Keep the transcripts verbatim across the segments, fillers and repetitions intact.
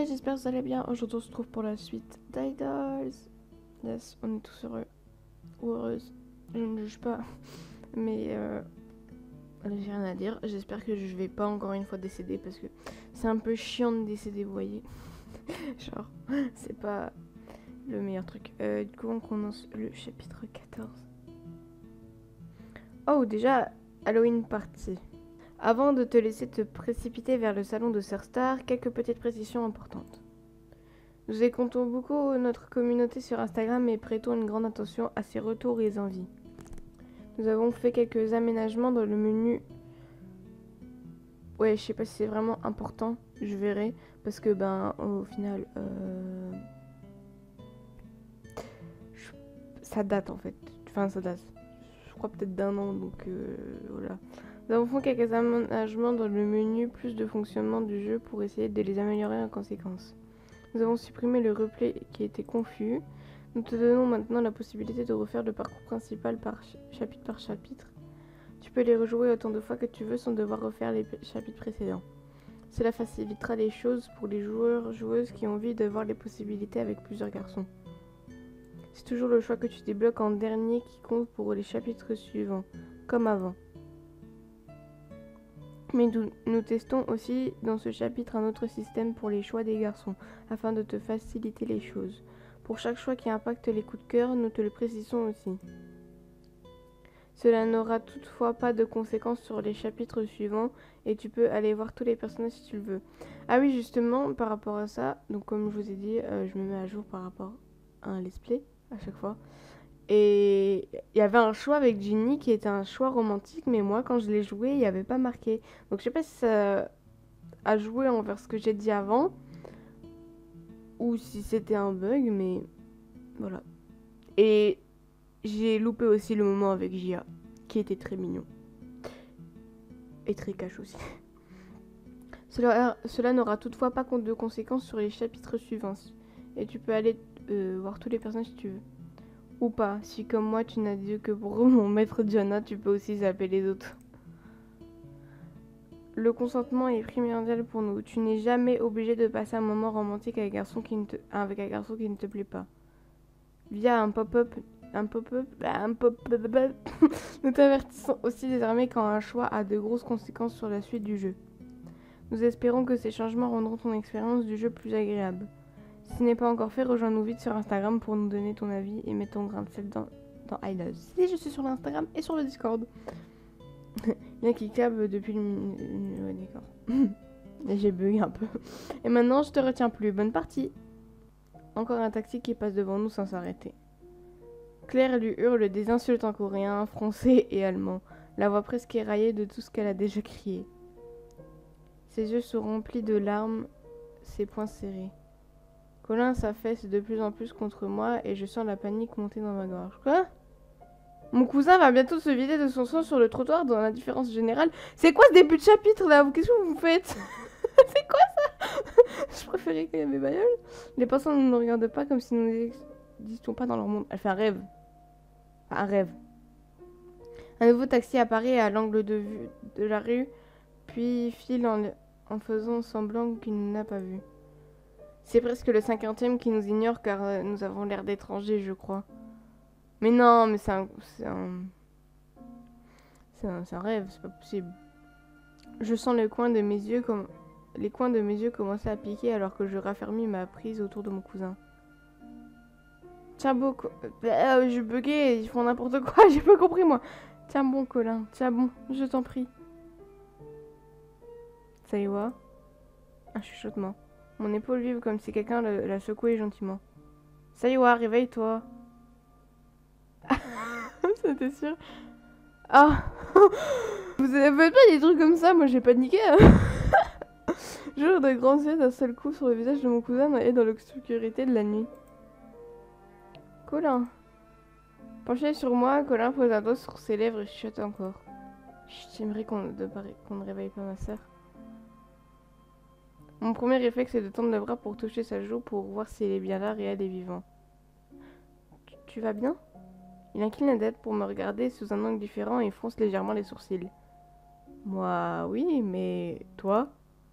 j'espère que vous allez bien. Aujourd'hui, on se retrouve pour la suite d'Idols. Yes, on est tous heureux ou heureuses. Je ne juge pas, mais euh, j'ai rien à dire. J'espère que je vais pas encore une fois décéder parce que c'est un peu chiant de décéder, vous voyez. Genre, c'est pas le meilleur truc. Euh, du coup, on commence le chapitre quatorze. Oh, déjà, Halloween party. Avant de te laisser te précipiter vers le salon de Sir Star, quelques petites précisions importantes. Nous écoutons beaucoup notre communauté sur Instagram et prêtons une grande attention à ses retours et envies. Nous avons fait quelques aménagements dans le menu. Ouais, je sais pas si c'est vraiment important, je verrai, parce que ben au final, euh... je... ça date en fait. Enfin, ça date. Je crois peut-être d'un an, donc euh, voilà. Nous avons fait quelques aménagements dans le menu, plus de fonctionnement du jeu pour essayer de les améliorer en conséquence. Nous avons supprimé le replay qui était confus. Nous te donnons maintenant la possibilité de refaire le parcours principal par ch chapitre par chapitre. Tu peux les rejouer autant de fois que tu veux sans devoir refaire les chapitres précédents. Cela facilitera les choses pour les joueurs joueuses qui ont envie de voir les possibilités avec plusieurs garçons. C'est toujours le choix que tu débloques en dernier qui compte pour les chapitres suivants, comme avant. Mais nous, nous testons aussi dans ce chapitre un autre système pour les choix des garçons, afin de te faciliter les choses. Pour chaque choix qui impacte les coups de cœur, nous te le précisons aussi. Cela n'aura toutefois pas de conséquences sur les chapitres suivants, et tu peux aller voir tous les personnages si tu le veux. Ah oui, justement, par rapport à ça, donc comme je vous ai dit, euh, je me mets à jour par rapport à un let's play, à chaque fois. Et il y avait un choix avec Ginny qui était un choix romantique, mais moi quand je l'ai joué, il n'y avait pas marqué. Donc je sais pas si ça a joué envers ce que j'ai dit avant, ou si c'était un bug, mais voilà. Et j'ai loupé aussi le moment avec Gia, qui était très mignon. Et très cash aussi. Cela, cela n'aura toutefois pas de conséquences sur les chapitres suivants. Et tu peux aller euh, voir tous les personnages si tu veux. Ou pas, si comme moi tu n'as Dieu que pour mon maître Diana, tu peux aussi zapper les autres. Le consentement est primordial pour nous. Tu n'es jamais obligé de passer un moment romantique avec un garçon qui ne te, avec un garçon qui ne te plaît pas. Via un pop-up, un pop-up, un pop-up, nous t'avertissons aussi désormais quand un choix a de grosses conséquences sur la suite du jeu. Nous espérons que ces changements rendront ton expérience du jeu plus agréable. Si ce n'est pas encore fait, rejoins-nous vite sur Instagram pour nous donner ton avis et mettre ton grain de sel dans, dans Idols. Si, je suis sur l'Instagram et sur le Discord. Il y a qui câble depuis le... Ouais, d'accord. J'ai bugué un peu. Et maintenant, je te retiens plus. Bonne partie. Encore un taxi qui passe devant nous sans s'arrêter. Claire lui hurle des insultes en coréen, français et allemand. La voix presque éraillée de tout ce qu'elle a déjà crié. Ses yeux sont remplis de larmes, ses poings serrés. Colin s'affaisse de plus en plus contre moi et je sens la panique monter dans ma gorge. Quoi ? Mon cousin va bientôt se vider de son sang sur le trottoir dans l'indifférence générale. C'est quoi ce début de chapitre là ? Qu'est-ce que vous faites ? C'est quoi ça ? Je préférais qu'il y avait bagnoles. Les passants ne nous regardent pas comme si nous n'existions pas dans leur monde. Elle fait un rêve. Enfin, un rêve. Un nouveau taxi apparaît à l'angle de vue de la rue, puis file en, en faisant semblant qu'il ne n'a pas vu. C'est presque le cinquantième qui nous ignore car euh, nous avons l'air d'étrangers, je crois. Mais non, mais c'est un... C'est un... C'est un, c'est un rêve, c'est pas possible. Je sens le coin de mes yeux comme... les coins de mes yeux commencer à piquer alors que je raffermis ma prise autour de mon cousin. Tiens bon... Euh, je buguais, ils font n'importe quoi, j'ai pas compris moi. Tiens bon, Colin, tiens bon, je t'en prie. Ça y va ? Un chuchotement. Mon épaule vibre comme si quelqu'un l'a secoué gentiment. Ça y est, réveille-toi. C'était sûr. Ah. Vous faites pas des trucs comme ça, moi j'ai paniqué. Hein. J'ouvre de grands yeux d'un seul coup sur le visage de mon cousin et dans l'obscurité de la nuit. Colin. Penché sur moi, Colin pose un doigt sur ses lèvres et chuchote encore. J'aimerais qu'on qu'on ne réveille pas ma sœur. Mon premier réflexe est de tendre le bras pour toucher sa joue pour voir si elle est bien là, réelle et vivant. Tu, tu vas bien ? Il incline la tête pour me regarder sous un angle différent et fronce légèrement les sourcils. Moi, oui, mais toi ?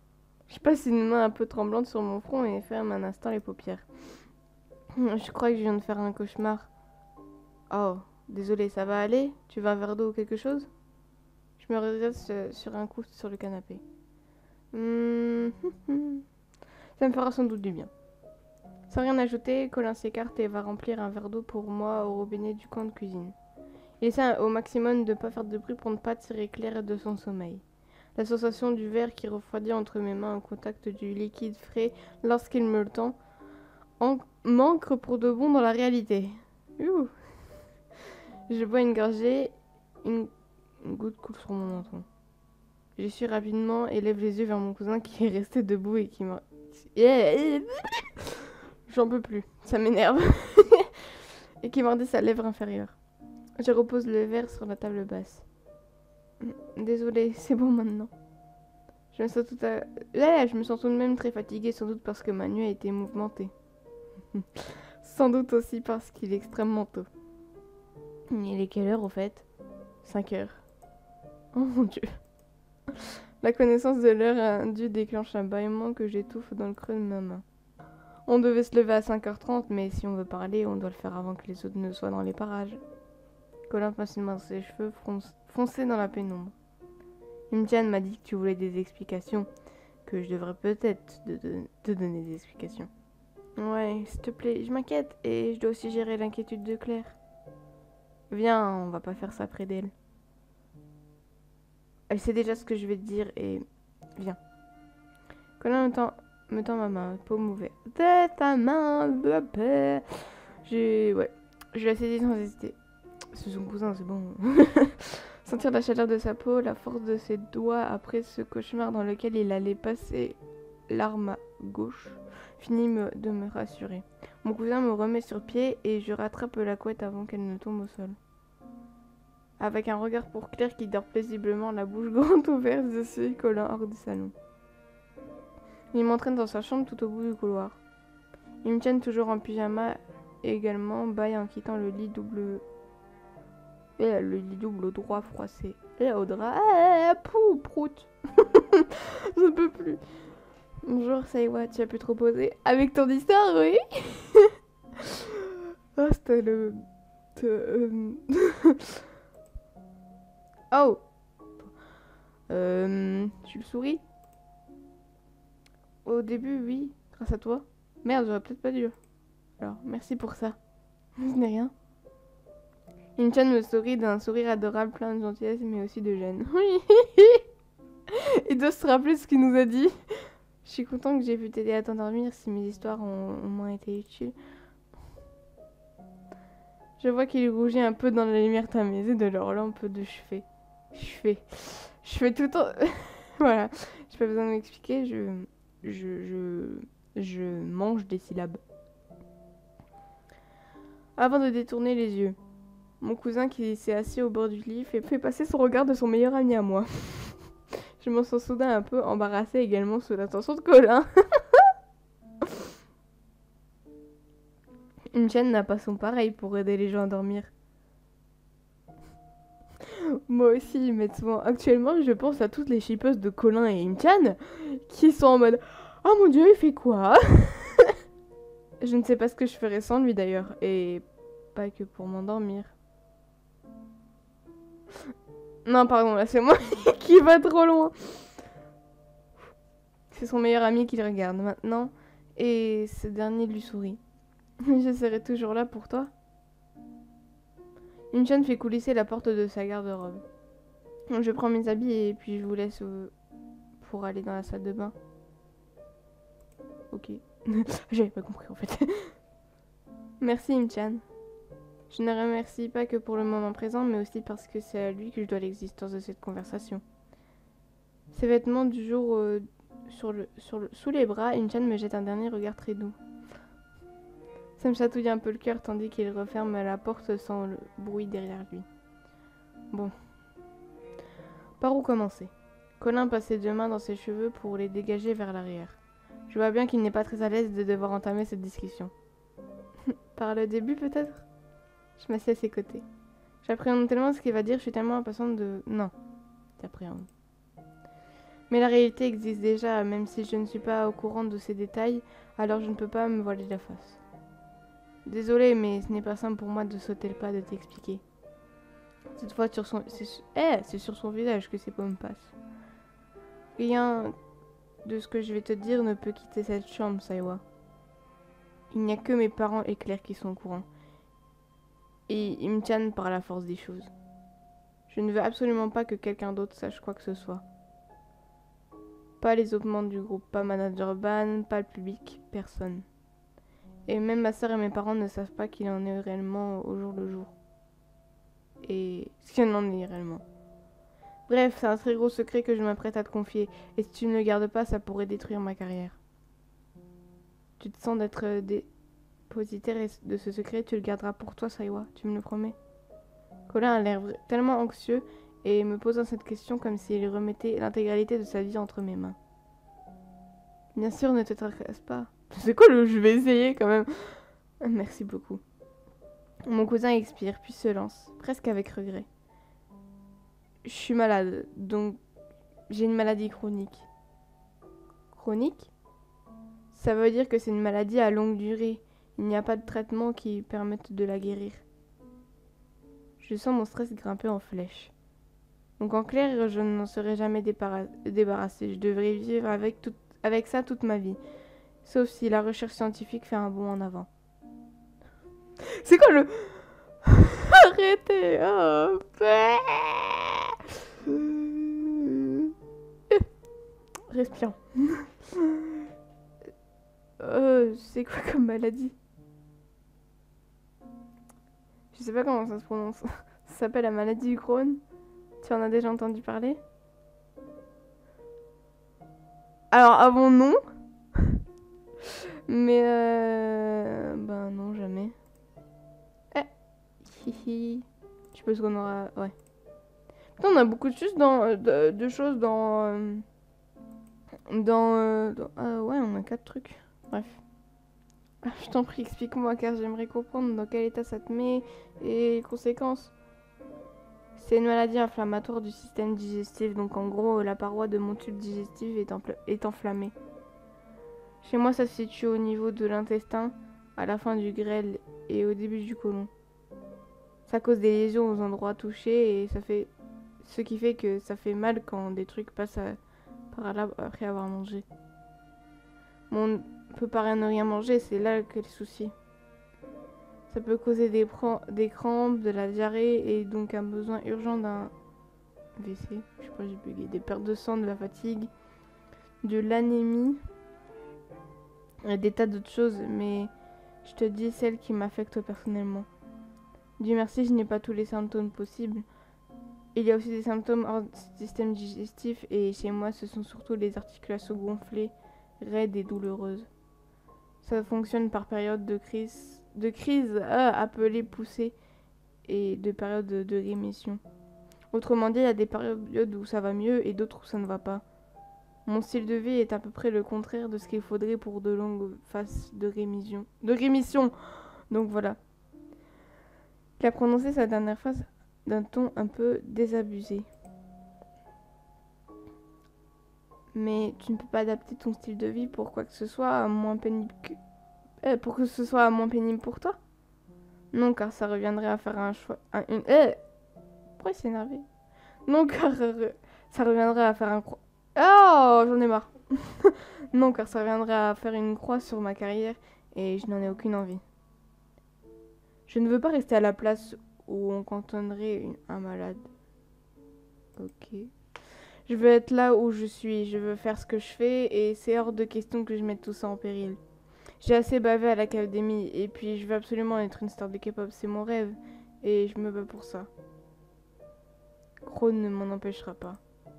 Je passe une main un peu tremblante sur mon front et ferme un instant les paupières. Je crois que je viens de faire un cauchemar. Oh, désolé, ça va aller? Tu veux un verre d'eau ou quelque chose? Je me redresse sur un coup sur le canapé. Mmh. Ça me fera sans doute du bien. Sans rien ajouter, Colin s'écarte et va remplir un verre d'eau pour moi au robinet du coin de cuisine. Il essaie au maximum de ne pas faire de bruit pour ne pas tirer Claire de son sommeil. La sensation du verre qui refroidit entre mes mains au contact du liquide frais lorsqu'il me le tend m'ancre pour de bon dans la réalité. Ouh. Je bois une gorgée, une... une goutte coule sur mon menton. Je suis rapidement et lève les yeux vers mon cousin qui est resté debout et qui m'a... J'en peux plus, ça m'énerve. Et qui mordait sa lèvre inférieure. Je repose le verre sur la table basse. Désolée, c'est bon maintenant. Je me sens tout à... Là, je me sens tout de même très fatiguée, sans doute parce que ma nuit a été mouvementée. Sans doute aussi parce qu'il est extrêmement tôt. Il est quelle heure au fait? cinq heures. Oh mon dieu. La connaissance de l'heure a dû déclencher un bâillement que j'étouffe dans le creux de ma main. On devait se lever à cinq heures trente, mais si on veut parler, on doit le faire avant que les autres ne soient dans les parages. Colin passe une main dans ses cheveux foncés dans la pénombre. Imtian m'a dit que tu voulais des explications, que je devrais peut-être te, de, te donner des explications. Ouais, s'il te plaît, je m'inquiète et je dois aussi gérer l'inquiétude de Claire. Viens, on va pas faire ça près d'elle. Elle sait déjà ce que je vais te dire et... Viens. Colin me tend, me tend ma main, paume ouverte. De ta main, bébé. J'ai... Ouais, je l'ai saisi sans hésiter. C'est son cousin, c'est bon. Sentir la chaleur de sa peau, la force de ses doigts après ce cauchemar dans lequel il allait passer l'arme à gauche, finit me, de me rassurer. Mon cousin me remet sur pied et je rattrape la couette avant qu'elle ne tombe au sol. Avec un regard pour Claire qui dort paisiblement, la bouche grande ouverte, je suis Colin hors du salon. Il m'entraîne dans sa chambre tout au bout du couloir. Il me tient toujours en pyjama également, baille en quittant le lit double... Et le lit double droit froissé. Et au drap... Eh, pou, prout. Je ne peux plus. Bonjour, say what, tu as pu te reposer? Avec ton histoire, oui. Ah, oh, c'était le... Euh... Oh. Euh... Tu le souris? Au début, oui. Grâce à toi. Merde, j'aurais peut-être pas dû. Alors, merci pour ça. Ce n'est rien. Imtian me sourit d'un sourire adorable, plein de gentillesse, mais aussi de gêne. Oui. Il doit se rappeler ce qu'il nous a dit. Je suis content que j'ai pu t'aider à t'endormir si mes histoires ont au moins été utiles. Je vois qu'il rougit un peu dans la lumière tamisée de leur lampe de chevet. Je fais... Je fais tout le temps... Voilà. J'ai pas besoin de m'expliquer, je... Je... Je... Je mange des syllabes. Avant de détourner les yeux, mon cousin qui s'est assis au bord du lit fait, fait passer son regard de son meilleur ami à moi. Je m'en sens soudain un peu embarrassée également sous l'attention de Colin. Une chaîne n'a pas son pareil pour aider les gens à dormir. Moi aussi, ils m'aident souvent. Actuellement, je pense à toutes les shippeuses de Colin et Imchan qui sont en mode « Oh mon dieu, il fait quoi ?» Je ne sais pas ce que je ferais sans lui d'ailleurs. Et pas que pour m'endormir. Non, pardon, là c'est moi qui va trop loin. C'est son meilleur ami qui le regarde maintenant. Et ce dernier lui sourit. Je serai toujours là pour toi. Imchan fait coulisser la porte de sa garde-robe. Je prends mes habits et puis je vous laisse euh, pour aller dans la salle de bain. Ok. J'avais pas compris en fait. Merci Imchan. Je ne remercie pas que pour le moment présent, mais aussi parce que c'est à lui que je dois l'existence de cette conversation. Ses vêtements du jour euh, sur le, sur le, sous les bras, Imchan me jette un dernier regard très doux. Ça me chatouille un peu le cœur tandis qu'il referme la porte sans le bruit derrière lui. Bon. Par où commencer? Colin passe ses deux mains dans ses cheveux pour les dégager vers l'arrière. Je vois bien qu'il n'est pas très à l'aise de devoir entamer cette discussion. Par le début peut-être? Je m'assieds à ses côtés. J'appréhende tellement ce qu'il va dire, je suis tellement impatiente de... Non. J'appréhende. Mais la réalité existe déjà, même si je ne suis pas au courant de ces détails, alors je ne peux pas me voiler la face. Désolée, mais ce n'est pas simple pour moi de sauter le pas de t'expliquer. Toutefois, sur son... c'est su- eh, c'est sur son visage que ces pommes passent. Rien de ce que je vais te dire ne peut quitter cette chambre, Saiwa. Il n'y a que mes parents et Claire qui sont au courant. Et ils me tiennent par la force des choses. Je ne veux absolument pas que quelqu'un d'autre sache quoi que ce soit. Pas les autres membres du groupe, pas Manager Ban, pas le public, personne. Et même ma soeur et mes parents ne savent pas qu'il en est réellement au jour le jour. Et ce qu'il en est réellement. Bref, c'est un très gros secret que je m'apprête à te confier. Et si tu ne le gardes pas, ça pourrait détruire ma carrière. Tu te sens d'être dépositaire de ce secret, tu le garderas pour toi, Saiwa, tu me le promets? Colin a l'air tellement anxieux et me posant cette question comme s'il remettait l'intégralité de sa vie entre mes mains. Bien sûr, ne te tracasse pas. C'est quoi le je vais essayer quand même? Merci beaucoup. Mon cousin expire, puis se lance, presque avec regret. Je suis malade, donc j'ai une maladie chronique. Chronique? Ça veut dire que c'est une maladie à longue durée. Il n'y a pas de traitement qui permette de la guérir. Je sens mon stress grimper en flèche. Donc en clair, je n'en serai jamais débarrassée. Je devrais vivre avec, tout, avec ça toute ma vie. Sauf si la recherche scientifique fait un bond en avant. C'est quoi le... Arrêtez, oh, respirons. euh, c'est quoi comme maladie? Je sais pas comment ça se prononce. Ça s'appelle la maladie du Crohn. Tu en as déjà entendu parler? Alors avant non. Mais euh... ben non, jamais. Eh, hihi. Je suppose qu'on aura... Ouais. Putain, on a beaucoup de choses dans... De, de choses dans... Euh, dans... Euh, dans... Ah ouais, on a quatre trucs. Bref. Je t'en prie, explique-moi, car j'aimerais comprendre dans quel état ça te met et les conséquences. C'est une maladie inflammatoire du système digestif, donc en gros, la paroi de mon tube digestif est, est enflammée. Chez moi, ça se situe au niveau de l'intestin, à la fin du grêle et au début du côlon. Ça cause des lésions aux endroits touchés et ça fait ce qui fait que ça fait mal quand des trucs passent à... par là après avoir mangé. Bon, on peut pas ne rien manger, c'est là que le souci. Ça peut causer des, des crampes, de la diarrhée et donc un besoin urgent d'un W C, je sais pas, j'ai bugué, des pertes de sang, de la fatigue, de l'anémie, et des tas d'autres choses, mais je te dis celle qui m'affecte personnellement. Dieu merci, je n'ai pas tous les symptômes possibles. Il y a aussi des symptômes hors du système digestif et chez moi, ce sont surtout les articulations gonflées, raides et douloureuses. Ça fonctionne par période de crise, de crise ah, appelée poussée et de période de, de rémission. Autrement dit, il y a des périodes où ça va mieux et d'autres où ça ne va pas. Mon style de vie est à peu près le contraire de ce qu'il faudrait pour de longues phases de rémission. De rémission. Donc voilà. Il a prononcé sa dernière phrase d'un ton un peu désabusé. Mais tu ne peux pas adapter ton style de vie pour quoi que ce soit moins pénible que... Eh, pour que ce soit moins pénible pour toi? Non, car ça reviendrait à faire un choix... Un, une... Eh, pourquoi il s'est énervé? Non, car euh, ça reviendrait à faire un... Oh, j'en ai marre. Non, car ça reviendrait à faire une croix sur ma carrière et je n'en ai aucune envie. Je ne veux pas rester à la place où on cantonnerait une, un malade. Ok. Je veux être là où je suis, je veux faire ce que je fais et c'est hors de question que je mette tout ça en péril. J'ai assez bavé à l'académie et puis je veux absolument être une star de K-pop, c'est mon rêve et je me bats pour ça. Crohn ne m'en empêchera pas.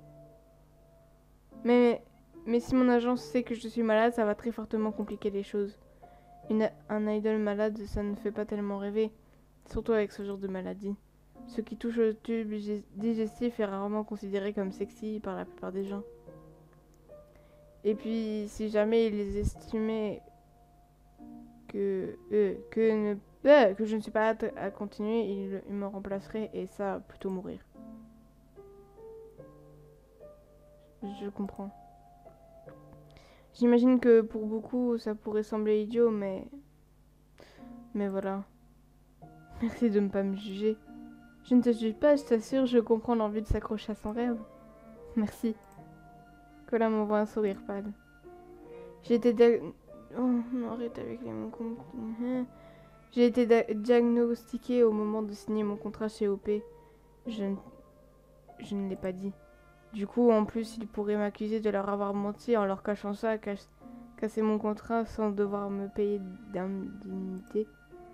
Mais, mais si mon agence sait que je suis malade, ça va très fortement compliquer les choses. Une, un idol malade, ça ne fait pas tellement rêver, surtout avec ce genre de maladie. Ce qui touche au tube digestif est rarement considéré comme sexy par la plupart des gens. Et puis, si jamais ils estimaient que, euh, que, ne, euh, que je ne suis pas apte à continuer, ils, ils me remplaceraient et ça, plutôt mourir. je comprends. J'imagine que pour beaucoup, ça pourrait sembler idiot, mais... Mais voilà. Merci de ne pas me juger. Je ne te juge pas, je t'assure, je comprends l'envie de s'accrocher à son rêve. Merci. Colin m'envoie un sourire pâle. J'ai été... dia- Oh, non, arrête avec les mots com- J'ai été da- diagnostiquée au moment de signer mon contrat chez O P. Je, ne- je ne l'ai pas dit. Du coup, en plus, ils pourraient m'accuser de leur avoir menti en leur cachant ça, cache- casser mon contrat sans devoir me payer d'indemnité.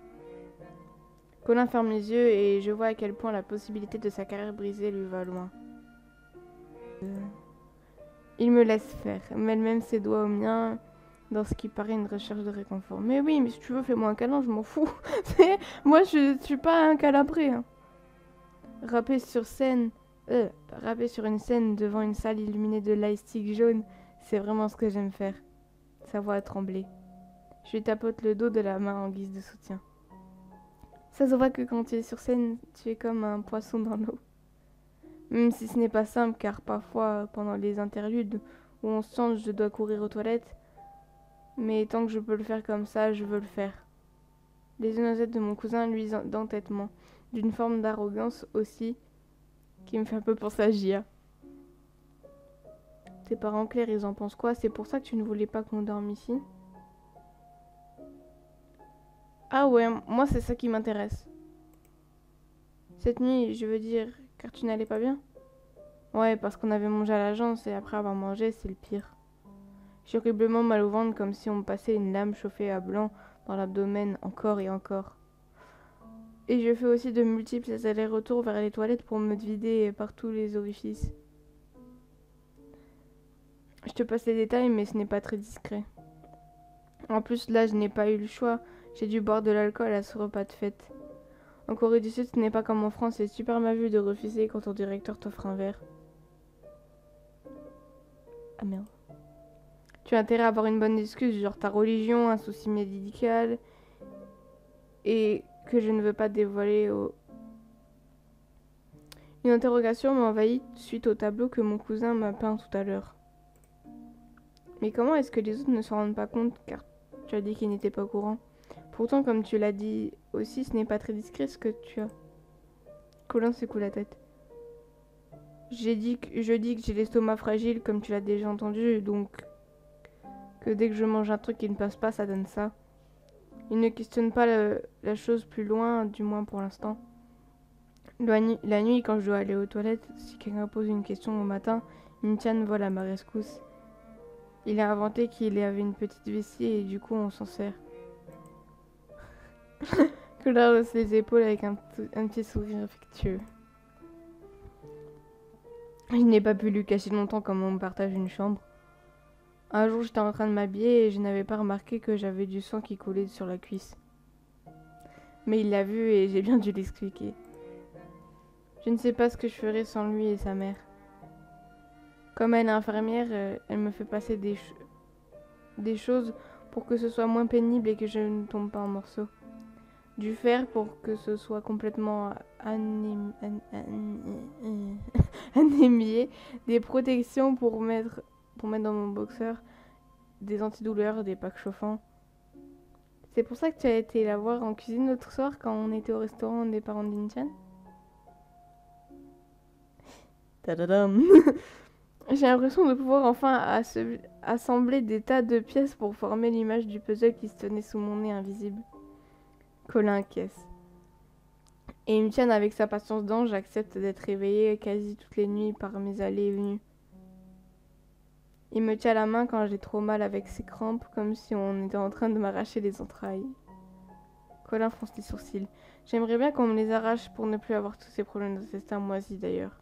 Colin ferme les yeux et je vois à quel point la possibilité de sa carrière brisée lui va loin. Euh, Il me laisse faire, mêle même ses doigts aux miens dans ce qui paraît une recherche de réconfort. Mais oui, mais si tu veux, fais-moi un câlin, je m'en fous. Moi, je, je suis pas un calabré. Hein. Rapper sur scène, euh, rapper sur une scène devant une salle illuminée de lightstick jaune, c'est vraiment ce que j'aime faire. Sa voix a tremblé. Je lui tapote le dos de la main en guise de soutien. Ça se voit que quand tu es sur scène, tu es comme un poisson dans l'eau. Même si ce n'est pas simple, car parfois, pendant les interludes où on se sent, je dois courir aux toilettes. Mais tant que je peux le faire comme ça, je veux le faire. Les yeux noisettes de mon cousin luisent d'entêtement, d'une forme d'arrogance aussi, qui me fait un peu penser à Gia. Tes parents, Claire, ils en pensent quoi? C'est pour ça que tu ne voulais pas qu'on dorme ici? Ah ouais, moi c'est ça qui m'intéresse. Cette nuit, je veux dire, car tu n'allais pas bien? Ouais, parce qu'on avait mangé à l'agence et après avoir mangé, c'est le pire. J'ai horriblement mal au ventre comme si on me passait une lame chauffée à blanc dans l'abdomen encore et encore. Et je fais aussi de multiples allers-retours vers les toilettes pour me vider par tous les orifices. Je te passe les détails, mais ce n'est pas très discret. En plus, là, je n'ai pas eu le choix. J'ai dû boire de l'alcool à ce repas de fête. En Corée du Sud, ce n'est pas comme en France, c'est super mal vu de refuser quand ton directeur t'offre un verre. Ah merde. Tu as intérêt à avoir une bonne excuse, genre ta religion, un souci médical, et que je ne veux pas dévoiler au... Une interrogation m'a envahi suite au tableau que mon cousin m'a peint tout à l'heure. Mais comment est-ce que les autres ne s'en rendent pas compte, car tu as dit qu'ils n'étaient pas au courant? Pourtant, comme tu l'as dit aussi, ce n'est pas très discret ce que tu as. Colin secoue la tête. J'ai dit que, je dis que j'ai l'estomac fragile, comme tu l'as déjà entendu, donc que dès que je mange un truc qui ne passe pas, ça donne ça. Il ne questionne pas le, la chose plus loin, du moins pour l'instant. La, nu la nuit, quand je dois aller aux toilettes, si quelqu'un pose une question au matin, Mitian vole à ma rescousse. Il a inventé qu'il y avait une petite vessie et du coup on s'en sert. Colin hausse les épaules avec un, un petit sourire affectueux. Je n'ai pas pu lui cacher longtemps comme on partage une chambre. Un jour, j'étais en train de m'habiller et je n'avais pas remarqué que j'avais du sang qui coulait sur la cuisse. Mais il l'a vu et j'ai bien dû l'expliquer. Je ne sais pas ce que je ferais sans lui et sa mère. Comme elle est infirmière, euh, elle me fait passer des, ch des choses pour que ce soit moins pénible et que je ne tombe pas en morceaux. Du fer pour que ce soit complètement anémié, anémié, des protections pour mettre, pour mettre dans mon boxeur, des antidouleurs, des packs chauffants. C'est pour ça que tu as été la voir en cuisine l'autre soir quand on était au restaurant des parents d'Inchan? Tadadam. J'ai l'impression de pouvoir enfin assembler des tas de pièces pour former l'image du puzzle qui se tenait sous mon nez invisible. Colin caisse. Et Inchan, avec sa patience d'ange, accepte d'être réveillé quasi toutes les nuits par mes allées et venues. Il me tient la main quand j'ai trop mal avec ses crampes, comme si on était en train de m'arracher les entrailles. Colin fronce les sourcils. J'aimerais bien qu'on me les arrache pour ne plus avoir tous ces problèmes d'intestin moisis d'ailleurs.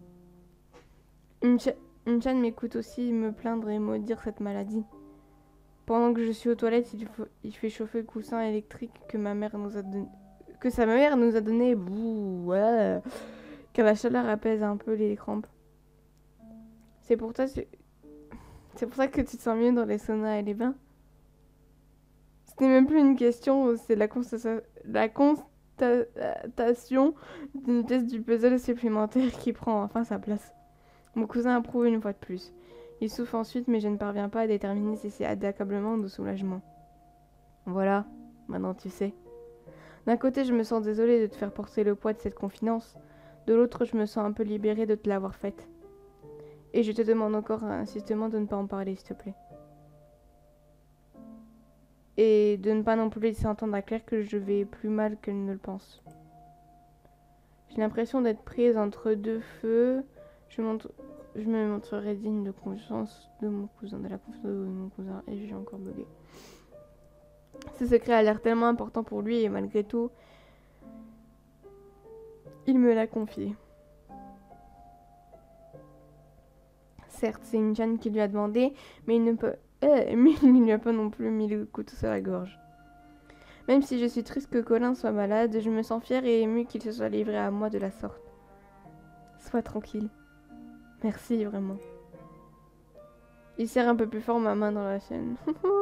Inchan m'écoute aussi me plaindre et maudire cette maladie. Pendant que je suis aux toilettes, il, faut, il fait chauffer le coussin électrique que ma mère nous a donné. Que sa mère nous a donné. Bouh, ouais. Car la chaleur apaise un peu les crampes. C'est pour ça, c'est pour ça que tu te sens mieux dans les saunas et les bains. Ce n'est même plus une question, c'est la, constata la constatation d'une pièce du puzzle supplémentaire qui prend enfin sa place. Mon cousin approuve une fois de plus. Il souffle ensuite, mais je ne parviens pas à déterminer si c'est d'accablement ou de soulagement. Voilà, maintenant tu sais. D'un côté, je me sens désolée de te faire porter le poids de cette confidence. De l'autre, je me sens un peu libérée de te l'avoir faite. Et je te demande encore insistement de ne pas en parler, s'il te plaît. Et de ne pas non plus laisser entendre à Claire que je vais plus mal qu'elle ne le pense. J'ai l'impression d'être prise entre deux feux. Je, montre... je me montrerai digne de confiance de mon cousin, de la confiance de mon cousin. Et j'ai encore bugué. Ce secret a l'air tellement important pour lui et malgré tout, il me l'a confié. Certes, c'est une Jeanne qui lui a demandé, mais il ne peut... Eh, mais il ne lui a pas non plus mis le couteau sur la gorge. Même si je suis triste que Colin soit malade, je me sens fière et émue qu'il se soit livré à moi de la sorte. Sois tranquille. Merci, vraiment. Il serre un peu plus fort ma main dans la sienne.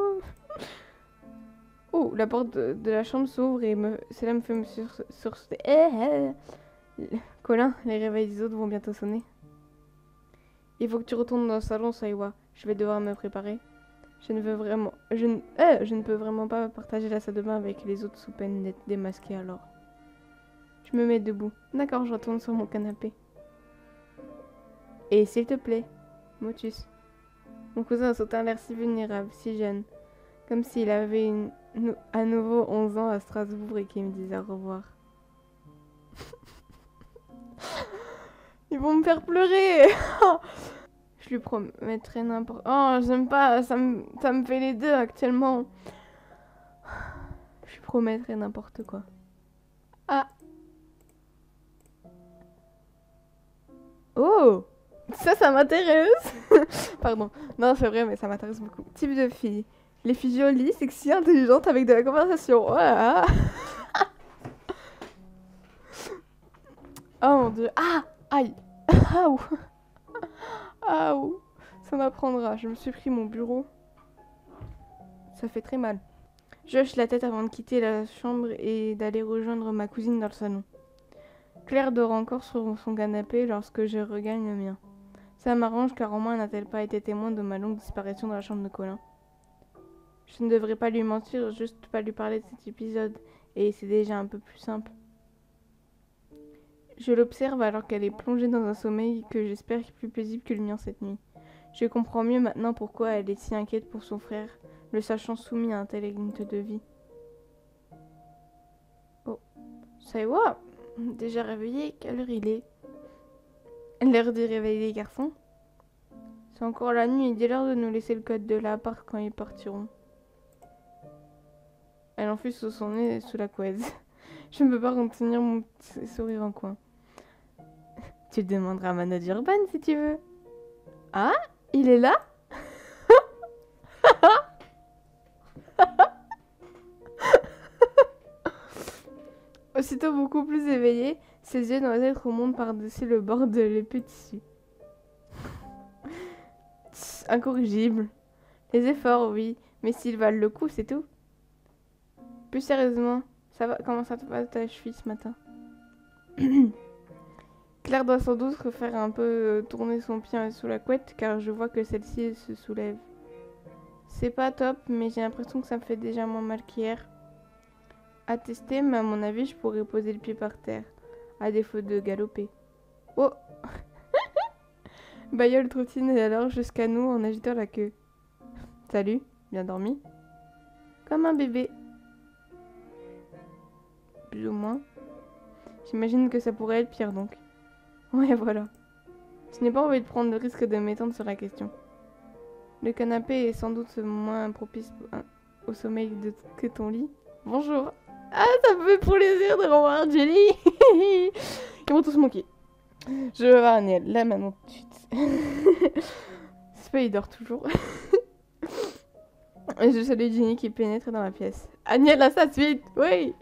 Oh, la porte de, de la chambre s'ouvre et me, cela me fait me sur... sur eh, eh. Colin, les réveils des autres vont bientôt sonner. Il faut que tu retournes dans le salon, Saiwa. Je vais devoir me préparer. Je ne veux vraiment... Je ne, eh, je ne peux vraiment pas partager la salle de bain avec les autres sous peine d'être démasqué alors. Je me mets debout. D'accord, je retourne sur mon canapé. Et s'il te plaît, Motus. Mon cousin a sauté un l'air si vulnérable, si jeune. Comme s'il avait une, à nouveau onze ans à Strasbourg et qu'il me disait au revoir. Ils vont me faire pleurer. Je lui promettrai n'importe... Oh, j'aime pas, ça me, ça me fait les deux actuellement. Je lui promettrai n'importe quoi. Ah. Oh. Ça, ça m'intéresse. Pardon. Non, c'est vrai, mais ça m'intéresse beaucoup. Type de fille. Les filles jolies, sexy, intelligentes, avec de la conversation. Voilà. Oh mon dieu. Ah. Aïe. Aouh. Aouh. Ça m'apprendra. Je me suis pris mon bureau. Ça fait très mal. Je hoche la tête avant de quitter la chambre et d'aller rejoindre ma cousine dans le salon. Claire dort encore sur son canapé lorsque je regagne le mien. Ça m'arrange car au moins n'a-t-elle pas été témoin de ma longue disparition dans la chambre de Colin. Je ne devrais pas lui mentir, juste pas lui parler de cet épisode, et c'est déjà un peu plus simple. Je l'observe alors qu'elle est plongée dans un sommeil que j'espère plus paisible que le mien cette nuit. Je comprends mieux maintenant pourquoi elle est si inquiète pour son frère, le sachant soumis à un tel limite de vie. Oh, Saiwa, déjà réveillé, quelle heure il est? L'heure de réveiller les garçons? C'est encore la nuit, il est l'heure de nous laisser le code de l'appart quand ils partiront. Elle enfuit sous son nez et sous la couette. Je ne peux pas contenir mon petit sourire en coin. Tu demanderas à Manager Urban si tu veux. Ah, il est là? Aussitôt beaucoup plus éveillé, ses yeux noisettes remontent par-dessus le bord de l'épée tissu. Incorrigible. Les efforts, oui, mais s'ils valent le coup, c'est tout. Plus sérieusement, ça va, comment ça te va ta cheville ce matin? Claire doit sans doute refaire un peu euh, tourner son pied sous la couette car je vois que celle-ci se soulève. C'est pas top, mais j'ai l'impression que ça me fait déjà moins mal qu'hier. À tester, mais à mon avis, je pourrais poser le pied par terre, à défaut de galoper. Oh. Bayeul trottine alors jusqu'à nous en agitant la queue. Salut, bien dormi? Comme un bébé. Plus ou moins. J'imagine que ça pourrait être pire donc. Ouais, voilà. Je n'ai pas envie de prendre le risque de m'étendre sur la question. Le canapé est sans doute moins propice au sommeil de que ton lit. Bonjour. Ah, ça me fait plaisir de revoir Jelly. Ils vont tous manquer. Je vais voir Aniel, là maintenant tout de suite. C'est pas, il dort toujours. Je salue Jenny qui pénètre dans la pièce. Aniel à sa suite, oui.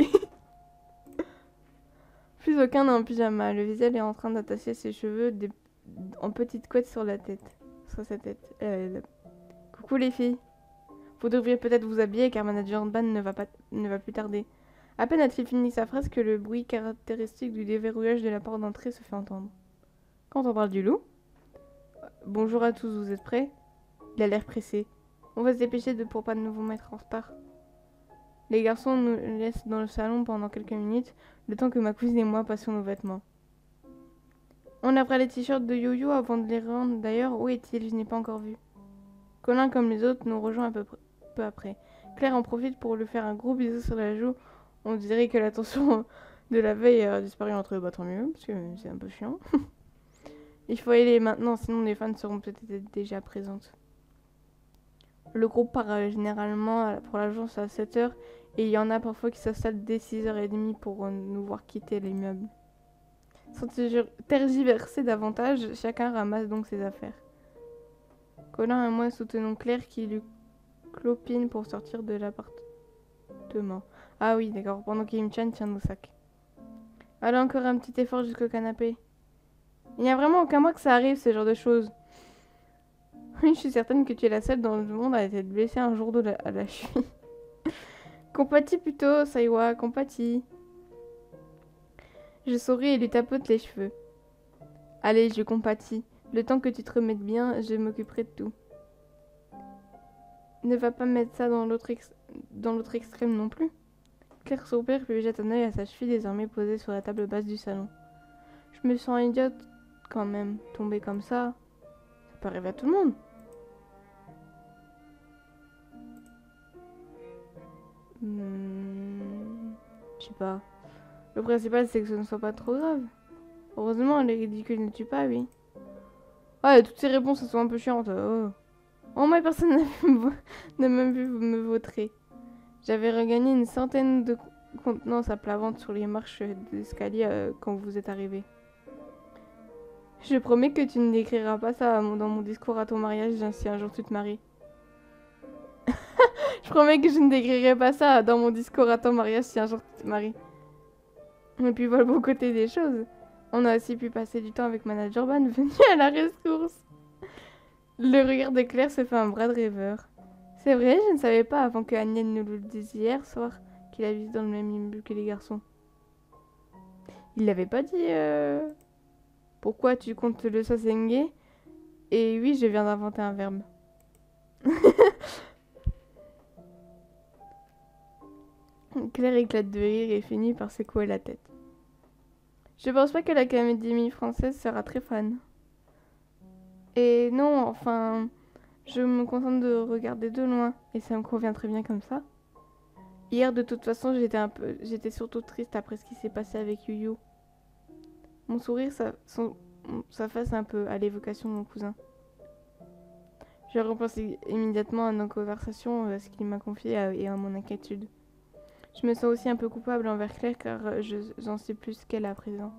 Plus aucun n'a un pyjama. Le visage est en train d'attacher ses cheveux des... en petite couette sur la tête. Sur sa tête. Euh... Coucou les filles. Vous devriez peut-être vous habiller car Manager Urban ne va, pas... ne va plus tarder. À peine a-t-il fini sa phrase que le bruit caractéristique du déverrouillage de la porte d'entrée se fait entendre. Quand on parle du loup, Bonjour à tous, vous êtes prêts? Il a l'air pressé. On va se dépêcher de pour pas de nous mettre en retard. Les garçons nous laissent dans le salon pendant quelques minutes, le temps que ma cousine et moi passions nos vêtements. On lavera les t-shirts de Yo-Yo avant de les rendre. D'ailleurs, où est-il? Je n'ai pas encore vu. Colin, comme les autres, nous rejoint un peu, peu après. Claire en profite pour lui faire un gros bisou sur la joue. On dirait que la tension de la veille a disparu entre eux. Bah tant mieux, parce que c'est un peu chiant. Il faut y aller maintenant, sinon les fans seront peut-être déjà présentes. Le groupe part euh, généralement pour l'agence à sept heures et il y en a parfois qui s'installent dès six heures trente pour euh, nous voir quitter l'immeuble. Sans tergiverser davantage, chacun ramasse donc ses affaires. Colin et moi soutenons Claire qui lui clopine pour sortir de l'appartement. Ah oui, d'accord, pendant Kim Chan tient nos sacs. Allez, encore un petit effort jusqu'au canapé. Il n'y a vraiment aucun mois que ça arrive, ce genre de choses. Oui, je suis certaine que tu es la seule dans le monde à être blessée un jour de la, à la cheville. Compatis plutôt, Saiwa, compatis. Je souris et lui tapote les cheveux. Allez, je compatis. Le temps que tu te remettes bien, je m'occuperai de tout. Ne va pas mettre ça dans l'autre ex dans l'autre extrême non plus. Claire soupire puis jette un œil à sa cheville désormais posée sur la table basse du salon. Je me sens idiote quand même, tomber comme ça. Ça peut arriver à tout le monde. Hmm, je sais pas. Le principal, c'est que ce ne soit pas trop grave. Heureusement, les ridicules ne tuent pas, oui. Ouais, toutes ces réponses, elles sont un peu chiantes. Oh, oh moi, personne n'a même vu me vautrer. J'avais regagné une centaine de contenances à plat ventre sur les marches d'escalier euh, quand vous êtes arrivés. Je promets que tu ne décriras pas ça dans mon discours à ton mariage si un jour tu te maries. Je promets que je ne décrirai pas ça dans mon discours à ton mariage si un jour tu te maries. Et puis voilà le beau côté des choses. On a aussi pu passer du temps avec Manager Ban venu à la ressource. Le regard de Claire se fait un bras de rêveur. C'est vrai, je ne savais pas avant que Agnès nous le dise hier soir qu'il a visité dans le même immeuble que les garçons. Il l'avait pas dit euh... Pourquoi tu comptes le sasengue? Et oui, je viens d'inventer un verbe. Claire éclate de rire et finit par secouer la tête. Je pense pas que l'Académie française sera très fan. Et non, enfin, je me contente de regarder de loin et ça me convient très bien comme ça. Hier, de toute façon, j'étais un peu, j'étais surtout triste après ce qui s'est passé avec Yu-Yu. Mon sourire, ça, son, sa face un peu à l'évocation de mon cousin. Je repensé immédiatement à nos conversations, à ce qu'il m'a confié et à mon inquiétude. Je me sens aussi un peu coupable envers Claire car j'en sais plus qu'elle à présent.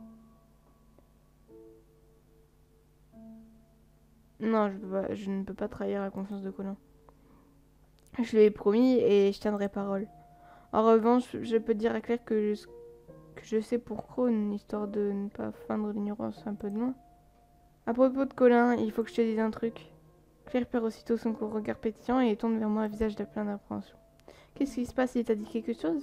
Non, je, peux pas, je ne peux pas trahir la confiance de Colin. Je lui ai promis et je tiendrai parole. En revanche, je peux dire à Claire que je, que je sais pour Crone, histoire de ne pas feindre l'ignorance un peu de loin. À propos de Colin, il faut que je te dise un truc. Claire perd aussitôt son regard pétillant et tourne vers moi un visage de plein d'appréhension. Qu'est-ce qui se passe? Il t'a dit quelque chose?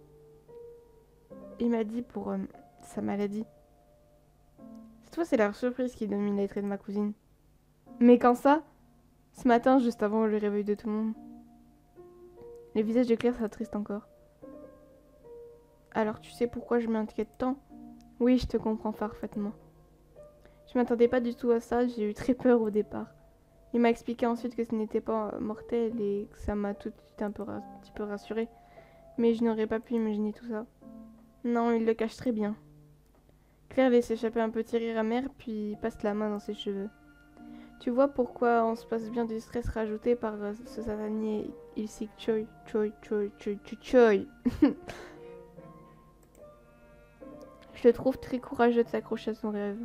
Il m'a dit pour euh, sa maladie. Cette fois, c'est la surprise qui domine les traits de ma cousine. Mais quand ça? Ce matin, juste avant le réveil de tout le monde. Le visage de Claire s'attriste encore. Alors tu sais pourquoi je m'inquiète tant? Oui, je te comprends parfaitement. Je m'attendais pas du tout à ça, j'ai eu très peur au départ. Il m'a expliqué ensuite que ce n'était pas mortel et que ça m'a tout de suite un, peu un petit peu rassurée. Mais je n'aurais pas pu imaginer tout ça. Non, il le cache très bien. Claire laisse échapper un petit rire amer, puis passe la main dans ses cheveux. Tu vois pourquoi on se passe bien du stress rajouté par ce satanier Ilsik Choi, Choi, Choi, Choi, Choi, Choi. Je le trouve très courageux de s'accrocher à son rêve.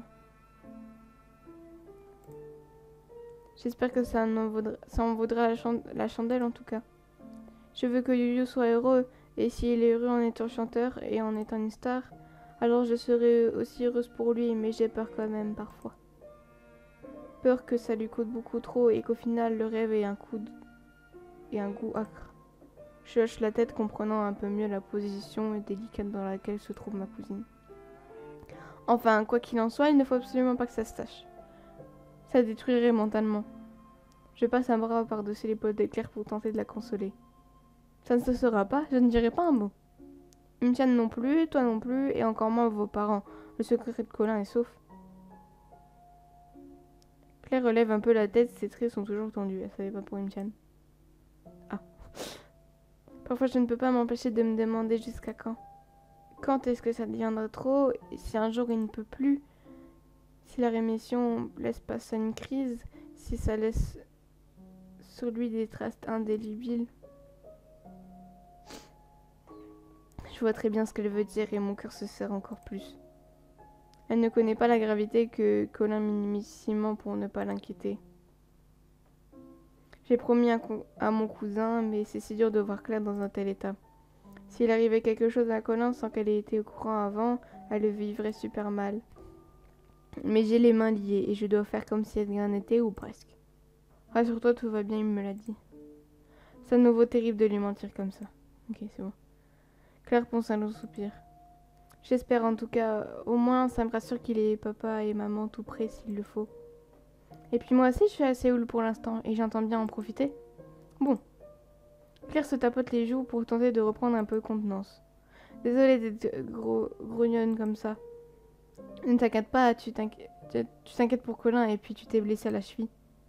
J'espère que ça en vaudra, ça en vaudra la, chan la chandelle en tout cas. Je veux que Yu-Yu soit heureux, et s'il est heureux en étant chanteur et en étant une star, alors je serai aussi heureuse pour lui, mais j'ai peur quand même parfois. Peur que ça lui coûte beaucoup trop et qu'au final le rêve ait un, coup de... ait un goût acre. Je hoche la tête comprenant un peu mieux la position délicate dans laquelle se trouve ma cousine. Enfin, quoi qu'il en soit, il ne faut absolument pas que ça se sache. Ça détruirait mentalement. Je passe un bras par-dessus l'épaule de Claire pour tenter de la consoler. Ça ne se saura pas, je ne dirai pas un mot. Une non plus, toi non plus, et encore moins vos parents. Le secret de Colin est sauf. Claire relève un peu la tête, ses traits sont toujours tendus. Elle savait pas pour Imtian. Ah. Parfois je ne peux pas m'empêcher de me demander jusqu'à quand. Quand est-ce que ça deviendra trop? Et si un jour il ne peut plus? Si la rémission laisse passer une crise? Si ça laisse sur lui des traces indélébiles? Je vois très bien ce qu'elle veut dire et mon cœur se serre encore plus. Elle ne connaît pas la gravité que Colin minimise sciemment pour ne pas l'inquiéter. J'ai promis à, à mon cousin, mais c'est si dur de voir Claire dans un tel état. S'il arrivait quelque chose à Colin sans qu'elle ait été au courant avant, elle le vivrait super mal. Mais j'ai les mains liées et je dois faire comme si elle en était ou presque. Rassure-toi, tout va bien, il me l'a dit. C'est à nouveau terrible de lui mentir comme ça. Ok, c'est bon. Claire ponce un long soupir. J'espère en tout cas, au moins ça me rassure qu'il ait papa et maman tout près s'il le faut. Et puis moi aussi je suis à Séoul pour l'instant et j'entends bien en profiter. Bon. Claire se tapote les joues pour tenter de reprendre un peu de contenance. Désolée d'être gros, grognonne comme ça. Ne t'inquiète pas, tu t'inquiètes pour Colin et puis tu t'es blessée à la cheville.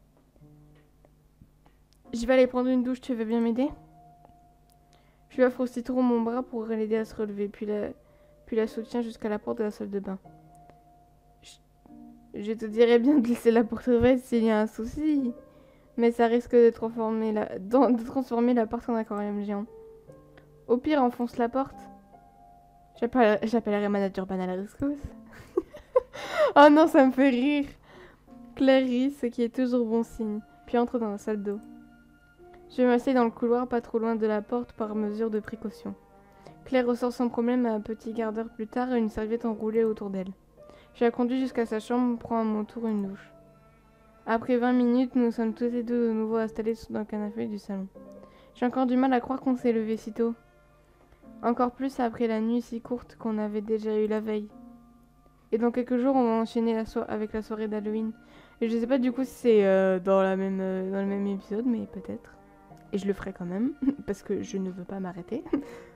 Je vais aller prendre une douche, tu veux bien m'aider? Je lui offre aussi trop mon bras pour l'aider à se relever, puis la, puis la soutiens jusqu'à la porte de la salle de bain. Je, je te dirais bien de laisser la porte ouverte s'il y a un souci, mais ça risque de transformer la, de transformer la porte en aquarium géant. Au pire, enfonce la porte. J'appellerai manager Urban à la rescousse. Oh non, ça me fait rire. Claire rit, ce qui est toujours bon signe, puis entre dans la salle d'eau. Je m'assieds dans le couloir, pas trop loin de la porte, par mesure de précaution. Claire ressort sans problème un petit quart d'heure plus tard, une serviette enroulée autour d'elle. Je la conduis jusqu'à sa chambre, prends à mon tour une douche. Après vingt minutes, nous sommes tous les deux de nouveau installés dans le canapé du salon. J'ai encore du mal à croire qu'on s'est levé si tôt. Encore plus après la nuit si courte qu'on avait déjà eue la veille. Et dans quelques jours, on va enchaîner la so avec la soirée d'Halloween. Et je sais pas du coup si c'est euh, dans, la même, euh, dans le même épisode, mais peut-être. Et je le ferai quand même, parce que je ne veux pas m'arrêter.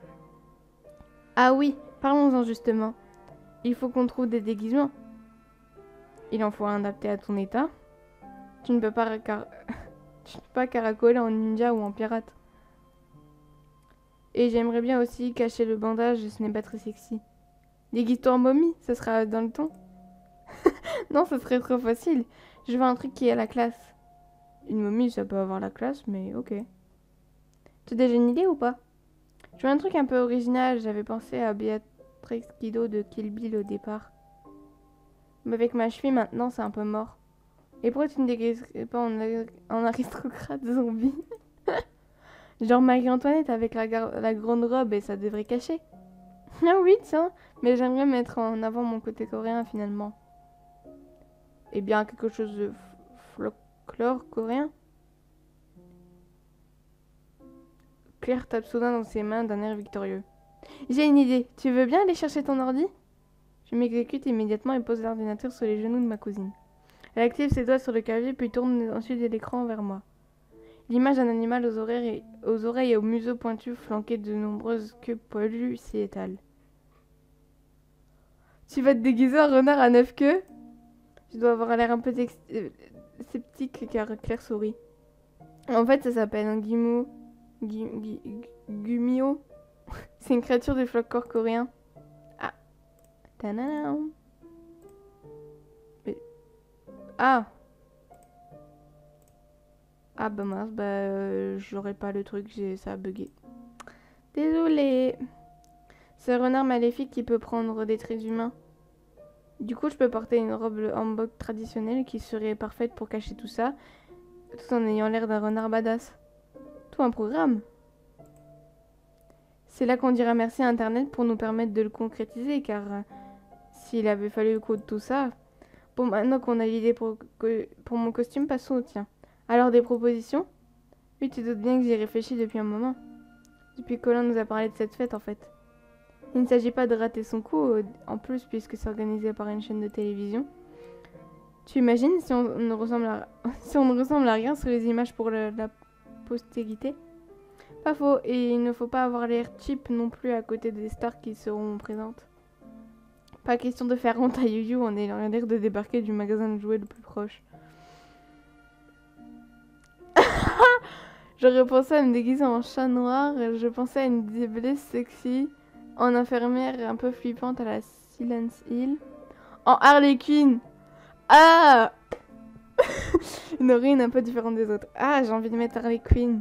Ah oui, parlons-en justement. Il faut qu'on trouve des déguisements. Il en faut un adapté à ton état. Tu ne peux pas, car... tu ne peux pas caracoler en ninja ou en pirate. Et j'aimerais bien aussi cacher le bandage, ce n'est pas très sexy. Déguise-toi en momie, ça sera dans le ton. Non, ce serait trop facile. Je veux un truc qui est à la classe. Une momie, ça peut avoir la classe, mais ok. Tu as déjà une idée ou pas? Je veux un truc un peu original, j'avais pensé à Beatrix Kiddo de Kill Bill au départ. Mais avec ma cheville maintenant, c'est un peu mort. Et pourquoi tu ne déguiserais pas en, en aristocrate zombie? Genre Marie-Antoinette avec la, la grande robe et ça devrait cacher. Ah oui, tiens, mais j'aimerais mettre en avant mon côté coréen finalement. Eh bien, quelque chose de folklore coréen. Claire tape soudain dans ses mains d'un air victorieux. J'ai une idée, tu veux bien aller chercher ton ordi? Je m'exécute immédiatement et pose l'ordinateur sur les genoux de ma cousine. Elle active ses doigts sur le clavier puis tourne ensuite l'écran vers moi. L'image d'un animal aux oreilles, et, aux oreilles et au museau pointu flanqué de nombreuses queues poilues s'y étale. Tu vas te déguiser en renard à neuf queues? Je dois avoir l'air un peu euh, sceptique car Claire sourit. En fait, ça s'appelle un guimau. Gumio. C'est une créature de folklore coréen. Ah. Ta-na-na. Mais... Ah. Ah bah mince, bah euh, j'aurais pas le truc, ça a bugué. Désolée. C'est un renard maléfique qui peut prendre des traits humains. Du coup, je peux porter une robe hanbok traditionnelle qui serait parfaite pour cacher tout ça, tout en ayant l'air d'un renard badass. Tout un programme. C'est là qu'on dira merci à Internet pour nous permettre de le concrétiser, car euh, s'il avait fallu coudre tout ça... Bon, maintenant qu'on a l'idée pour, pour mon costume, passons au tien. Alors, des propositions? Oui, tu doutes bien que j'y ai réfléchi depuis un moment. Depuis que Colin nous a parlé de cette fête, en fait. Il ne s'agit pas de rater son coup, en plus, puisque c'est organisé par une chaîne de télévision. Tu imagines si on ne ressemble à, si on ne ressemble à rien sur les images pour le- la postérité? Pas faux, et il ne faut pas avoir l'air cheap non plus à côté des stars qui seront présentes. Pas question de faire honte à Yu-Yu en ayant l'air de débarquer du magasin de jouets le plus proche. J'aurais pensé à me déguiser en chat noir, je pensais à une diablesse sexy, en infirmière un peu flippante à la Silence Hill, en Harley Quinn. Ah une origine un peu différente des autres. Ah, j'ai envie de mettre Harley Quinn.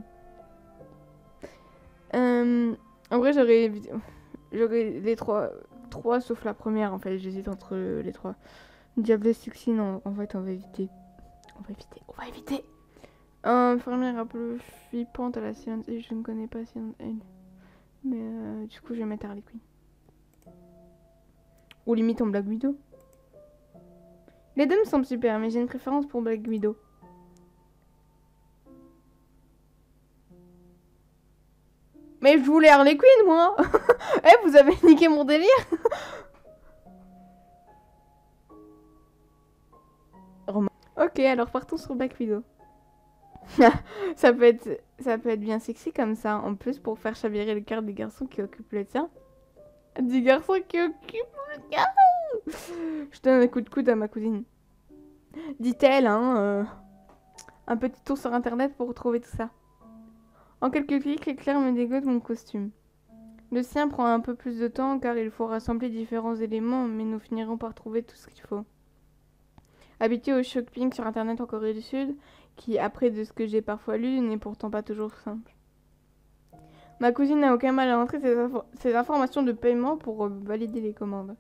Euh, en vrai, j'aurais j'aurais les trois, trois sauf la première en fait. J'hésite entre les trois. Diablesse sexy, non, en fait, on va éviter. On va éviter, on va éviter. Infirmière un peu flippante à la Silence Hill, je ne connais pas Silence Hill. Mais euh, du coup, je vais mettre Harley Quinn. Ou limite en Black Widow. Les deux me semblent super, mais j'ai une préférence pour Black Widow. Mais je voulais Harley Quinn, moi. Eh, vous avez niqué mon délire. Ok, alors partons sur Black Widow. ça, peut être, ça peut être bien sexy comme ça. En plus, pour faire chavirer le cœur des garçons qui occupent le tien. Des garçons qui occupent le tien. Je donne un coup de coude à ma cousine. Dit-elle, hein. Euh, un petit tour sur internet pour retrouver tout ça. En quelques clics, Claire me dégote mon costume. Le sien prend un peu plus de temps car il faut rassembler différents éléments, mais nous finirons par trouver tout ce qu'il faut. Habitué au shopping sur internet en Corée du Sud, qui, après de ce que j'ai parfois lu, n'est pourtant pas toujours simple. Ma cousine n'a aucun mal à entrer ses, info ses informations de paiement pour euh, valider les commandes.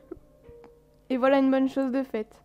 Et voilà une bonne chose de faite.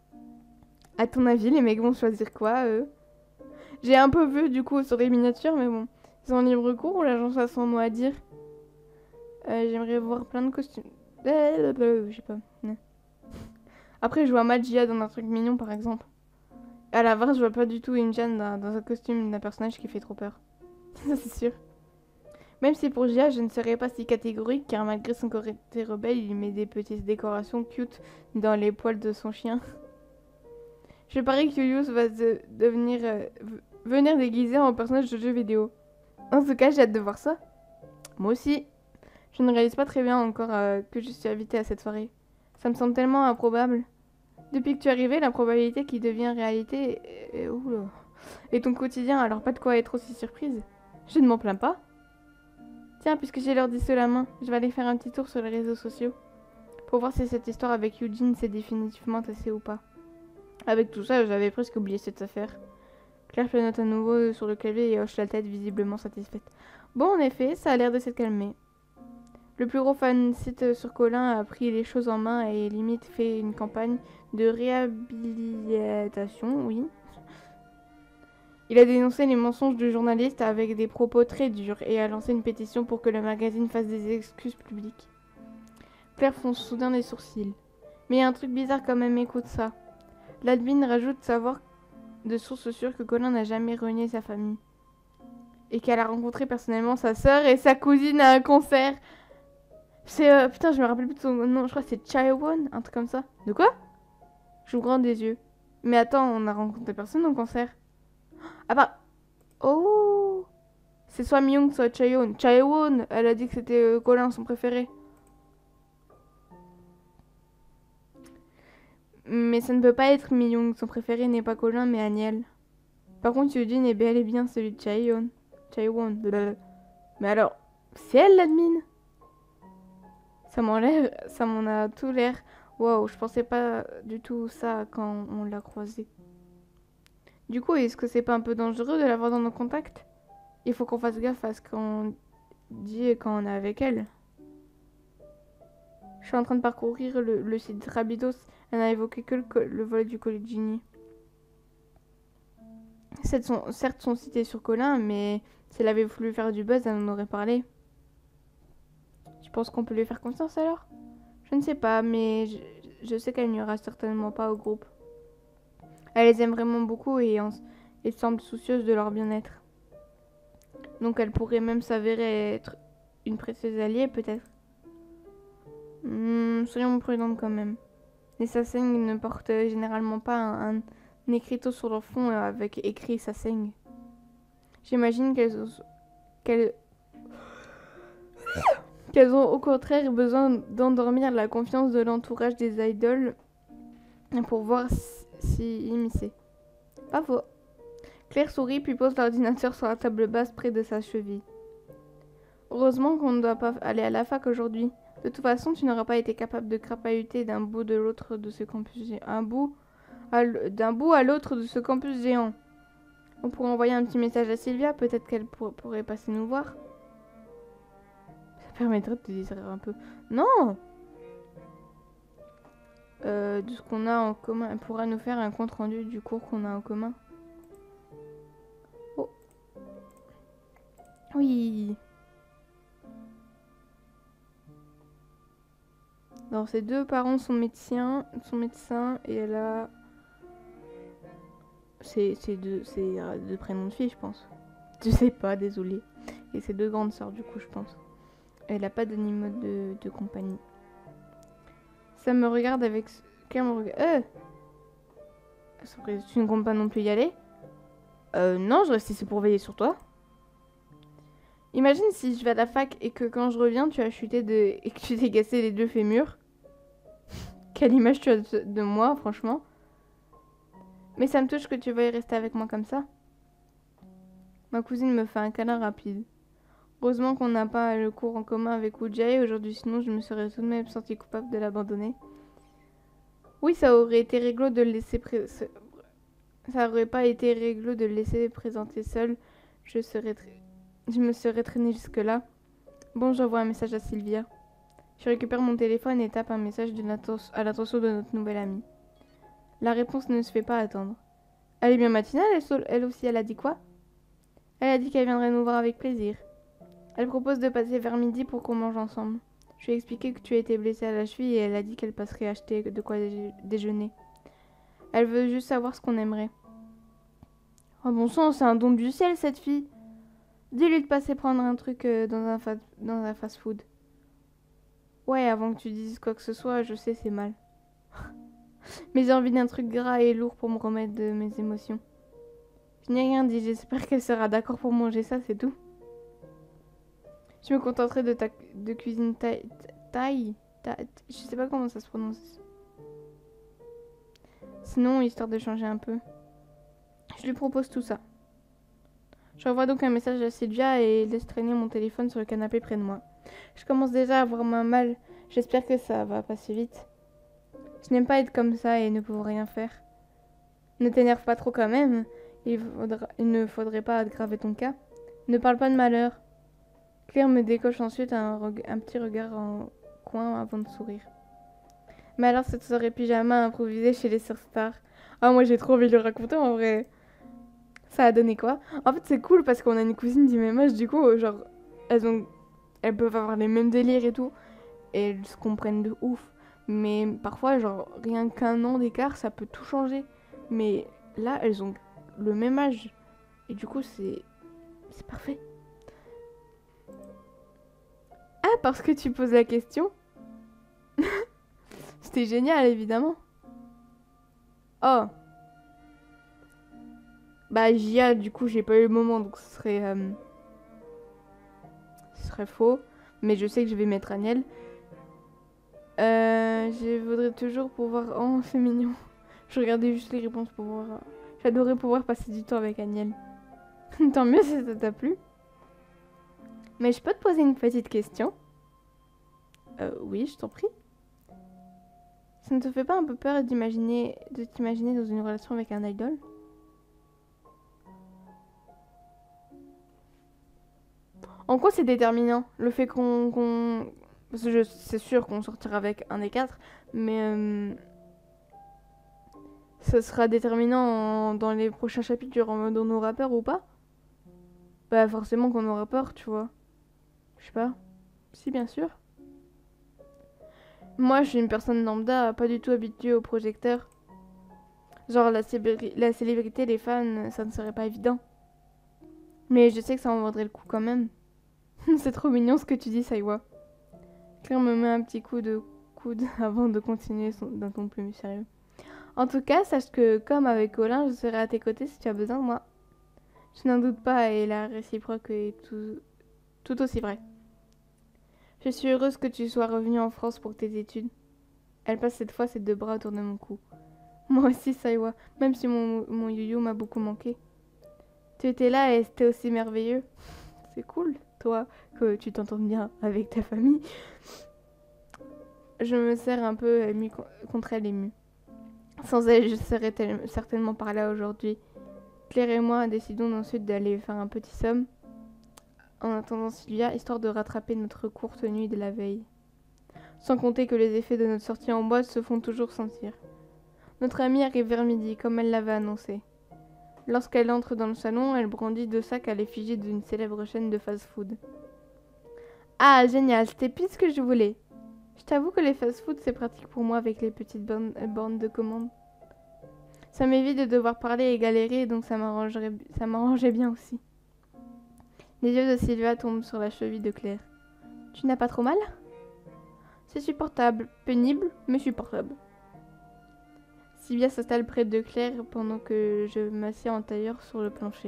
À ton avis, les mecs vont choisir quoi, eux? J'ai un peu vu du coup sur les miniatures, mais bon. Ils ont libre cours ou l'agence a son mot à dire? euh, J'aimerais voir plein de costumes. Je sais pas. Après, je vois Magia dans un truc mignon par exemple. À la vraie, je vois pas du tout Injan dans, dans un costume d'un personnage qui fait trop peur. Ça, c'est sûr. Même si pour Gia, je ne serais pas si catégorique, car malgré son côté rebelle, il met des petites décorations cute dans les poils de son chien. Je parie que Yuyus va de devenir, euh, venir déguisé en personnage de jeu vidéo. En tout cas, j'ai hâte de voir ça. Moi aussi. Je ne réalise pas très bien encore euh, que je suis invitée à cette soirée. Ça me semble tellement improbable. Depuis que tu es arrivé, la probabilité qu'il devienne réalité est... est... Oula. Et ton quotidien, alors pas de quoi être aussi surprise. Je ne m'en plains pas. Tiens, puisque j'ai l'heure sous la main, je vais aller faire un petit tour sur les réseaux sociaux. Pour voir si cette histoire avec Eugene s'est définitivement tassée ou pas. Avec tout ça, j'avais presque oublié cette affaire. Claire note à nouveau sur le clavier et hoche la tête, visiblement satisfaite. Bon, en effet, ça a l'air de s'être calmé. Le plus gros fan site sur Colin a pris les choses en main et limite fait une campagne de réhabilitation, oui. Il a dénoncé les mensonges du journaliste avec des propos très durs et a lancé une pétition pour que le magazine fasse des excuses publiques. Claire fronce soudain les sourcils. Mais il y a un truc bizarre quand même, écoute ça. L'admin rajoute savoir de sources sûres que Colin n'a jamais renié sa famille. Et qu'elle a rencontré personnellement sa sœur et sa cousine à un concert. C'est... Euh, putain, je me rappelle plus de son nom. Je crois que c'est Chaewon, un truc comme ça. De quoi? J'ouvre grand des yeux. Mais attends, on a rencontré personne au concert. Ah bah... Oh, c'est soit Myung, soit Chaewon. Chaewon, elle a dit que c'était euh, Colin, son préféré. Mais ça ne peut pas être Myung, son préféré n'est pas Colin, mais Aniel. Par contre, Eugene est bel et bien celui de Chaewon. Chaewon. Mais alors, c'est elle l'admin? Ça m'en l'air, ça m'en a tout l'air. Waouh, je pensais pas du tout ça quand on l'a croisée. Du coup, est-ce que c'est pas un peu dangereux de l'avoir dans nos contacts? Il faut qu'on fasse gaffe à ce qu'on dit quand on est avec elle. Je suis en train de parcourir le, le site Rabidos. Elle n'a évoqué que le, le vol du colis de Ginny. Son, certes, son site est sur Colin, mais si elle avait voulu faire du buzz, elle en aurait parlé. Tu penses qu'on peut lui faire confiance alors? Je ne sais pas, mais je, je sais qu'elle n'y aura certainement pas au groupe. Elle les aime vraiment beaucoup et, en, et semble soucieuse de leur bien-être. Donc elle pourrait même s'avérer être une précieuse alliée, peut-être. Hmm, soyons prudentes quand même. Les sasaeng ne portent généralement pas un, un écriteau sur leur fond avec écrit sasaeng. J'imagine qu'elles ont, qu'elles, qu'elles ont au contraire besoin d'endormir la confiance de l'entourage des idoles pour voir s'y immiscer. Pas faux. Claire sourit puis pose l'ordinateur sur la table basse près de sa cheville. Heureusement qu'on ne doit pas aller à la fac aujourd'hui. De toute façon, tu n'auras pas été capable de crapahuter d'un bout de l'autre de ce campus géant. Un bout d'un bout à l'autre de ce campus géant. On pourrait envoyer un petit message à Sylvia, peut-être qu'elle pour, pourrait passer nous voir. Ça permettrait de te distraire un peu. Non euh, De ce qu'on a en commun. Elle pourra nous faire un compte rendu du cours qu'on a en commun. Oh. Oui. Alors, ses deux parents sont médecins, sont médecins et elle a... C'est deux, euh, deux prénoms de filles, je pense. Je sais pas, désolée. Et ses deux grandes sœurs, du coup, je pense. Elle a pas d'animaux de, de compagnie. Ça me regarde avec... Quel me regarde... Euh Tu ne comptes pas non plus y aller? Euh, non, je reste ici pour veiller sur toi. Imagine si je vais à la fac et que quand je reviens, tu as chuté de... et que tu t'es cassé les deux fémurs. Quelle image tu as de, de moi, franchement. Mais ça me touche que tu veuilles rester avec moi comme ça. Ma cousine me fait un câlin rapide. Heureusement qu'on n'a pas le cours en commun avec Ujjayi aujourd'hui, sinon je me serais tout de même sentie coupable de l'abandonner. Oui, ça aurait été réglo de le laisser pré... Ça aurait pas été réglo de le laisser présenter seul. Je serais... Je me serais traînée jusque-là. Bon, j'envoie un message à Sylvia. Je récupère mon téléphone et tape un message à l'attention de notre nouvelle amie. La réponse ne se fait pas attendre. Elle est bien matinale, elle, elle aussi, elle a dit quoi? Elle a dit qu'elle viendrait nous voir avec plaisir. Elle propose de passer vers midi pour qu'on mange ensemble. Je lui ai expliqué que tu as été blessée à la cheville et elle a dit qu'elle passerait acheter de quoi déjeuner. Elle veut juste savoir ce qu'on aimerait. Oh bon sang, c'est un don du ciel cette fille. Dis-lui de passer prendre un truc dans un, fa dans un fast-food. Ouais, avant que tu dises quoi que ce soit, je sais c'est mal. Mais j'ai envie d'un truc gras et lourd pour me remettre de mes émotions. Je n'ai rien dit, j'espère qu'elle sera d'accord pour manger ça, c'est tout. Je me contenterai de ta de cuisine thaï. Thaï. Je sais pas comment ça se prononce. Sinon, histoire de changer un peu. Je lui propose tout ça. J'envoie donc un message à Sylvia et laisse traîner mon téléphone sur le canapé près de moi. Je commence déjà à avoir ma mal. J'espère que ça va passer vite. Je n'aime pas être comme ça et ne pouvoir rien faire. Ne t'énerve pas trop quand même. Il, faudra, il ne faudrait pas aggraver ton cas. Ne parle pas de malheur. Claire me décoche ensuite un, un petit regard en coin avant de sourire. Mais alors cette soirée pyjama improvisée chez les Sœurs Stars. Ah, moi j'ai trop envie de le raconter en vrai. Ça a donné quoi? En fait c'est cool parce qu'on a une cousine du même âge, du coup genre elles ont elles peuvent avoir les mêmes délires et tout et elles se comprennent de ouf. Mais parfois genre rien qu'un an d'écart ça peut tout changer. Mais là elles ont le même âge et du coup c'est c'est parfait. Ah, parce que tu poses la question. C'était génial évidemment. Oh. Bah J A, du coup j'ai pas eu le moment donc ce serait euh, ce serait faux, mais je sais que je vais mettre Agnel. Euh, je voudrais toujours pouvoir... Oh c'est mignon. Je regardais juste les réponses pour voir. J'adorais pouvoir passer du temps avec Agnel. Tant mieux si ça t'a plu. Mais je peux te poser une petite question? Euh oui, je t'en prie. Ça ne te fait pas un peu peur d'imaginer de t'imaginer dans une relation avec un idol? En quoi c'est déterminant? Le fait qu'on... qu'on... Parce que c'est sûr qu'on sortira avec un des quatre, mais... Euh, ça sera déterminant en, dans les prochains chapitres du Ramadan nos rappeurs ou pas? Bah forcément qu'on aura peur, tu vois. Je sais pas. Si, bien sûr. Moi, je suis une personne lambda, pas du tout habituée au projecteur. Genre, la, la célébrité, les fans, ça ne serait pas évident. Mais je sais que ça en vaudrait le coup quand même. C'est trop mignon ce que tu dis, Saiwa. Claire me met un petit coup de coude avant de continuer son... d'un ton plus sérieux. En tout cas, sache que, comme avec Colin, je serai à tes côtés si tu as besoin de moi. Je n'en doute pas et la réciproque est tout, tout aussi vraie. Je suis heureuse que tu sois revenue en France pour tes études. Elle passe cette fois ses deux bras autour de mon cou. Moi aussi, Saiwa, même si mon, mon yo-yo m'a beaucoup manqué. Tu étais là et c'était aussi merveilleux. C'est cool, toi, que tu t'entendes bien avec ta famille. Je me serre un peu émue contre elle émue. Sans elle, je serais certainement par là aujourd'hui. Claire et moi décidons ensuite d'aller faire un petit somme en attendant Sylvia, histoire de rattraper notre courte nuit de la veille. Sans compter que les effets de notre sortie en boîte se font toujours sentir. Notre amie arrive vers midi, comme elle l'avait annoncé. Lorsqu'elle entre dans le salon, elle brandit deux sacs à l'effigie d'une célèbre chaîne de fast-food. Ah, génial, c'était pile ce que je voulais. Je t'avoue que les fast-food, c'est pratique pour moi avec les petites bornes, euh, bornes de commande. Ça m'évite de devoir parler et galérer, donc ça m'arrangerait, ça m'arrangeait bien aussi. Les yeux de Sylvia tombent sur la cheville de Claire. Tu n'as pas trop mal? C'est supportable, pénible, mais supportable. Sylvia s'installe près de Claire pendant que je m'assieds en tailleur sur le plancher.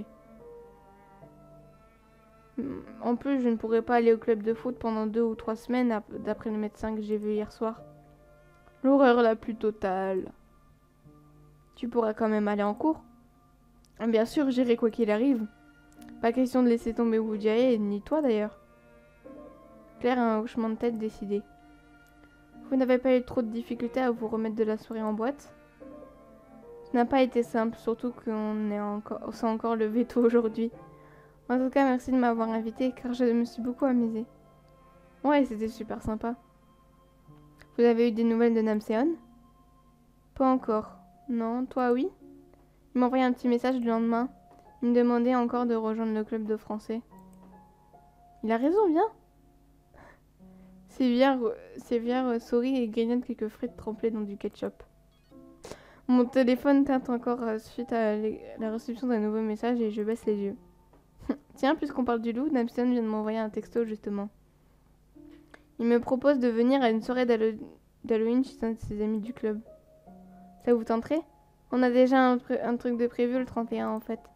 En plus, je ne pourrais pas aller au club de foot pendant deux ou trois semaines, d'après le médecin que j'ai vu hier soir. L'horreur la plus totale. Tu pourras quand même aller en cours? Bien sûr, j'irai quoi qu'il arrive. Pas question de laisser tomber Woodyay, ni toi d'ailleurs. Claire a un hochement de tête décidé. Vous n'avez pas eu trop de difficultés à vous remettre de la soirée en boîte? Ça n'a pas été simple, surtout qu'on est encore, on s'est encore levé tôt aujourd'hui. En tout cas, merci de m'avoir invité, car je me suis beaucoup amusée. Ouais, c'était super sympa. Vous avez eu des nouvelles de Namseon? Pas encore. Non, toi oui? Il m'a envoyé un petit message le lendemain. Il me demandait encore de rejoindre le club de français. Il a raison, viens. Sévière sourit et grignote quelques frites trempées dans du ketchup. Mon téléphone teinte encore suite à la réception d'un nouveau message et je baisse les yeux. Tiens, puisqu'on parle du loup, Namseon vient de m'envoyer un texto justement. Il me propose de venir à une soirée d'Halloween chez un de ses amis du club. Ça vous tenterait? On a déjà un, un truc de prévu le trente et un en fait.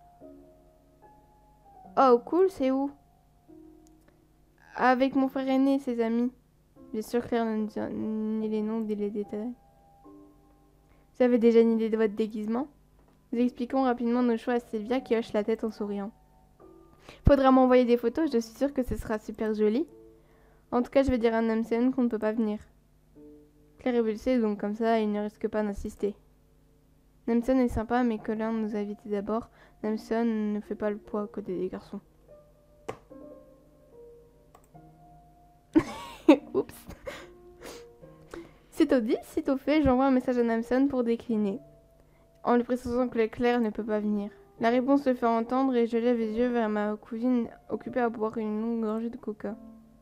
Oh cool, c'est où? Avec mon frère aîné et ses amis. Bien sûr, Claire ne dit ni les noms ni les détails. Vous avez déjà une idée de votre déguisement? Nous expliquons rapidement nos choix à Sylvia qui hoche la tête en souriant. Faudra m'envoyer des photos, je suis sûre que ce sera super joli. En tout cas, je vais dire à Namseon qu'on ne peut pas venir. Claire est pulsée, donc comme ça, il ne risque pas d'insister. Namseon est sympa, mais Colin nous a invités d'abord. Namseon ne fait pas le poids à côté des garçons. Oups. Sitôt dit, sitôt fait, j'envoie un message à Namseon pour décliner, en lui précisant que Claire ne peut pas venir. La réponse se fait entendre et je lève les yeux vers ma cousine occupée à boire une longue gorgée de coca.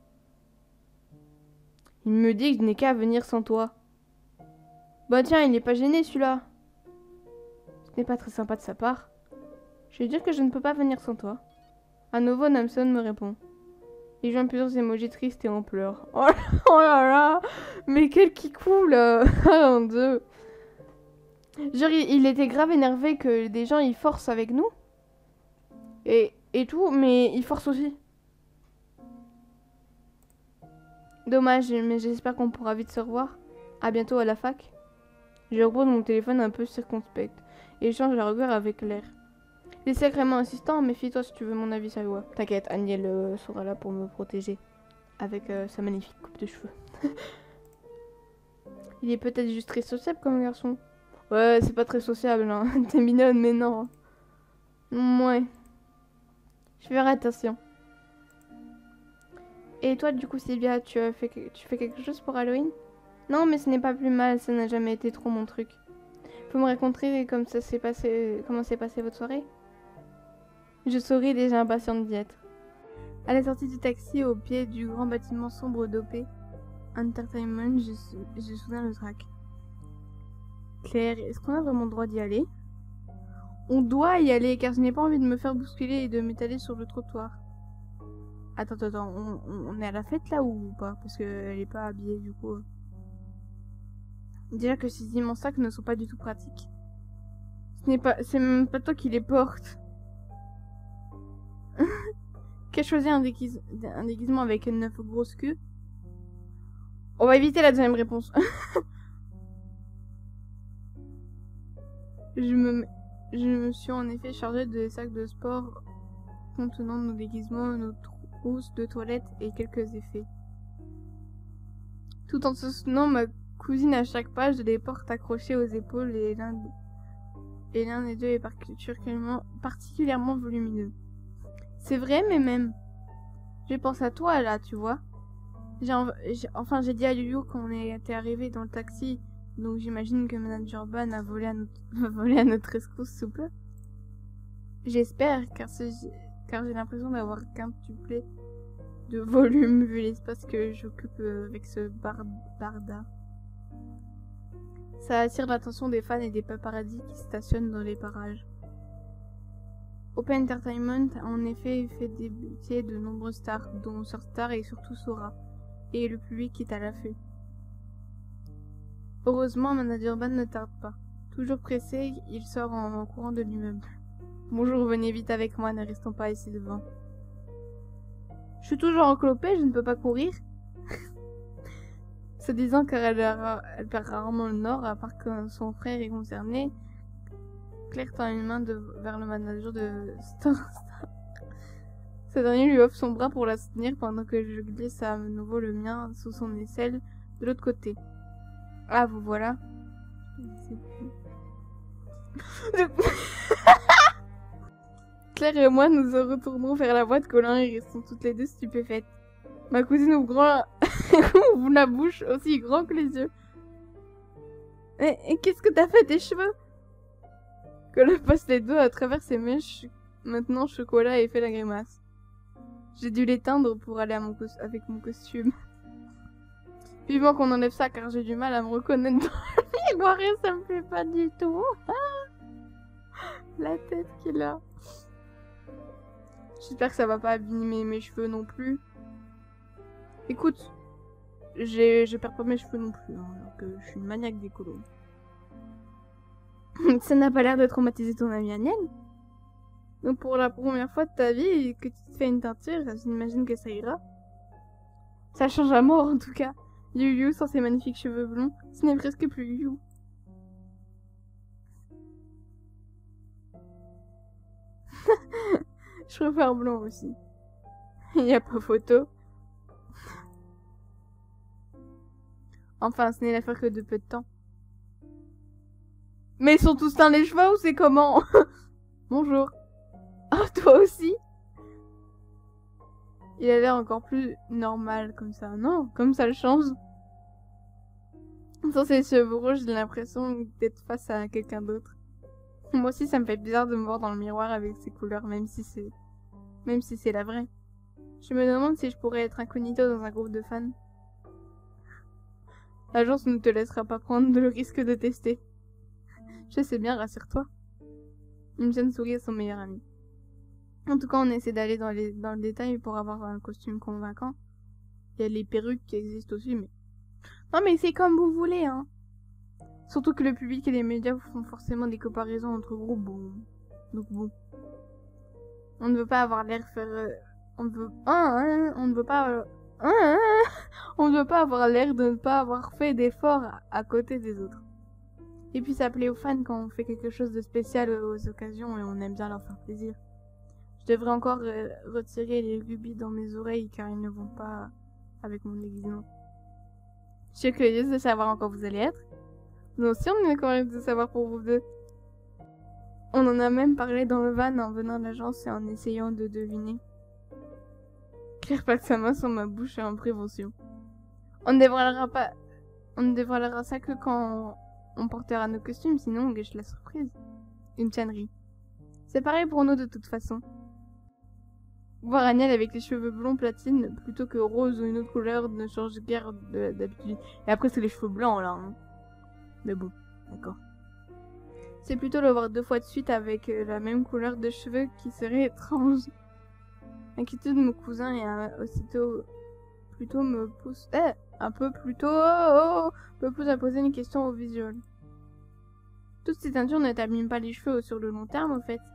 Il me dit que je n'ai qu'à venir sans toi. Bah tiens, il n'est pas gêné celui-là. Ce n'est pas très sympa de sa part. Je vais dire que je ne peux pas venir sans toi. À nouveau, Namseon me répond. Il joint plusieurs émojis tristes et en pleurs. Oh là, oh là là. Mais quel kikou là. Oh mon dieu. Genre, il était grave énervé que des gens ils forcent avec nous. Et, et tout, mais ils forcent aussi. Dommage, mais j'espère qu'on pourra vite se revoir. À bientôt à la fac. Je repose mon téléphone un peu circonspect et échange la regard avec Claire. Il est sacrément insistant, méfie-toi si tu veux mon avis, Saiwa. T'inquiète, Aniel euh, sera là pour me protéger. Avec euh, sa magnifique coupe de cheveux. Il est peut-être juste très sociable comme garçon. Ouais, c'est pas très sociable, hein. T'es mignonne, mais non. Ouais. Je ferai attention. Et toi, du coup, Sylvia, tu, as fait, tu fais quelque chose pour Halloween? Non, mais ce n'est pas plus mal, ça n'a jamais été trop mon truc. Faut me raconter comme ça s'est passé, comment s'est passée votre soirée? Je souris déjà impatiente d'y être. À la sortie du taxi, au pied du grand bâtiment sombre dopé, Entertainment, je, je soudain le trac. Claire, est-ce qu'on a vraiment le droit d'y aller? On doit y aller, car je n'ai pas envie de me faire bousculer et de m'étaler sur le trottoir. Attends, attends, on, on est à la fête là ou pas? Parce qu'elle est pas habillée du coup. Déjà que ces immenses sacs ne sont pas du tout pratiques. Ce n'est pas, c'est même pas toi qui les portes. Qu'a choisi un, déguise... un déguisement avec une neuf grosse queue? On va éviter la deuxième réponse. je, me... je me suis en effet chargée de sacs de sport contenant nos déguisements, nos trousses de toilette et quelques effets. Tout en soutenant ma cousine à chaque page, les portes accrochées aux épaules et l'un et l'un des deux est particulièrement, particulièrement volumineux. C'est vrai, mais même. Je pense à toi, là, tu vois. J'ai en... Enfin, j'ai dit à Yuyu quand on était arrivé dans le taxi, donc j'imagine que Madame Urban a volé à notre, a volé à notre rescousse sous peu. J'espère, car j'ai car j'ai l'impression d'avoir quintuplé de volume vu l'espace que j'occupe avec ce bar barda. Ça attire l'attention des fans et des paparazzis qui stationnent dans les parages. Open Entertainment a en effet fait débuter de nombreuses stars, dont Surstar et surtout Sora, et le public est à l'affût. Heureusement, Manager Urban ne tarde pas. Toujours pressé, il sort en courant de l'immeuble. Bonjour, venez vite avec moi, ne restons pas ici devant. Je suis toujours enclopée, je ne peux pas courir. Se disant car elle, elle perd rarement le nord, à part que son frère est concerné, Claire tend une main de, vers le manager de Star Star. Ce dernier lui offre son bras pour la soutenir pendant que je glisse à nouveau le mien sous son aisselle de l'autre côté. Ah, vous voilà. Claire et moi nous retournons vers la boîte collant et restons toutes les deux stupéfaites. Ma cousine ouvre, grand... ouvre la bouche aussi grand que les yeux. Et, et qu'est-ce que t'as fait tes cheveux? Cola passe les doigts à travers ses mèches, maintenant chocolat et fait la grimace. J'ai dû l'éteindre pour aller à mon avec mon costume. Vivement qu'on enlève ça car j'ai du mal à me reconnaître dans le miroir et ça me plaît pas du tout. La tête qu'il a. J'espère que ça va pas abîmer mes cheveux non plus. Écoute, je perds pas mes cheveux non plus, hein, alors que je suis une maniaque d'écolo. Ça n'a pas l'air de traumatiser ton ami Aniel. Donc pour la première fois de ta vie que tu te fais une teinture, j'imagine que ça ira. Ça change à mort en tout cas. Yu-Yu sans ses magnifiques cheveux blonds, ce n'est presque plus Yu. Je préfère blond aussi. Il n'y a pas photo. Enfin, ce n'est l'affaire que de peu de temps. Mais ils sont tous teints les cheveux ou c'est comment? Bonjour. Oh, toi aussi? Il a l'air encore plus normal comme ça. Non, comme ça le change. Sans ses cheveux rouges, j'ai l'impression d'être face à quelqu'un d'autre. Moi aussi, ça me fait bizarre de me voir dans le miroir avec ces couleurs, même si c'est... Même si c'est la vraie. Je me demande si je pourrais être incognito dans un groupe de fans. L'agence ne te laissera pas prendre le risque de tester. Je sais bien, rassure-toi. Une jeune sourit à son meilleur ami. En tout cas, on essaie d'aller dans, les... dans le détail pour avoir un costume convaincant. Il y a les perruques qui existent aussi, mais... Non, mais c'est comme vous voulez, hein. Surtout que le public et les médias font forcément des comparaisons entre groupes, bon... Donc bon... On ne veut pas avoir l'air faire... Euh... On ne veut... Ah, hein, on ne veut pas... Euh... Ah, hein, on ne veut pas avoir l'air de ne pas avoir fait d'efforts à... à côté des autres. Et puis ça plaît aux fans quand on fait quelque chose de spécial aux occasions et on aime bien leur faire plaisir. Je devrais encore euh, retirer les rubis dans mes oreilles car ils ne vont pas avec mon déguisement. Je suis curieuse de savoir en quoi vous allez être. Nous aussi on est curieuse de savoir pour vous deux. On en a même parlé dans le van en venant de l'agence et en essayant de deviner. Claire passe sa main sur ma bouche en prévention. On ne dévoilera pas... On ne dévoilera ça que quand on portera nos costumes, sinon on gâche la surprise. Une channerie. C'est pareil pour nous de toute façon. Voir Aniel avec les cheveux blonds platine plutôt que rose ou une autre couleur ne change guère d'habitude. Et après c'est les cheveux blancs là. Hein. Mais bon, d'accord. C'est plutôt le voir deux fois de suite avec la même couleur de cheveux qui serait étrange. L'inquiétude de mon cousin et euh, aussitôt plutôt me pousse... Eh un peu plus tôt, oh, un peu plus à poser une question au visuel. Toutes ces teintures ne t'abîment pas les cheveux sur le long terme, au fait.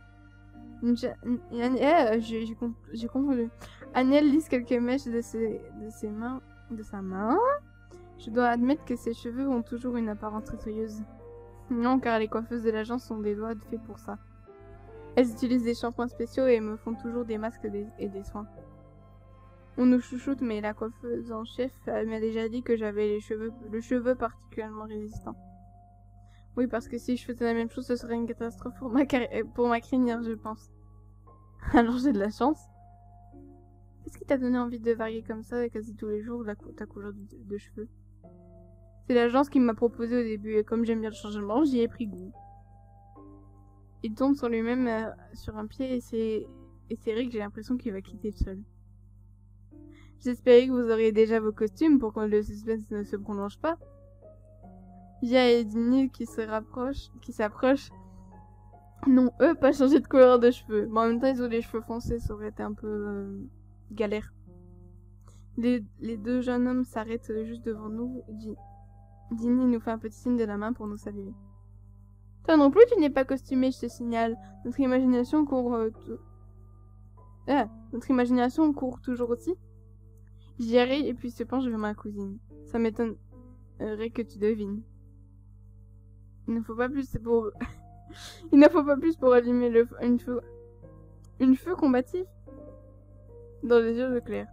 Eh, j'ai confondu. Aniel lisse quelques mèches de ses, de ses mains, de sa main. Je dois admettre que ses cheveux ont toujours une apparence très soyeuse. Non, car les coiffeuses de l'agence ont des doigts faits pour ça. Elles utilisent des shampoings spéciaux et me font toujours des masques et des soins. On nous chouchoute, mais la coiffeuse en chef m'a déjà dit que j'avais les cheveux, le cheveu particulièrement résistant. Oui, parce que si je faisais la même chose, ce serait une catastrophe pour ma, pour ma crinière, je pense. Alors j'ai de la chance. Qu'est-ce qui t'a donné envie de varier comme ça quasi tous les jours la cou ta couleur de, de cheveux? C'est l'agence qui m'a proposé au début, et comme j'aime bien le changement, j'y ai pris goût. Il tombe sur lui-même euh, sur un pied, et c'est Eric, j'ai l'impression qu'il va quitter seul. J'espérais que vous auriez déjà vos costumes pour que le suspense ne se prolonge pas. Gia et Dini qui se rapprochent, qui s'approchent. Non, eux, pas changer de couleur de cheveux. Bon, en même temps, ils ont les cheveux foncés, ça aurait été un peu euh, galère. Les, les deux jeunes hommes s'arrêtent juste devant nous. Dini nous fait un petit signe de la main pour nous saluer. Toi non plus, tu n'es pas costumé, je te signale. Notre imagination court... Euh, ah, notre imagination court toujours aussi. J'y arrive et puis se penche vers ma cousine. Ça m'étonnerait que tu devines. Il ne faut pas plus pour... Il ne faut pas plus pour allumer le... une feu... Une feu combatif dans les yeux de Claire.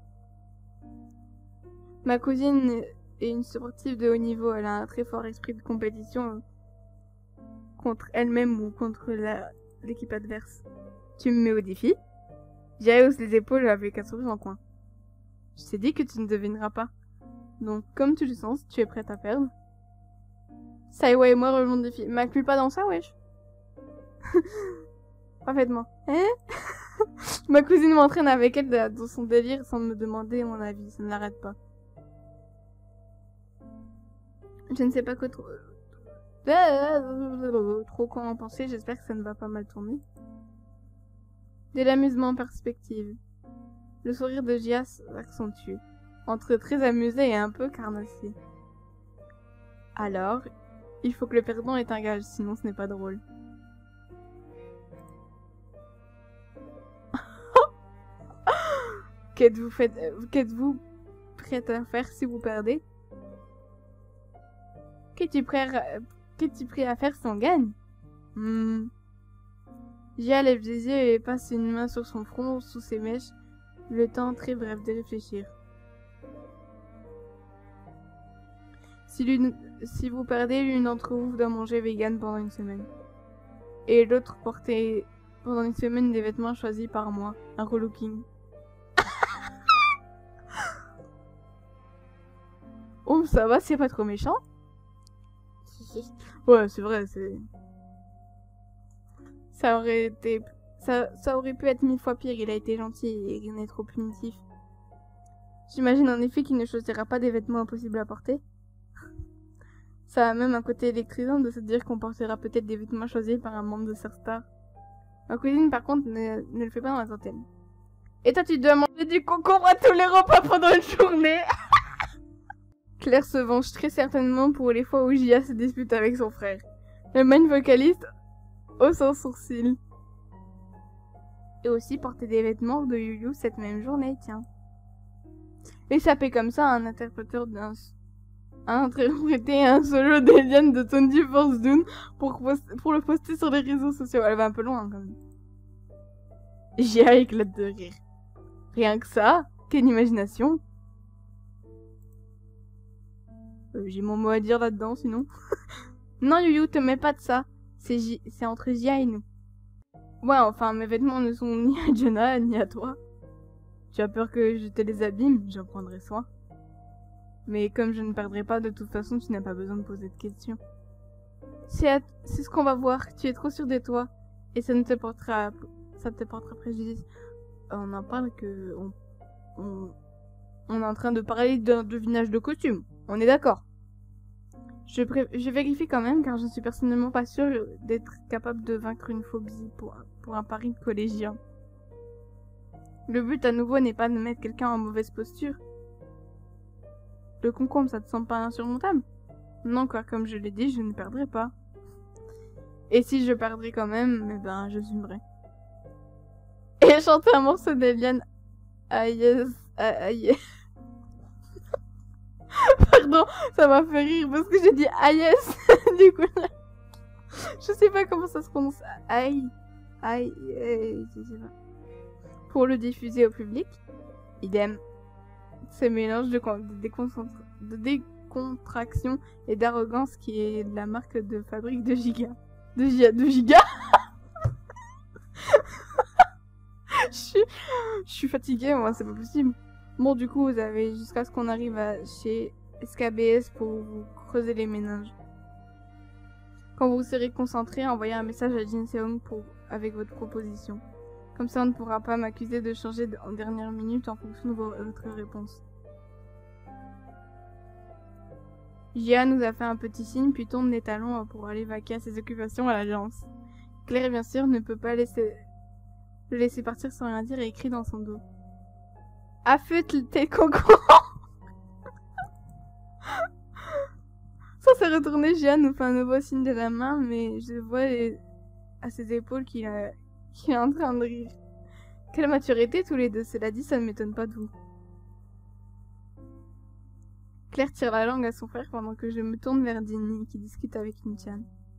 Ma cousine est une sportive de haut niveau. Elle a un très fort esprit de compétition contre elle-même ou contre l'équipe adverse. Tu me mets au défi? J'ai hausse les épaules avec un sourire en coin. Je t'ai dit que tu ne devineras pas. Donc, comme tu le sens, tu es prête à perdre. Saiwa et moi relevons le défi. M'inclus pas dans ça, wesh. Parfaitement. Hein? Ma cousine m'entraîne avec elle dans son délire sans me demander mon avis. Ça ne l'arrête pas. Je ne sais pas quoi trop... Trop quoi en penser. J'espère que ça ne va pas mal tourner. De l'amusement en perspective. Le sourire de Gia s'accentue. Entre très amusé et un peu carnassier. Alors, il faut que le perdant ait un gage, sinon ce n'est pas drôle. Qu'êtes-vous fait... Qu'êtes-vous prête à faire si vous perdez? Qu'es-tu prêt... Qu'es-tu prêt à faire si on gagne? Hmm. Gia lève les yeux et passe une main sur son front, sous ses mèches, le temps très bref de réfléchir. Si, l'une... si vous perdez, l'une d'entre vous doit manger vegan pendant une semaine. Et l'autre porter pendant une semaine des vêtements choisis par moi. Un relooking. Oh, ça va, c'est pas trop méchant? Ouais, c'est vrai, c'est... Ça aurait été... Ça, ça aurait pu être mille fois pire, il a été gentil et rien n'est trop punitif. J'imagine en effet qu'il ne choisira pas des vêtements impossibles à porter. Ça a même un côté électrisant de se dire qu'on portera peut-être des vêtements choisis par un membre de Surstar. Ma cousine, par contre, ne, ne le fait pas dans la trentaine. Et toi, tu dois manger du concombre à tous les repas pendant une journée. Claire se venge très certainement pour les fois où Gia se dispute avec son frère. Le main vocaliste hausse son sourcil. Et aussi porter des vêtements de Yu Yu cette même journée, tiens. Et saper comme ça un interpréteur d'un... a interprété un solo d'Eliane de Twenty Force Dune pour, pour le poster sur les réseaux sociaux. Elle va un peu loin quand même. Gia éclate de rire. Rien que ça, quelle imagination. Euh, J'ai mon mot à dire là-dedans sinon. Non Yu-Yu, te mets pas de ça. C'est entre Gia et nous. Ouais, enfin mes vêtements ne sont ni à Jonah ni à toi. Tu as peur que je te les abîme, j'en prendrai soin. Mais comme je ne perdrai pas, de toute façon, tu n'as pas besoin de poser de questions. C'est ce qu'on va voir. Tu es trop sûr de toi. Et ça ne te portera, ça te portera préjudice. On en parle que... On, on, on est en train de parler d'un devinage de costume. On est d'accord. Je, je vérifie quand même, car je ne suis personnellement pas sûre d'être capable de vaincre une phobie pour, pour un pari de collégien. Le but, à nouveau, n'est pas de mettre quelqu'un en mauvaise posture. Le concombre, ça te semble pas insurmontable? Non, car comme je l'ai dit, je ne perdrai pas. Et si je perdrai quand même, eh ben, je zoomerai. Et chanter un morceau d'Eliane. Ah yes, ah yes. Pardon, ça m'a fait rire parce que j'ai dit ah yes. Du coup, là, je sais pas comment ça se prononce. Aïe, aïe, aïe, je sais pas. Pour le diffuser au public, idem. Ce mélange de, de, déconcentra... de décontraction et d'arrogance qui est la marque de fabrique de Giga. De Giga, de Giga. Je suis... Je suis fatiguée, moi, c'est pas possible. Bon, du coup, vous avez jusqu'à ce qu'on arrive à chez S K B S pour vous creuser les méninges. Quand vous serez concentré, envoyez un message à Jin Seong pour... avec votre proposition. Comme ça, on ne pourra pas m'accuser de changer de... en dernière minute en fonction de votre réponse. Jia nous a fait un petit signe, puis tourne les talons pour aller vaquer à ses occupations à l'agence. Claire, bien sûr, ne peut pas laisser... le laisser partir sans rien dire et écrit dans son dos. Affûte tes cocons. Sans se retourner, Jia nous fait un nouveau signe de la main, mais je vois les... à ses épaules qu'il a... qu'il est en train de rire. Quelle maturité tous les deux, cela dit, ça ne m'étonne pas de vous. Claire tire la langue à son frère pendant que je me tourne vers Dini qui discute avec Nichan.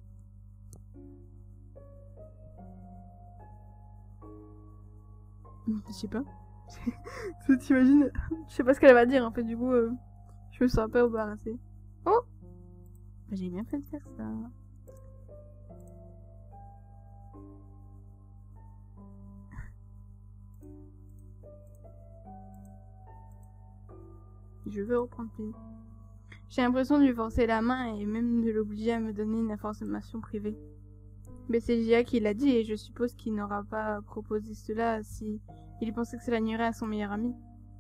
Je sais pas. T'imagines? Je sais pas ce qu'elle va dire en fait, du coup, euh, je me sens un peu embarrassée. Oh! Bah, j'ai bien fait de faire ça. Je veux reprendre pied. J'ai l'impression de lui forcer la main et même de l'obliger à me donner une information privée. Mais c'est Jia qui l'a dit et je suppose qu'il n'aura pas proposé cela si il pensait que cela nuirait à son meilleur ami.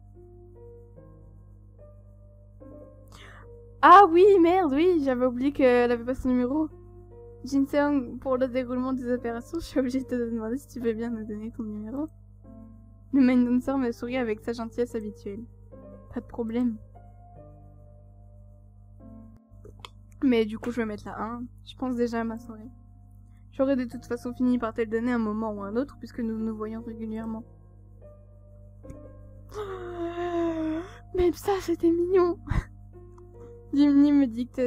Ah oui, merde, oui, j'avais oublié qu'elle avait pas son numéro. Jin Seong, pour le déroulement des opérations, je suis obligée de te demander si tu veux bien me donner ton numéro. Le main dancer me sourit avec sa gentillesse habituelle. Pas de problème. Mais du coup, je vais mettre la un. Je pense déjà à ma soirée. J'aurais de toute façon fini par te le donner un moment ou un autre, puisque nous nous voyons régulièrement. Même ça, c'était mignon. Jimmy me dicte...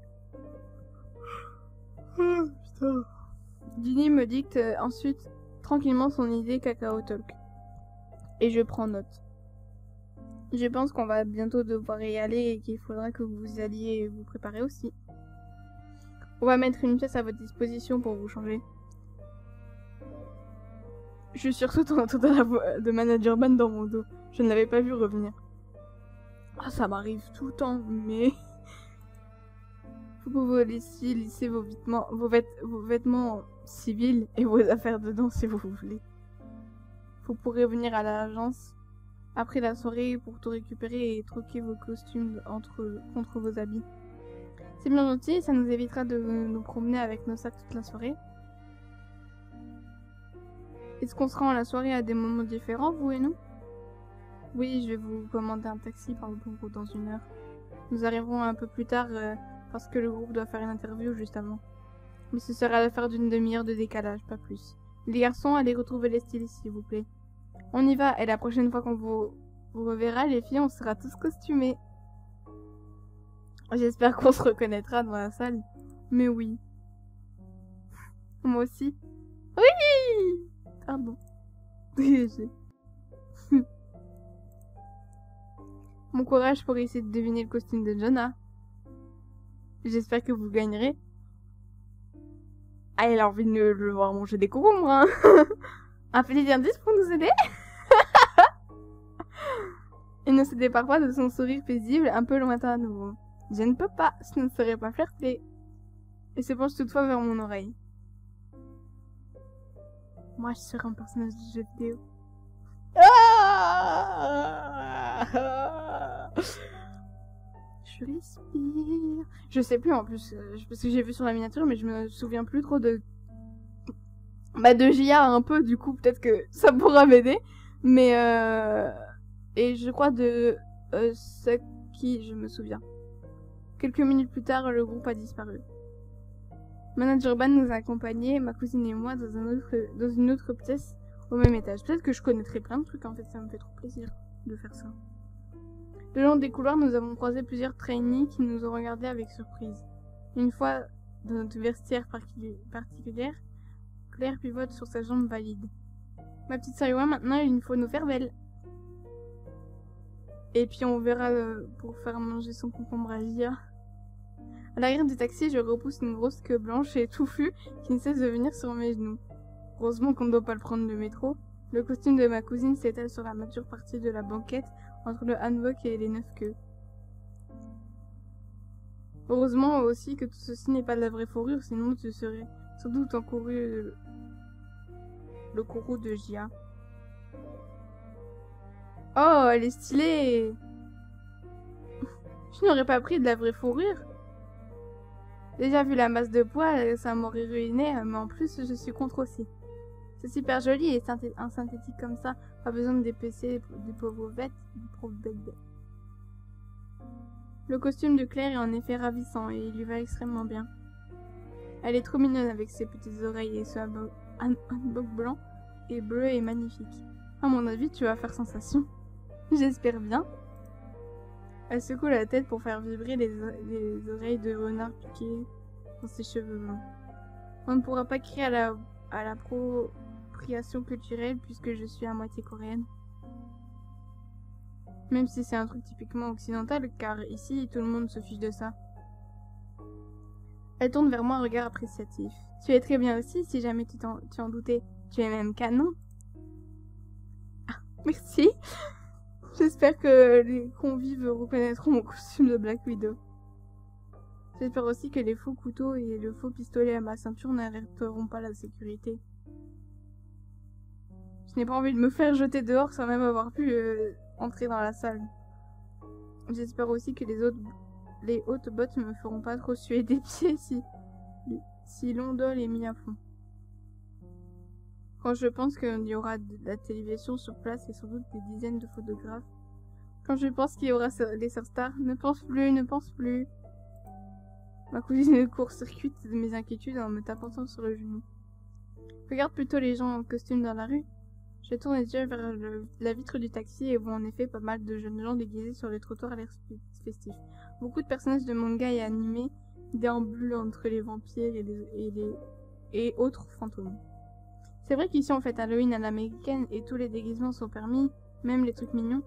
Oh, putain. Ginny me dicte ensuite tranquillement son idée Cacao Talk. Et je prends note. Je pense qu'on va bientôt devoir y aller et qu'il faudra que vous alliez vous préparer aussi. On va mettre une pièce à votre disposition pour vous changer. Je sursaute en entendant la voix de Manager Man dans mon dos. Je ne l'avais pas vu revenir. Ah, ça m'arrive tout le temps, mais... Faut que vous laissiez lisser vos vêtements, vos, vêt vos vêtements civils et vos affaires dedans si vous voulez. Vous pourrez venir à l'agence après la soirée pour tout récupérer et troquer vos costumes entre, contre vos habits. C'est bien gentil, ça nous évitera de nous promener avec nos sacs toute la soirée. Est-ce qu'on se rend à la soirée à des moments différents, vous et nous? Oui, je vais vous commander un taxi par le bureau dans une heure. Nous arriverons un peu plus tard euh, parce que le groupe doit faire une interview juste avant. Mais ce sera l'affaire d'une demi-heure de décalage, pas plus. Les garçons, allez retrouver les stylistes, s'il vous plaît. On y va, et la prochaine fois qu'on vous, vous reverra, les filles, on sera tous costumés. J'espère qu'on se reconnaîtra dans la salle. Mais oui. Moi aussi. Oui! Pardon. Mon courage pour essayer de deviner le costume de Jonah. J'espère que vous gagnerez. Ah, elle a envie de le voir manger des concombres, hein. Un petit indice pour nous aider. Il ne se départ pas de son sourire paisible, un peu lointain à nouveau. Je ne peux pas, ce ne serait pas flirter. Et se penche toutefois vers mon oreille. Moi, je serai un personnage de jeu vidéo. Ah, je respire. Je sais plus en plus, parce que j'ai vu sur la miniature, mais je me souviens plus trop de... Bah de J A un peu, du coup, peut-être que ça pourra m'aider. Mais euh... Et je crois de... Euh, qui, je me souviens. Quelques minutes plus tard, le groupe a disparu. Manager Ban nous a accompagnés, ma cousine et moi, dans, un autre, dans une autre pièce au même étage. Peut-être que je connaîtrais plein de trucs, en fait, ça me fait trop plaisir de faire ça. Le long des couloirs, nous avons croisé plusieurs trainees qui nous ont regardés avec surprise. Une fois dans notre vestiaire particulière, Claire pivote sur sa jambe valide. Ma petite Saiwa, maintenant, il faut nous faire belle. Et puis on verra euh, pour faire manger son concombre à Gia. À l'arrière du taxi, je repousse une grosse queue blanche et touffue qui ne cesse de venir sur mes genoux. Heureusement qu'on ne doit pas le prendre le métro. Le costume de ma cousine s'étale sur la mature partie de la banquette entre le hanbok et les neuf queues. Heureusement aussi que tout ceci n'est pas de la vraie fourrure, sinon tu serais sans doute encouru le, le courroux de Gia. Oh, elle est stylée! Je n'aurais pas pris de la vraie fourrure. Déjà vu la masse de poils, ça m'aurait ruiné, mais en plus je suis contre aussi. C'est super joli et synthé un synthétique comme ça, pas besoin de d'épaisser des pauvres bêtes, des pauvres bêtes bêtes. Le costume de Claire est en effet ravissant et il lui va extrêmement bien. Elle est trop mignonne avec ses petites oreilles et ce hanbok blanc et bleu est magnifique. À mon avis, tu vas faire sensation. J'espère bien. Elle secoue la tête pour faire vibrer les, les oreilles de renard piqué dans ses cheveux blancs. On ne pourra pas crier à la, à l'appropriation culturelle puisque je suis à moitié coréenne. Même si c'est un truc typiquement occidental, car ici, tout le monde se fiche de ça. Elle tourne vers moi un regard appréciatif. Tu es très bien aussi, si jamais tu, en, tu en doutais. Tu es même canon. Ah, merci. J'espère que les convives reconnaîtront mon costume de Black Widow. J'espère aussi que les faux couteaux et le faux pistolet à ma ceinture n'alerteront pas la sécurité. Je n'ai pas envie de me faire jeter dehors sans même avoir pu euh, entrer dans la salle. J'espère aussi que les autres, les hautes bottes me feront pas trop suer des pieds si, si l'ondole est mis à fond. Quand je pense qu'il y aura de la télévision sur place et sans doute des dizaines de photographes. Quand je pense qu'il y aura des stars, ne pense plus, ne pense plus. Ma cousine court-circuite de mes inquiétudes en me tapant sur le genou. Regarde plutôt les gens en costume dans la rue. Je tourne les yeux vers le, la vitre du taxi et vois en effet pas mal de jeunes gens déguisés sur les trottoirs à l'air festif. Beaucoup de personnages de manga et animés déambulent entre les vampires et les, et les et autres fantômes. C'est vrai qu'ici on fête Halloween à l'américaine et tous les déguisements sont permis, même les trucs mignons.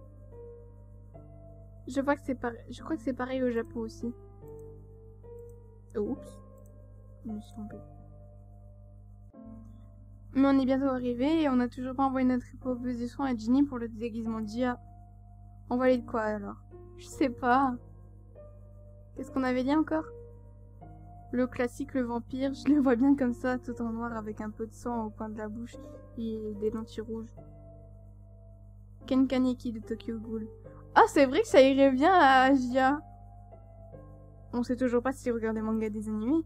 Je vois que c'est pareil, je crois que c'est pareil au Japon aussi. Oups, je me suis trompée. Mais on est bientôt arrivé et on n'a toujours pas envoyé notre proposition à Ginny pour le déguisement de Gia. On va aller de quoi alors? Je sais pas. Qu'est-ce qu'on avait dit encore? Le classique, le vampire, je le vois bien comme ça, tout en noir avec un peu de sang au coin de la bouche et des lentilles rouges. Ken Kaneki de Tokyo Ghoul. Ah, c'est vrai que ça irait bien à Gia. On sait toujours pas s'il regarde des mangas des animés.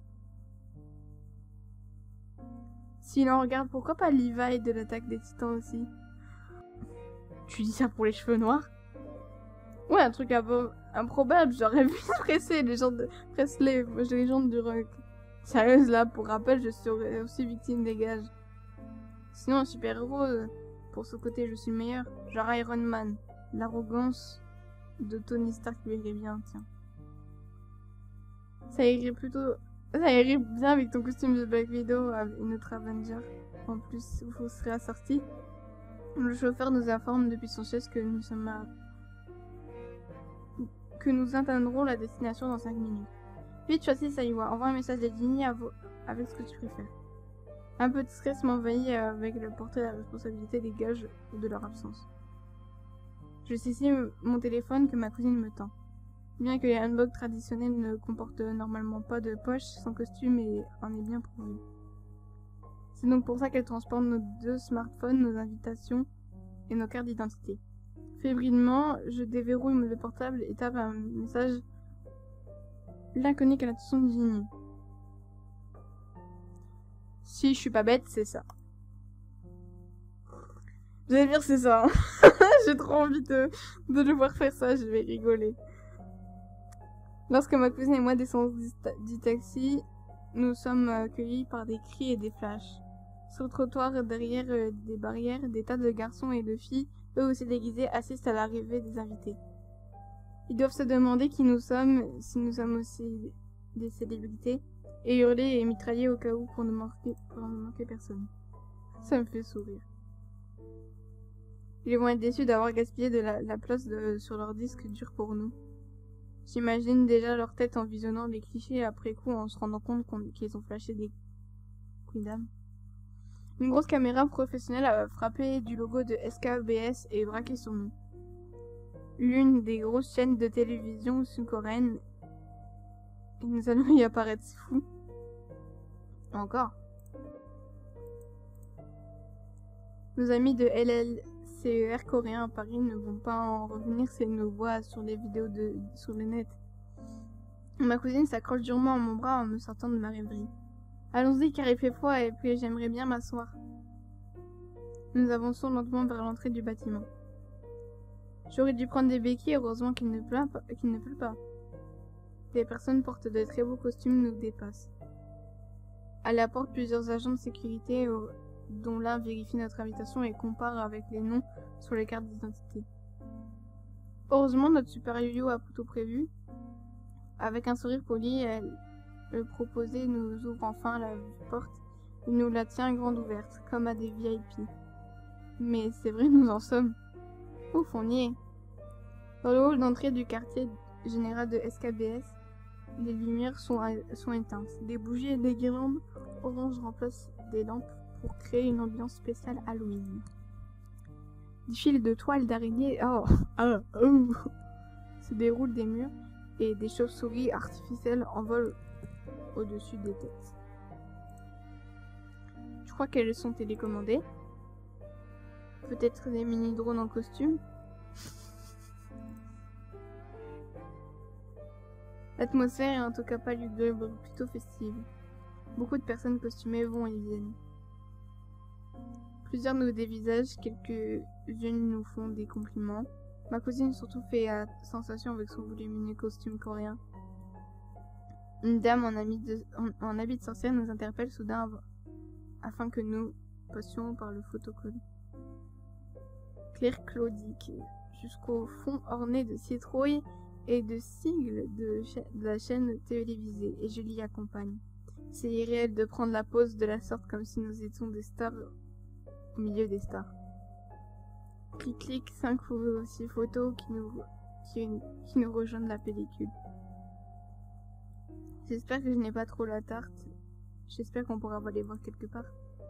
S'il en regarde, pourquoi pas Levi de l'Attaque des Titans aussi? Tu dis ça pour les cheveux noirs? Ouais, un truc un peu improbable, j'aurais vu presser les gens de Presley, les légendes du rock. Sérieuse là, pour rappel, je suis aussi victime des gages. Sinon, un super-héros, pour ce côté, je suis le meilleur. Genre Iron Man. L'arrogance de Tony Stark lui irait bien, tiens. Ça irait plutôt... Ça irait bien avec ton costume de Black Widow et notre Avenger. En plus, vous serez assorti. Le chauffeur nous informe depuis son chaise que nous sommes à... que nous atteindrons la destination dans cinq minutes. Vite, choisis Saiwa. Envoie un message à Ginny avec ce que tu préfères. Un peu de stress m'envahit avec le portrait de la responsabilité des gages ou de leur absence. Je saisis mon téléphone que ma cousine me tend. Bien que les handbags traditionnels ne comportent normalement pas de poche, son costume est, en est bien pourvu. C'est donc pour ça qu'elle transporte nos deux smartphones, nos invitations et nos cartes d'identité. Fébrilement, je déverrouille le portable et tape un message laconique à l'attention de Ginny. Si je suis pas bête, c'est ça. Je vais dire c'est ça. Hein. J'ai trop envie de, de le voir faire ça, je vais rigoler. Lorsque ma cousine et moi descendons du, du taxi, nous sommes accueillis par des cris et des flashs. Sur le trottoir, derrière euh, des barrières, des tas de garçons et de filles, eux aussi déguisés, assistent à l'arrivée des invités. Ils doivent se demander qui nous sommes, si nous sommes aussi des célébrités, et hurler et mitrailler au cas où pour ne manquer, pour ne manquer personne. Ça me fait sourire. Ils vont être déçus d'avoir gaspillé de la, la place de, sur leur disque dur pour nous. J'imagine déjà leur tête en visionnant les clichés après coup en se rendant compte qu'on, qu'ils ont flashé des quidam. Une grosse caméra professionnelle a frappé du logo de S K B S et braqué sur nous. L'une des grosses chaînes de télévision sud-coréennes. Et nous allons y apparaître fous. Encore. Nos amis de L L C E R coréens à Paris ne vont pas en revenir si ils nous voient sur les vidéos de, sur le net. Ma cousine s'accroche durement à mon bras en me sortant de ma rêverie. Allons-y car il fait froid et puis j'aimerais bien m'asseoir. Nous avançons lentement vers l'entrée du bâtiment. J'aurais dû prendre des béquilles, heureusement qu'il ne pleut pas. Qu'il ne pleut pas. Des personnes portent de très beaux costumes nous dépassent. À la porte, plusieurs agents de sécurité, dont l'un vérifie notre invitation et compare avec les noms sur les cartes d'identité. Heureusement, notre super yo-yo a tout prévu. Avec un sourire poli, elle, le proposé nous ouvre enfin la porte. Il nous la tient grande ouverte, comme à des V I P. Mais c'est vrai, nous en sommes. Ouf, on y est. Dans le hall d'entrée du quartier général de S K B S, les lumières sont, sont éteintes. Des bougies et des guirlandes orange remplacent des lampes pour créer une ambiance spéciale Halloween. Des fils de toile d'araignée oh, oh, oh, se déroulent des murs et des chauves-souris artificielles envolent au-dessus des têtes. Je crois qu'elles sont télécommandées. Peut-être des mini-drones en costume. L'atmosphère est en tout cas pas lugubre, plutôt festive. Beaucoup de personnes costumées vont et viennent. Plusieurs nous dévisagent, quelques-unes nous font des compliments. Ma cousine surtout fait euh, sensation avec son volumineux costume coréen. Une dame en habit de, en, en habit de sorcière nous interpelle soudain afin que nous passions par le photocall. Claire claudique, jusqu'au fond orné de citrouilles et de sigles de, de la chaîne télévisée, et je l'y accompagne. C'est irréel de prendre la pose de la sorte comme si nous étions des stars au milieu des stars. Clic clic, cinq ou six photos qui nous, qui, qui nous rejoignent la pellicule. J'espère que je n'ai pas trop la tarte. J'espère qu'on pourra aller voir quelque part.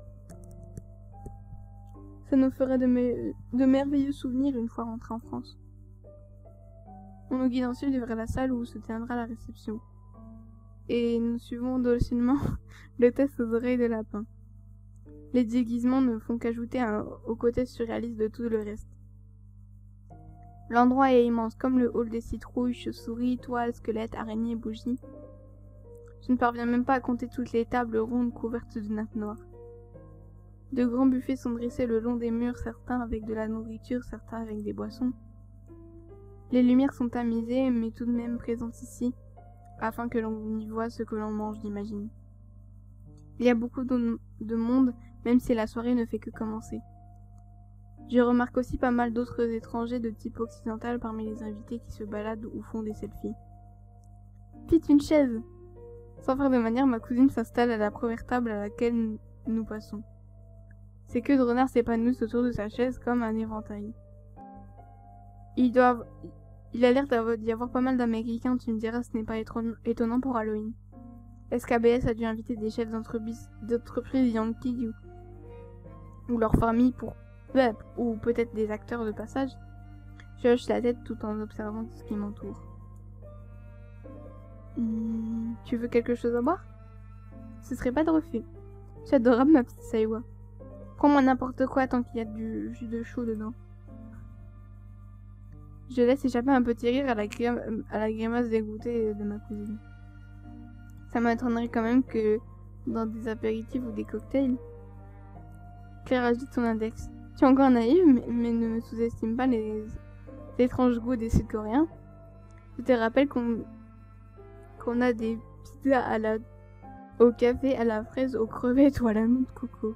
Ça nous ferait de, me de merveilleux souvenirs une fois rentrés en France. On nous guide ensuite vers la salle où se tiendra la réception. Et nous suivons docilement le test aux oreilles de lapin. Les déguisements ne font qu'ajouter au côté surréaliste de tout le reste. L'endroit est immense, comme le hall des citrouilles, chauves-souris, toiles, squelettes, araignées, bougies. Je ne parviens même pas à compter toutes les tables rondes couvertes de nappes noires. De grands buffets sont dressés le long des murs, certains avec de la nourriture, certains avec des boissons. Les lumières sont tamisées, mais tout de même présentes ici, afin que l'on y voit ce que l'on mange, j'imagine. Il y a beaucoup de, de monde, même si la soirée ne fait que commencer. Je remarque aussi pas mal d'autres étrangers de type occidental parmi les invités qui se baladent ou font des selfies. Vite, une chaise! Sans faire de manière, ma cousine s'installe à la première table à laquelle nous passons. Ses queues de renard s'épanouissent autour de sa chaise comme un éventail. Il, doit... Il a l'air d'y avoir pas mal d'Américains, tu me diras, ce n'est pas étonnant pour Halloween. S K B S a dû inviter des chefs d'entreprise Yankee ou, ou leur famille pour... ou peut-être des acteurs de passage. Je hoche la tête tout en observant ce qui m'entoure. Mmh, tu veux quelque chose à boire? Ce serait pas de refus. C'est adorable ma petite Saiwa. Prends-moi n'importe quoi tant qu'il y a du jus de chou dedans. Je laisse échapper un petit rire à la, grim à la grimace dégoûtée de ma cousine. Ça m'étonnerait quand même que dans des apéritifs ou des cocktails. Claire agite son index. Tu es encore naïve, mais, mais ne sous-estime pas les étranges goûts des Sud-Coréens. Je te rappelle qu'on qu'on a des pizzas à la... au café, à la fraise, aux crevettes ou à la noix de coco.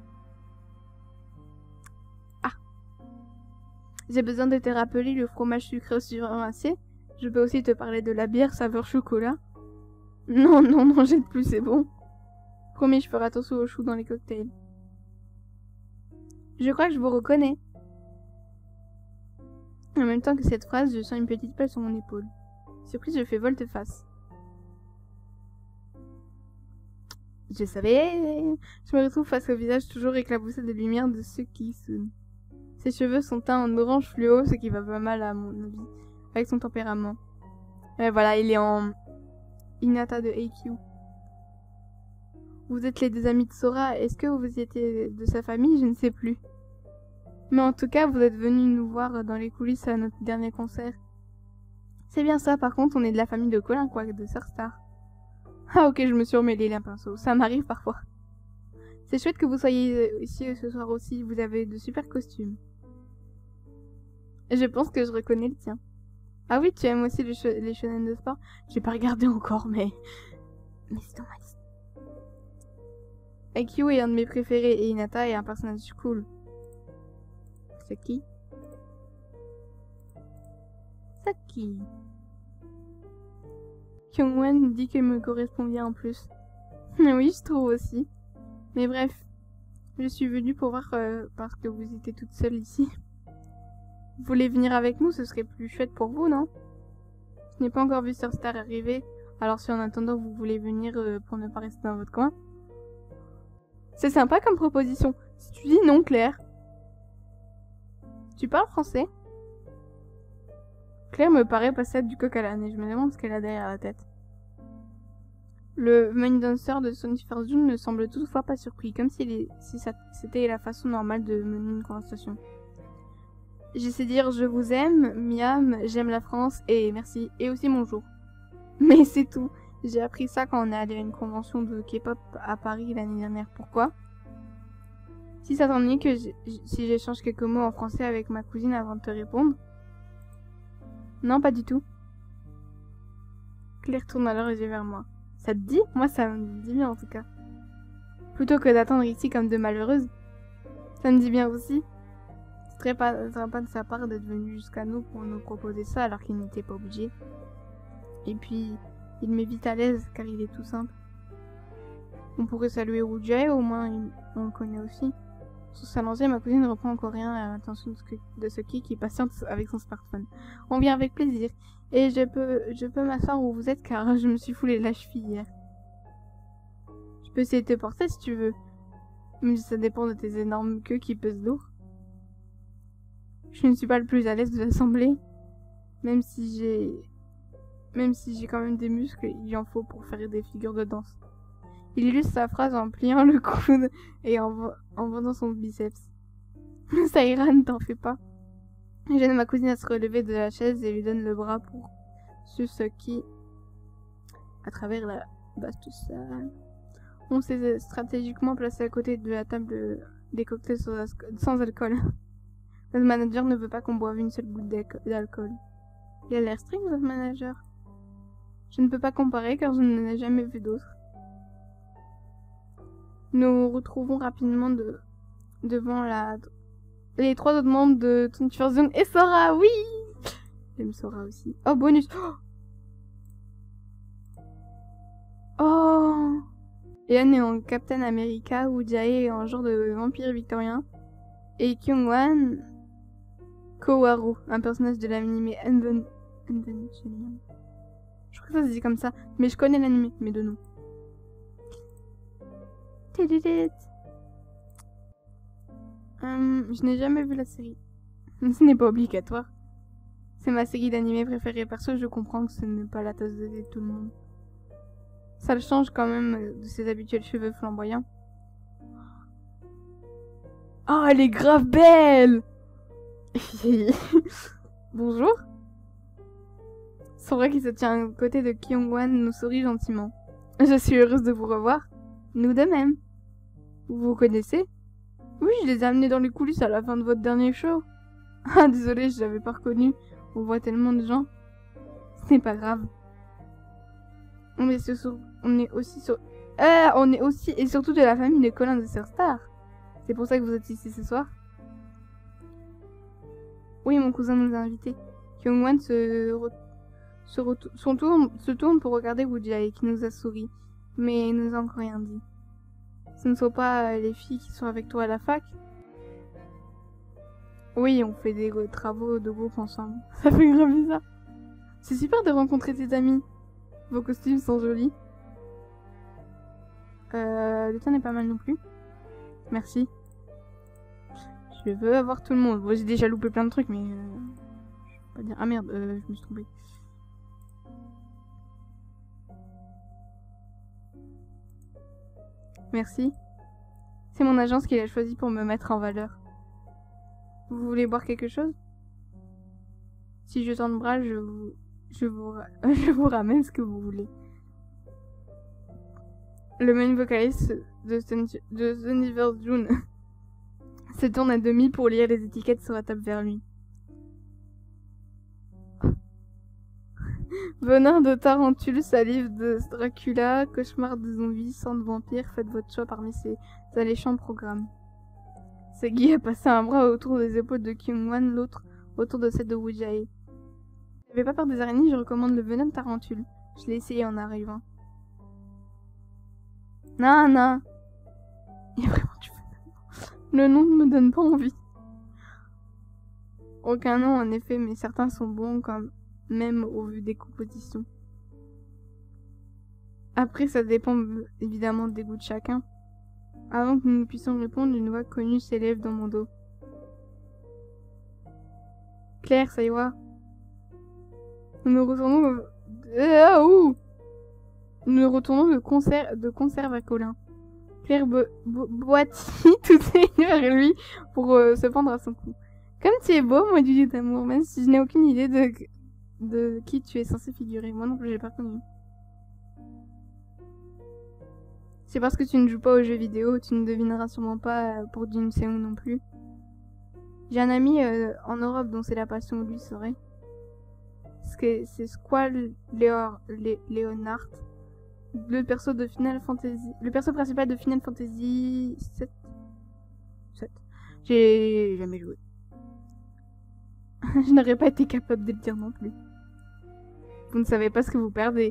Ah. J'ai besoin de te rappeler le fromage sucré sur un acier. Je peux aussi te parler de la bière saveur chocolat. Non, non, non, jette plus, c'est bon. Promis, je ferai attention aux choux dans les cocktails. Je crois que je vous reconnais. En même temps que cette phrase, je sens une petite pelle sur mon épaule. Surprise, je fais volte-face. Je savais. Je me retrouve face au visage toujours éclaboussé de lumière de ceux qui sonnent. Ses cheveux sont teints en orange fluo, ce qui va pas mal à mon avis, avec son tempérament. Et voilà, il est en Hinata de A Q. Vous êtes les deux amis de Sora, est-ce que vous étiez de sa famille? Je ne sais plus. Mais en tout cas, vous êtes venus nous voir dans les coulisses à notre dernier concert. C'est bien ça, par contre, on est de la famille de Colin, quoi, de Sir Star. Ah ok, je me suis remêlé les pinceaux, ça m'arrive parfois. C'est chouette que vous soyez ici ce soir aussi, vous avez de super costumes. Je pense que je reconnais le tien. Ah oui, tu aimes aussi les, ch les shonen de sport? J'ai pas regardé encore, mais... Mais c'est dans ma liste. Aikyu est un de mes préférés et Hinata est un personnage cool. C'est qui? C'est qui? Kyungwon dit qu'elle me correspond bien en plus. Oui, je trouve aussi. Mais bref, je suis venue pour voir euh, parce que vous étiez toute seule ici. Vous voulez venir avec nous? Ce serait plus chouette pour vous, non? Je n'ai pas encore vu Sir Star arriver, alors si en attendant vous voulez venir euh, pour ne pas rester dans votre coin. C'est sympa comme proposition. Si tu dis non, Claire. Tu parles français? Claire me paraît passer du coq à l'âne et je me demande ce qu'elle a derrière la tête. Le main dancer de Sonic Fortune ne semble toutefois pas surpris, comme si, les... si ça... c'était la façon normale de mener une conversation. J'essaie de dire je vous aime, miam, j'aime la France et merci, et aussi bonjour. Mais c'est tout. J'ai appris ça quand on est allé à une convention de K-pop à Paris l'année dernière. Pourquoi? Si ça t'ennuie que j... si j'échange quelques mots en français avec ma cousine avant de te répondre? Non, pas du tout. Claire tourne alors les yeux vers moi. Ça te dit? Moi, ça me dit bien en tout cas. Plutôt que d'attendre ici comme de malheureuses. Ça me dit bien aussi. C'est très pas sympa de sa part d'être venu jusqu'à nous pour nous proposer ça alors qu'il n'était pas obligé. Et puis, il met vite à l'aise car il est tout simple. On pourrait saluer Woo-jae, au moins il... on le connaît aussi. Sur sa lancée, ma cousine reprend en coréen à l'attention de ce qui qui patiente avec son smartphone. On vient avec plaisir. Et je peux je peux m'asseoir où vous êtes car je me suis foulé la cheville hier. Je peux essayer de te porter si tu veux. Même si ça dépend de tes énormes queues qui pèsent lourd. Je ne suis pas le plus à l'aise de l'assemblée. Même si j'ai... Même si j'ai quand même des muscles, il en faut pour faire des figures de danse. Il illustre sa phrase en pliant le coude et en, en vendant son biceps. Ça ira, ne t'en fais pas. J'aide ma cousine à se relever de la chaise et lui donne le bras pour ce qui, à travers la vaste salle. On s'est stratégiquement placé à côté de la table de, des cocktails sans, sans alcool. Notre manager ne veut pas qu'on boive une seule goutte d'alcool. Il a l'air strict, votre manager. Je ne peux pas comparer car je n'en ai jamais vu d'autres. Nous retrouvons rapidement de, devant la, les trois autres membres de Twenty First Zone et Sora, oui! J'aime Sora aussi. Oh, bonus! Oh! Eon est en Captain America, Woo-jae est en genre de vampire victorien, et Kyungwon, Koharu, un personnage de l'anime Evangelion. Je crois que ça se dit comme ça, mais je connais l'anime, mais de nom. Hum, je n'ai jamais vu la série. Ce n'est pas obligatoire. C'est ma série d'animé préférée. Perso, je comprends que ce n'est pas la tasse de thé de tout le monde. Ça le change quand même de ses habituels cheveux flamboyants. Oh, elle est grave belle! Bonjour. Sora qui se tient à côté de Kyungwon nous sourit gentiment. Je suis heureuse de vous revoir. Nous de même. Vous vous connaissez? Oui, je les ai amenés dans les coulisses à la fin de votre dernier show. Ah, désolé, je l'avais pas reconnu. On voit tellement de gens. Ce n'est pas grave. On est, sur... on est aussi sur... Ah, on est aussi et surtout de la famille de Colin de Sir Star. C'est pour ça que vous êtes ici ce soir? Oui, mon cousin nous a invités. Kyungwan se, re... se, re... Son tourne... se tourne pour regarder Woojie qui nous a souri, mais il nous a encore rien dit. Ce ne sont pas les filles qui sont avec toi à la fac? Oui, on fait des travaux de groupe ensemble. Ça fait grave bizarre. C'est super de rencontrer tes amis. Vos costumes sont jolis. Euh, le tien est pas mal non plus. Merci. Je veux avoir tout le monde. Bon, j'ai déjà loupé plein de trucs, mais... Euh, je vais pas dire... Ah merde, euh, je me suis trompée. Merci. C'est mon agence qui l'a choisi pour me mettre en valeur. Vous voulez boire quelque chose? Si je tends le bras, je vous... Je vous, ra... je vous ramène ce que vous voulez. Le main vocaliste de Thunderverse June se tourne à demi pour lire les étiquettes sur la table vers lui. Venin de tarentule, salive de Dracula, cauchemar de zombies, sang de vampire, faites votre choix parmi ces alléchants programmes. Segi a passé un bras autour des épaules de Kyungwan, l'autre autour de celle de Woojie. Si vous n'avez pas peur des araignées, je recommande le venin de tarentule. Je l'ai essayé en arrivant. Non, non. Il y a vraiment du venin. Le nom ne me donne pas envie. Aucun nom en effet, mais certains sont bons comme même au vu des compositions. Après, ça dépend évidemment des goûts de chacun. Avant que nous puissions répondre, une voix connue s'élève dans mon dos. Claire, ça y va. Nous nous retournons... Au... Ah, ouh nous nous retournons de concert, de conserve à Colin. Claire bo bo boitille tout est vers lui pour euh, se pendre à son cou. Comme tu es beau, mon Dieu d'amour, même si je n'ai aucune idée de, de qui tu es censé figurer. Moi non plus, j'ai pas connu. C'est parce que tu ne joues pas aux jeux vidéo, tu ne devineras sûrement pas pour Jin Seung non plus. J'ai un ami euh, en Europe dont c'est la passion, lui serait. C'est Squall Leor Le Leonard, le perso de Final Fantasy, le perso principal de Final Fantasy sept. sept. J'ai jamais joué. Je n'aurais pas été capable de le dire non plus. Vous ne savez pas ce que vous perdez.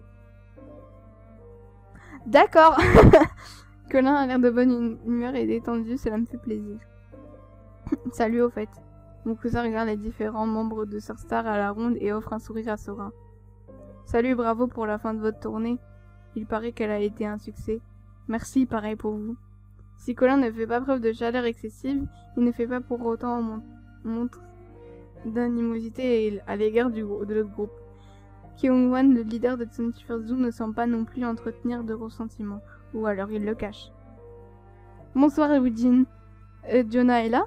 D'accord. Colin a l'air de bonne humeur et détendu, cela me fait plaisir. Salut au fait. Mon cousin regarde les différents membres de Sir Star à la ronde et offre un sourire à Sora. Salut, bravo pour la fin de votre tournée. Il paraît qu'elle a été un succès. Merci, pareil pour vous. Si Colin ne fait pas preuve de chaleur excessive, il ne fait pas pour autant mon montre d'animosité à l'égard du de l'autre groupe. Kyungwan, le leader de Thunderverse June, ne semble pas non plus entretenir de ressentiment, ou alors il le cache. Bonsoir Eugene. Euh, Jonah est là?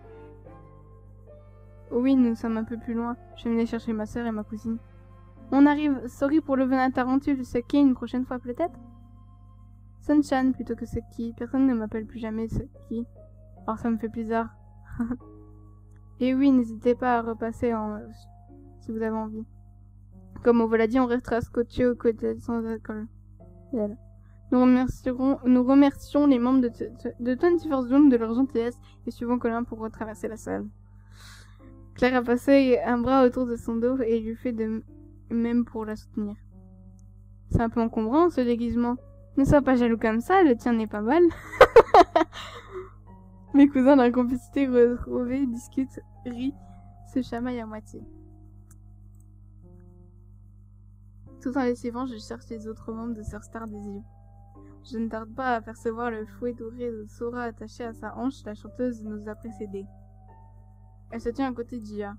Oui, nous sommes un peu plus loin. Je vais venir chercher ma soeur et ma cousine. On arrive. Sorry pour le venin tarentule. Seki une prochaine fois peut-être? Sunchan plutôt que Seki. Personne ne m'appelle plus jamais Seki. Alors ça me fait bizarre. Et oui, n'hésitez pas à repasser en... si vous avez envie. Comme on vous l'a dit, on restera scotché au côté sans alcool. Voilà. Nous remercierons, nous remercions les membres de, de Thunderverse June de leur gentillesse et suivons Colin pour retraverser la salle. Claire a passé un bras autour de son dos et lui fait de même pour la soutenir. C'est un peu encombrant ce déguisement. Ne sois pas jaloux comme ça, le tien n'est pas mal. Mes cousins d'un complicité retrouvée discutent, rient, se chamaillent à moitié. Tout en les suivant, je cherche les autres membres de Sir Star des yeux. Je ne tarde pas à apercevoir le fouet doré de Sora attaché à sa hanche, la chanteuse nous a précédés. Elle se tient à côté de Jia.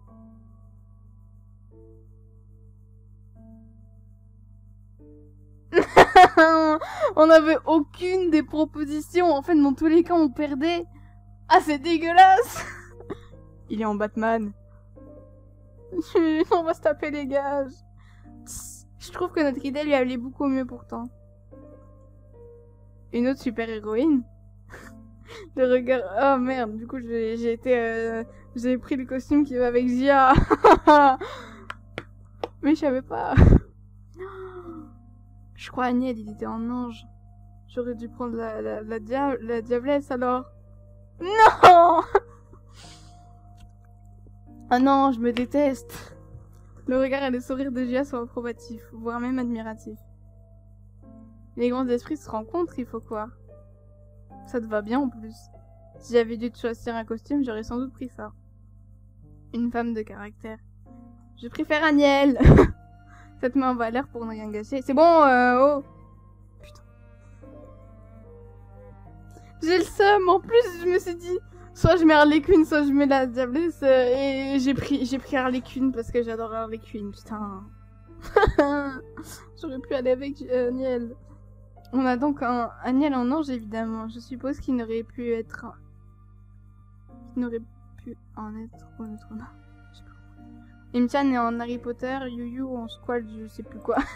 On n'avait aucune des propositions. En fait, dans tous les cas, on perdait. Ah, c'est dégueulasse. Il est en Batman. On va se taper les gages. Je trouve que notre idée lui allait beaucoup mieux pourtant. Une autre super-héroïne. Le regard... Oh merde, du coup j'ai été... Euh... J'ai pris le costume qui va avec Jia. Mais je savais pas. Je crois Agnel, il était en ange. J'aurais dû prendre la, la, la, dia la diablesse alors. Non. Ah non, je me déteste. Le regard et le sourire de Gia sont approbatifs, voire même admiratifs. Les grands esprits se rencontrent, il faut croire. Ça te va bien en plus. Si j'avais dû te choisir un costume, j'aurais sans doute pris ça. Une femme de caractère. Je préfère Agnel. Ça te met en valeur pour ne rien gâcher. C'est bon, euh, oh. Putain. J'ai le seum. En plus, je me suis dit, soit je mets Harley Quinn, soit je mets la diablesse. Euh, et j'ai pris, j'ai pris Harley Quinn parce que j'adore Harley Quinn. Putain. J'aurais pu aller avec euh, Agnel. On a donc un Agnel en ange, évidemment. Je suppose qu'il n'aurait pu être... Un... Il n'aurait pu en être un autre nom. Je sais pas. Imchan est en Harry Potter, Yu-Yu en Squall, je sais plus quoi.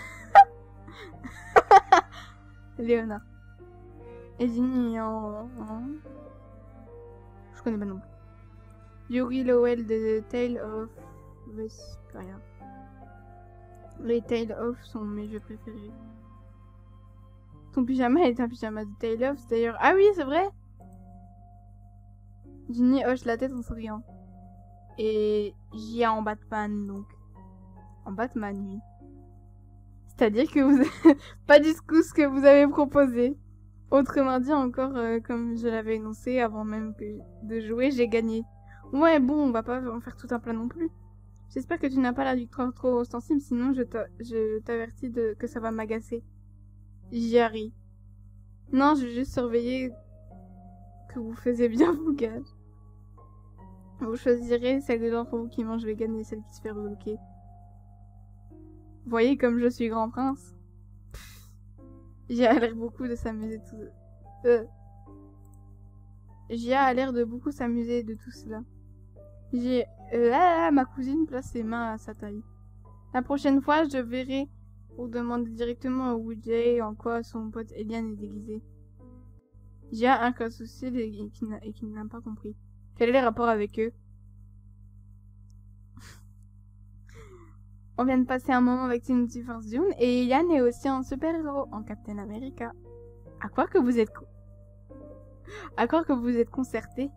Léonard. Et Ginny en... en... Je connais pas non plus. Yuri Lowell de The Tale of... Vesperia. Les Tale of sont mes jeux préférés. Ton pyjama est un pyjama de Tale of, d'ailleurs. Ah oui, c'est vrai. Ginny hoche la tête en souriant. Et j'y ai en Batman, donc. En Batman, oui. C'est-à-dire que vous avez pas du tout ce que vous avez proposé. Autrement dit, encore, euh, comme je l'avais énoncé avant même que de jouer, j'ai gagné. Ouais, bon, on va pas en faire tout un plat non plus. J'espère que tu n'as pas la victoire trop sensible, sinon je t'avertis de que ça va m'agacer. J'y arrive. Non, je vais juste surveiller que vous faisiez bien vos gages. Vous choisirez celle de d'entre vous qui mange vegan et celle qui se fait relooker. Vous voyez comme je suis grand prince. J'ai l'air beaucoup de s'amuser tout... Euh. J'ai l'air de beaucoup s'amuser de tout cela. J'ai... Euh, ah, ma cousine place ses mains à sa taille. La prochaine fois, je verrai pour demander directement à Woody en quoi son pote Eliane est déguisé. J'ai un cas souci et qui n'a pas compris. Quel est le rapport avec eux? On vient de passer un moment avec Timothy Fortune et Eliane est aussi un super-héros en Captain America. À croire que vous êtes... Co à croire que vous êtes concertés.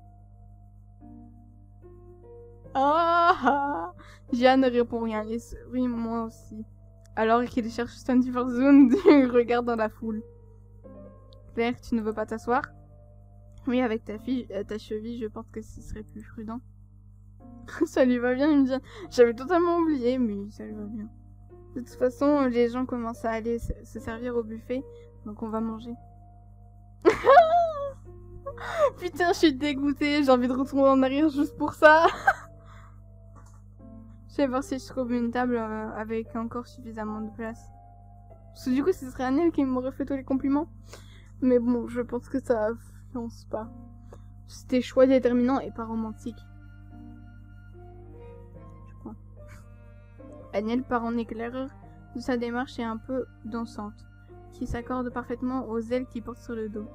Ah ah. Gia ne répond rien et oui, moi aussi. Alors qu'il cherche twenty-four Zone, il regarde dans la foule. Claire, tu ne veux pas t'asseoir? Oui, avec ta fille, euh, ta cheville, je pense que ce serait plus prudent. Ça lui va bien, il me dit. J'avais totalement oublié, mais ça lui va bien. De toute façon, les gens commencent à aller se, se servir au buffet, donc on va manger. Putain, je suis dégoûtée, j'ai envie de retourner en arrière juste pour ça. Je vais voir si je trouve une table euh, avec encore suffisamment de place. Parce que du coup, ce serait Annelle qui m'aurait fait tous les compliments. Mais bon, je pense que ça influence pas. C'était choix déterminant et pas romantique. Je crois. Annelle part en éclaireur de sa démarche est un peu dansante, qui s'accorde parfaitement aux ailes qu'il porte sur le dos.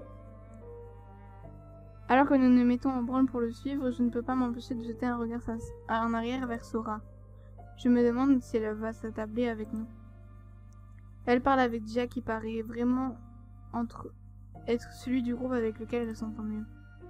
Alors que nous nous mettons en branle pour le suivre, je ne peux pas m'empêcher de jeter un regard en arrière vers Sora. Je me demande si elle va s'attabler avec nous. Elle parle avec Gia qui paraît vraiment entre être celui du groupe avec lequel elle s'entend mieux.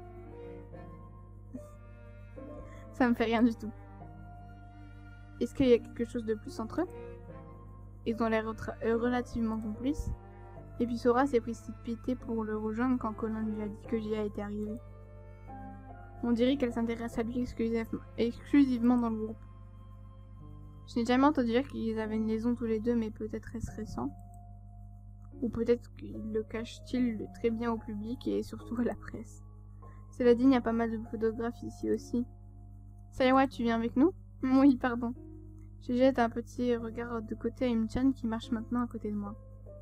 Ça me fait rien du tout. Est-ce qu'il y a quelque chose de plus entre eux? Ils ont l'air relativement complices. Et puis Sora s'est précipitée pour le rejoindre quand Colin lui a dit que Gia était arrivée. On dirait qu'elle s'intéresse à lui exclusivement, exclusivement dans le groupe. Je n'ai jamais entendu dire qu'ils avaient une liaison tous les deux, mais peut-être est-ce récent. Ou peut-être qu'ils le cachent-ils très bien au public et surtout à la presse. Cela dit, il y a pas mal de photographes ici aussi. Sayawa, tu viens avec nous? Oui, pardon. Je jette un petit regard de côté à Imchan qui marche maintenant à côté de moi.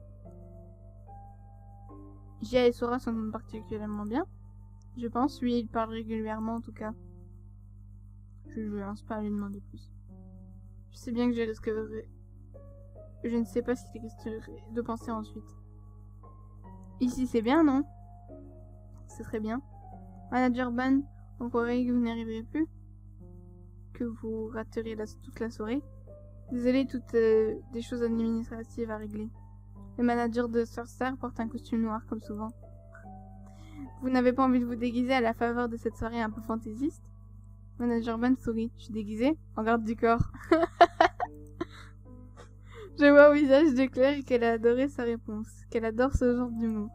Gia et Sora s'entendent particulièrement bien. Je pense, oui, ils parlent régulièrement en tout cas. Je ne lance pas à lui demander plus. Je sais bien que je risquerai. Je ne sais pas ce qu'il risquerait de penser ensuite. Ici, c'est bien, non? Ce serait bien. Madame Urban, on croirait que vous n'y arriverez plus? Que vous rateriez la, toute la soirée? Désolée, toutes euh, des choses administratives à régler. Le manager de Surfstar porte un costume noir comme souvent. Vous n'avez pas envie de vous déguiser à la faveur de cette soirée un peu fantaisiste? Manager Ban sourit. Je suis déguisée en garde du corps. Je vois au visage de Claire qu'elle a adoré sa réponse, qu'elle adore ce genre d'humour.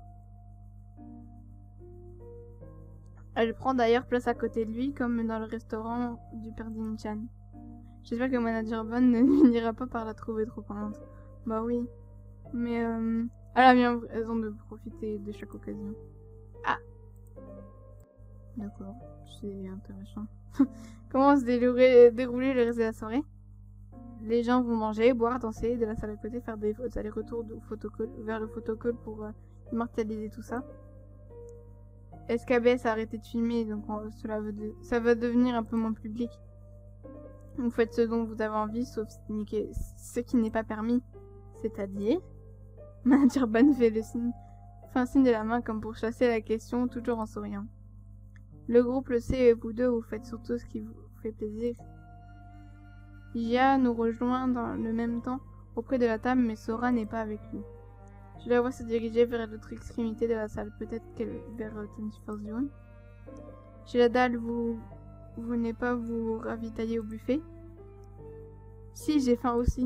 Elle prend d'ailleurs place à côté de lui, comme dans le restaurant du père d'In-chan. J'espère que Manager Ban ne finira pas par la trouver trop parlante. Bah oui. Mais euh, elle a bien raison de profiter de chaque occasion. Ah. D'accord, c'est intéressant. Comment se dérouler, dérouler le reste de la soirée? Les gens vont manger, boire, danser, de la salle à côté, faire des allers-retours de photocall, vers le photocall pour euh, immortaliser tout ça. S K B S a arrêté de filmer, donc on, cela veut de, ça va devenir un peu moins public. Vous faites ce dont vous avez envie, sauf ce qui n'est pas permis. C'est-à-dire... Manager Ban fait le signe, fait un signe de la main comme pour chasser la question, toujours en souriant. Le groupe le sait et vous deux, vous faites surtout ce qui vous fait plaisir. Jia nous rejoint dans le même temps auprès de la table, mais Sora n'est pas avec lui. Je la vois se diriger vers l'autre extrémité de la salle, peut-être qu'elle vers vingt-et-unième Zone. Chez la dalle, vous vous venez pas vous ravitailler au buffet? Si, j'ai faim aussi.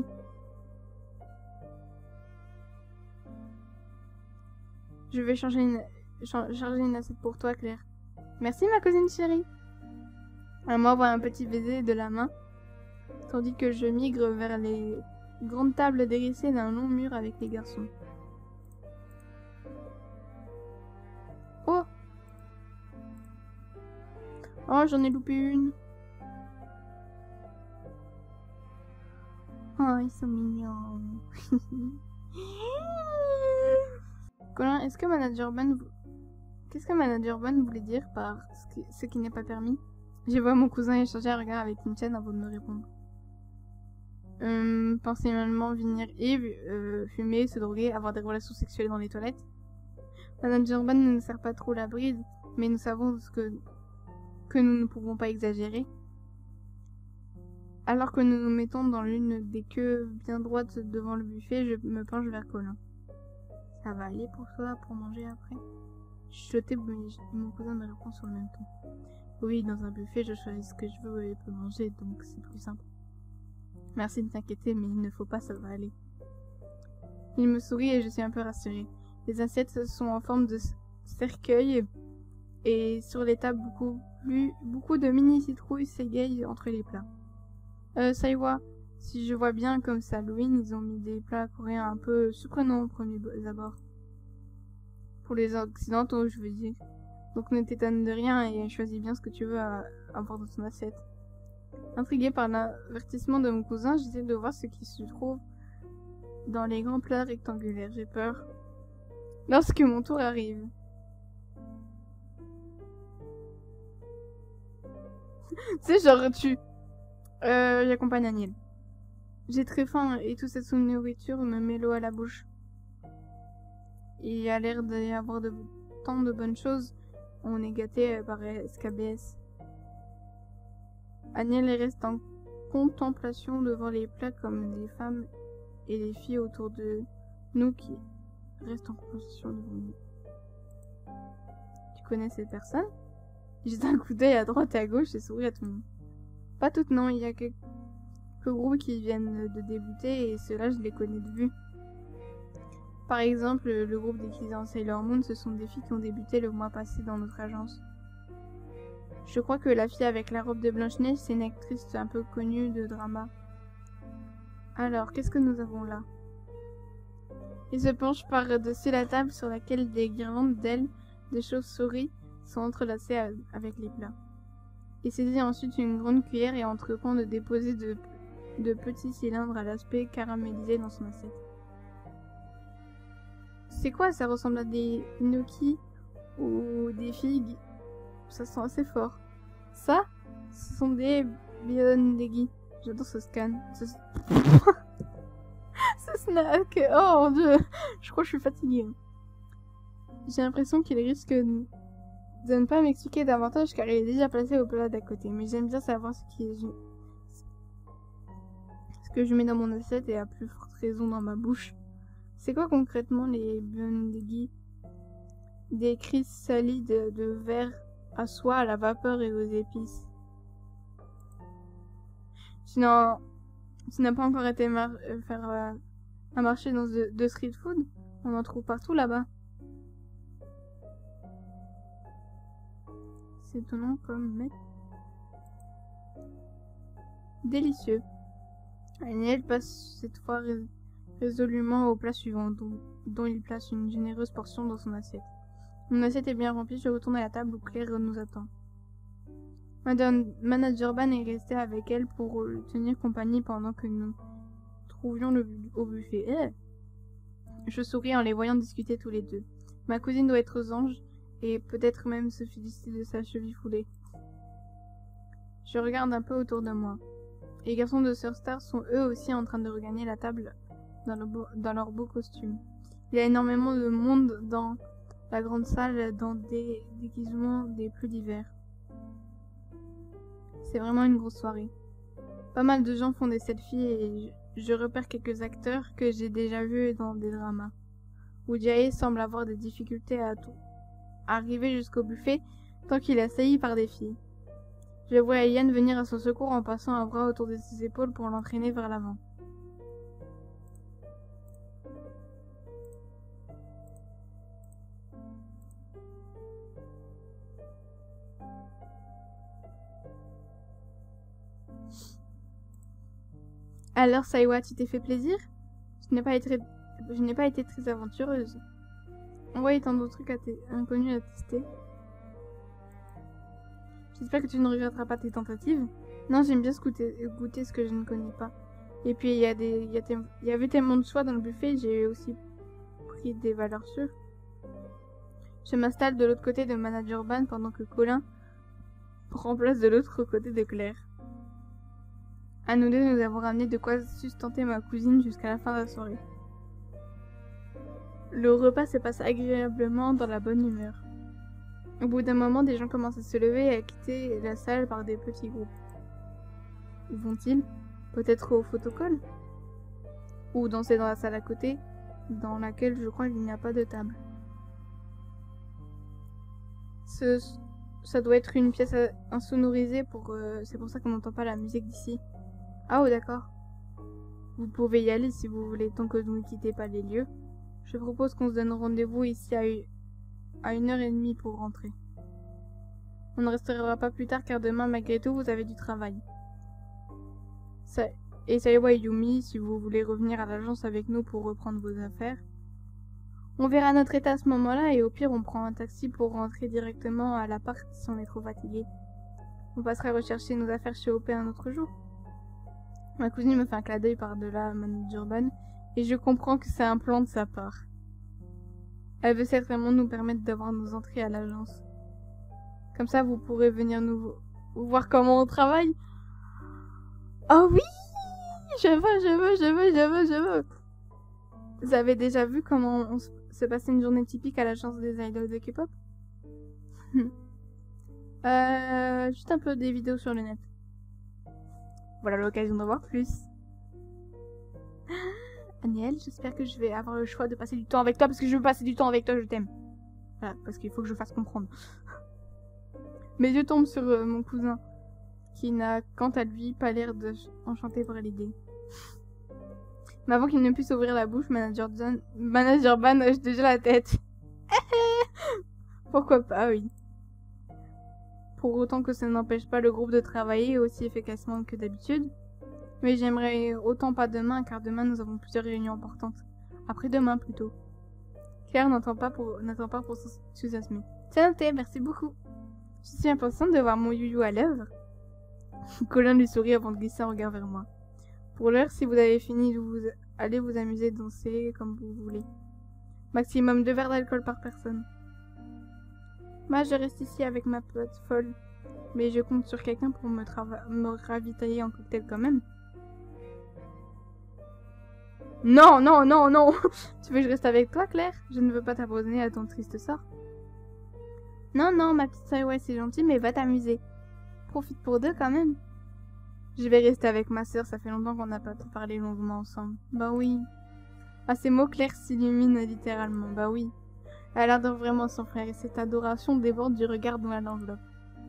Je vais changer une... charger une assiette pour toi, Claire. Merci, ma cousine chérie. Elle m'envoie un petit baiser de la main, tandis que je migre vers les grandes tables dressées d'un long mur avec les garçons. Oh! Oh, j'en ai loupé une. Oh, ils sont mignons. Colin, est-ce que Manager Ban... Qu'est-ce que Manager Ban voulait dire par ce qui, ce qui n'est pas permis? Je vois mon cousin échanger un regard avec In-chan avant de me répondre. Euh, personnellement, venir et euh, fumer, se droguer, avoir des relations sexuelles dans les toilettes. Manager Ban ne nous sert pas trop la bride, mais nous savons ce que, que nous ne pouvons pas exagérer. Alors que nous nous mettons dans l'une des queues bien droites devant le buffet, je me penche vers Colin. Ça va aller pour toi pour manger après? Chuchoté, mon cousin me répond sur le même ton. Oui, dans un buffet, je choisis ce que je veux et peux manger, donc c'est plus simple. Merci de t'inquiéter, mais il ne faut pas, ça va aller. Il me sourit et je suis un peu rassurée. Les assiettes sont en forme de cercueil et sur les tables, beaucoup, plus, beaucoup de mini-citrouilles s'égayent entre les plats. Euh, Saiwa, si je vois bien, comme c'est Halloween, ils ont mis des plats coréens un peu surprenants au premier abord. Pour les occidentaux, je veux dire. Donc ne t'étonne de rien et choisis bien ce que tu veux à avoir dans ton assiette. Intriguée par l'avertissement de mon cousin, j'essaie de voir ce qui se trouve dans les grands plats rectangulaires. J'ai peur. Lorsque mon tour arrive. Tu sais, genre tu... Euh, j'accompagne Aniel. J'ai très faim et toute cette nourriture me met l'eau à la bouche. Il y a l'air d'y avoir de, tant de bonnes choses. On est gâté par S K B S. Aniel reste en contemplation devant les plats comme les femmes et les filles autour de nous qui restent en contemplation devant nous. Tu connais cette personne? Jette un coup d'œil à droite et à gauche et souris à tout le monde. Pas toutes, non, il y a quelques groupes qui viennent de débuter et ceux-là je les connais de vue. Par exemple, le groupe déguisé en Sailor Moon, ce sont des filles qui ont débuté le mois passé dans notre agence. Je crois que la fille avec la robe de Blanche-Neige, c'est une actrice un peu connue de drama. Alors, qu'est-ce que nous avons là? Il se penche par-dessus la table sur laquelle des guirlandes d'ailes de chauves-souris sont entrelacées avec les plats. Il saisit ensuite une grande cuillère et entreprend de déposer de, de petits cylindres à l'aspect caramélisé dans son assiette. C'est quoi? Ça ressemble à des gnocchis ou des figues. Ça sent assez fort. Ça, ce sont des biondegi. J'adore ce scan. Ce, ce snack. Oh mon dieu. Je crois que je suis fatiguée. J'ai l'impression qu'il risque de ne pas m'expliquer davantage car il est déjà placé au plat d'à côté. Mais j'aime bien savoir ce qui est... ce que je mets dans mon assiette et à plus forte raison dans ma bouche. C'est quoi concrètement les bundegi? Des chrysalides de, de verre à soie, à la vapeur et aux épices. Tu n'as pas encore été mar faire euh, un marché dans de, de street food? On en trouve partout là-bas. C'est étonnant comme mec. Délicieux. Aniel passe cette fois rés résolument au plat suivant, dont, dont il place une généreuse portion dans son assiette. Mon assiette est bien remplie, je retourne à la table où Claire nous attend. Madame Manager Ban est restée avec elle pour lui tenir compagnie pendant que nous trouvions le, au buffet. Eh je souris en les voyant discuter tous les deux. Ma cousine doit être aux anges et peut-être même se féliciter de sa cheville foulée. Je regarde un peu autour de moi. Les garçons de Sir Star sont eux aussi en train de regagner la table dans, le beau, dans leurs beaux costumes. Il y a énormément de monde dans la grande salle dans des déguisements des plus divers. C'est vraiment une grosse soirée. Pas mal de gens font des selfies et je, je repère quelques acteurs que j'ai déjà vus dans des dramas. Woody semble avoir des difficultés à tout arriver jusqu'au buffet tant qu'il est assailli par des filles. Je vois Ian venir à son secours en passant un bras autour de ses épaules pour l'entraîner vers l'avant. Alors, Saiwa, tu t'es fait plaisir? Je n'ai pas été, je n'ai pas été très aventureuse. On voit tant d'autres trucs à inconnus à tester. J'espère que tu ne regretteras pas tes tentatives. Non, j'aime bien goûter, goûter ce que je ne connais pas. Et puis, il y, a des, y, a y avait tellement de choix dans le buffet, j'ai aussi pris des valeurs sûres. Je m'installe de l'autre côté de Manager Ban pendant que Colin prend place de l'autre côté de Claire. À nous deux, nous avons ramené de quoi sustenter ma cousine jusqu'à la fin de la soirée. Le repas se passe agréablement dans la bonne humeur. Au bout d'un moment, des gens commencent à se lever et à quitter la salle par des petits groupes. Où vont-ils? Peut-être au photocall? Ou danser dans la salle à côté, dans laquelle je crois qu'il n'y a pas de table. Ce, ça doit être une pièce insonorisée, pour, euh, c'est pour ça qu'on n'entend pas la musique d'ici. Ah oh d'accord. Vous pouvez y aller si vous voulez, tant que vous ne quittez pas les lieux. Je propose qu'on se donne rendez-vous ici à, à une heure et demie pour rentrer. On ne restera pas plus tard car demain, malgré tout, vous avez du travail. Ça, et Saiwa et Yumi, si vous voulez revenir à l'agence avec nous pour reprendre vos affaires. On verra notre état à ce moment-là et au pire, on prend un taxi pour rentrer directement à l'appart si on est trop fatigué. On passera rechercher nos affaires chez O P un autre jour. Ma cousine me fait un clin d'œil par-delà Manager Ban et je comprends que c'est un plan de sa part. Elle veut certainement nous permettre d'avoir nos entrées à l'agence. Comme ça, vous pourrez venir nous voir comment on travaille. Oh oui! Je veux, je veux, je veux, je veux, je veux! Vous avez déjà vu comment on se passait une journée typique à l'agence des idoles de K-pop? euh, Juste un peu des vidéos sur le net. Voilà l'occasion d'en voir plus. Aniel, j'espère que je vais avoir le choix de passer du temps avec toi parce que je veux passer du temps avec toi, je t'aime. Voilà, parce qu'il faut que je fasse comprendre. Mes yeux tombent sur euh, mon cousin, qui n'a, quant à lui, pas l'air de enchanté par l'idée. Mais avant qu'il ne puisse ouvrir la bouche, Manager, John... Manager Ban hoche déjà la tête. Pourquoi pas, oui. Pour autant que ça n'empêche pas le groupe de travailler aussi efficacement que d'habitude. Mais j'aimerais autant pas demain, car demain nous avons plusieurs réunions importantes. Après-demain plutôt. Claire n'entend pas pour, n'attend pas pour s'enthousiasmer. C'est noté, merci beaucoup. Je suis impatiente de voir mon youyou à l'œuvre. Colin lui sourit avant de glisser un regard vers moi. Pour l'heure, si vous avez fini, vous allez vous amuser, danser comme vous voulez. Maximum deux verres d'alcool par personne. Moi, je reste ici avec ma pote folle. Mais je compte sur quelqu'un pour me, me ravitailler en cocktail quand même. Non, non, non, non. Tu veux que je reste avec toi, Claire? Je ne veux pas t'abandonner à ton triste sort. Non, non, ma petite sœur, ouais, c'est gentil, mais va t'amuser. Profite pour deux quand même. Je vais rester avec ma sœur, ça fait longtemps qu'on n'a pas parlé longuement ensemble. Bah oui. À ces mots, Claire s'illumine littéralement. Bah oui. Elle adore vraiment son frère et cette adoration déborde du regard dans l'enveloppe.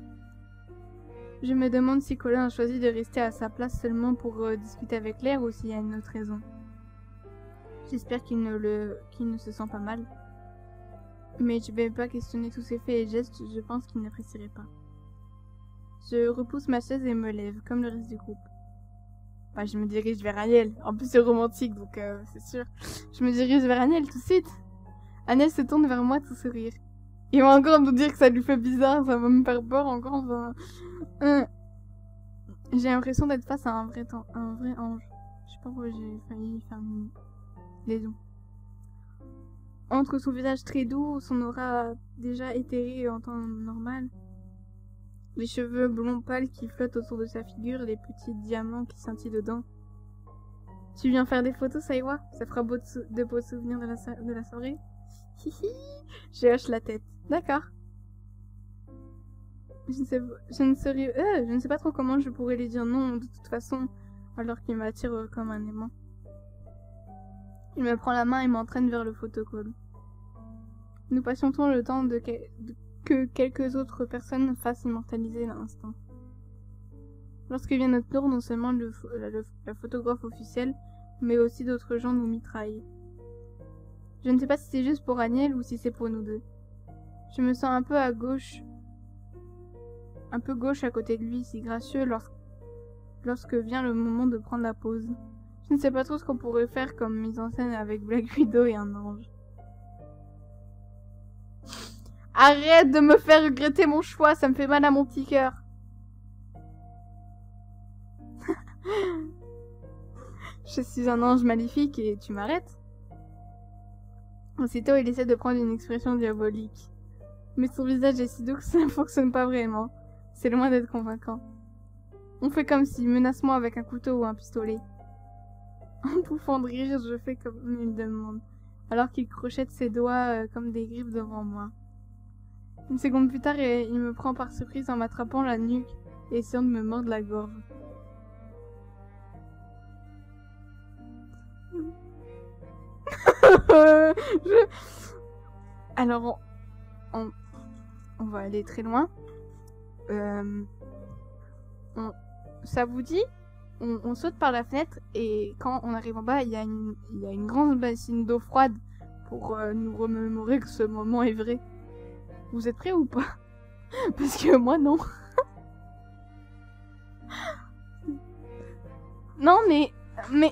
Je me demande si Colin a choisi de rester à sa place seulement pour euh, discuter avec Claire ou s'il y a une autre raison. J'espère qu'il ne, le... qu'il ne se sent pas mal. Mais je vais pas questionner tous ses faits et gestes, je pense qu'il n'apprécierait pas. Je repousse ma chaise et me lève, comme le reste du groupe. Bah, je me dirige vers Aniel. En plus, c'est romantique, donc euh, c'est sûr. Je me dirige vers Aniel tout de suite. Aniel se tourne vers moi tout sourire. Il va encore nous dire que ça lui fait bizarre, ça va me faire peur encore. Enfin... Euh... J'ai l'impression d'être face à un vrai, temps, un vrai ange. Je sais pas pourquoi j'ai failli faire une... les os. Entre son visage très doux, son aura déjà éthérée en temps normal, les cheveux blonds pâles qui flottent autour de sa figure, les petits diamants qui scintillent dedans. Tu viens faire des photos, Saïwa? Ça fera beau de, sou de beaux souvenirs de la, so de la soirée? Hihi. Je hoche la tête. D'accord. Je ne sais, je ne saurais, euh, je ne sais pas trop comment je pourrais lui dire non de toute façon, alors qu'il m'attire comme un aimant. Il me prend la main et m'entraîne vers le photocall. Nous patientons le temps de, que, de que quelques autres personnes fassent immortaliser l'instant. Lorsque vient notre tour, non seulement le, le, le, le photographe officiel, mais aussi d'autres gens nous mitraillent. Je ne sais pas si c'est juste pour Aniel ou si c'est pour nous deux. Je me sens un peu à gauche, un peu gauche à côté de lui, si gracieux lorsque, lorsque vient le moment de prendre la pause. Je ne sais pas trop ce qu'on pourrait faire comme mise en scène avec Black Widow et un ange. Arrête de me faire regretter mon choix, ça me fait mal à mon petit cœur. Je suis un ange maléfique et tu m'arrêtes? Aussitôt, il essaie de prendre une expression diabolique. Mais son visage est si doux que ça ne fonctionne pas vraiment. C'est loin d'être convaincant. On fait comme si, menace-moi avec un couteau ou un pistolet. En pouffant de rire, je fais comme il demande, alors qu'il crochette ses doigts euh, comme des griffes devant moi. Une seconde plus tard, il me prend par surprise en m'attrapant la nuque et essayant de me mordre la gorge. je... Alors, on... on... on va aller très loin. Euh... On... Ça vous dit? On, on saute par la fenêtre et quand on arrive en bas, il y a une, il y a une grande bassine d'eau froide pour euh, nous remémorer que ce moment est vrai. Vous êtes prêts ou pas? Parce que moi, non. Non, mais... Mais...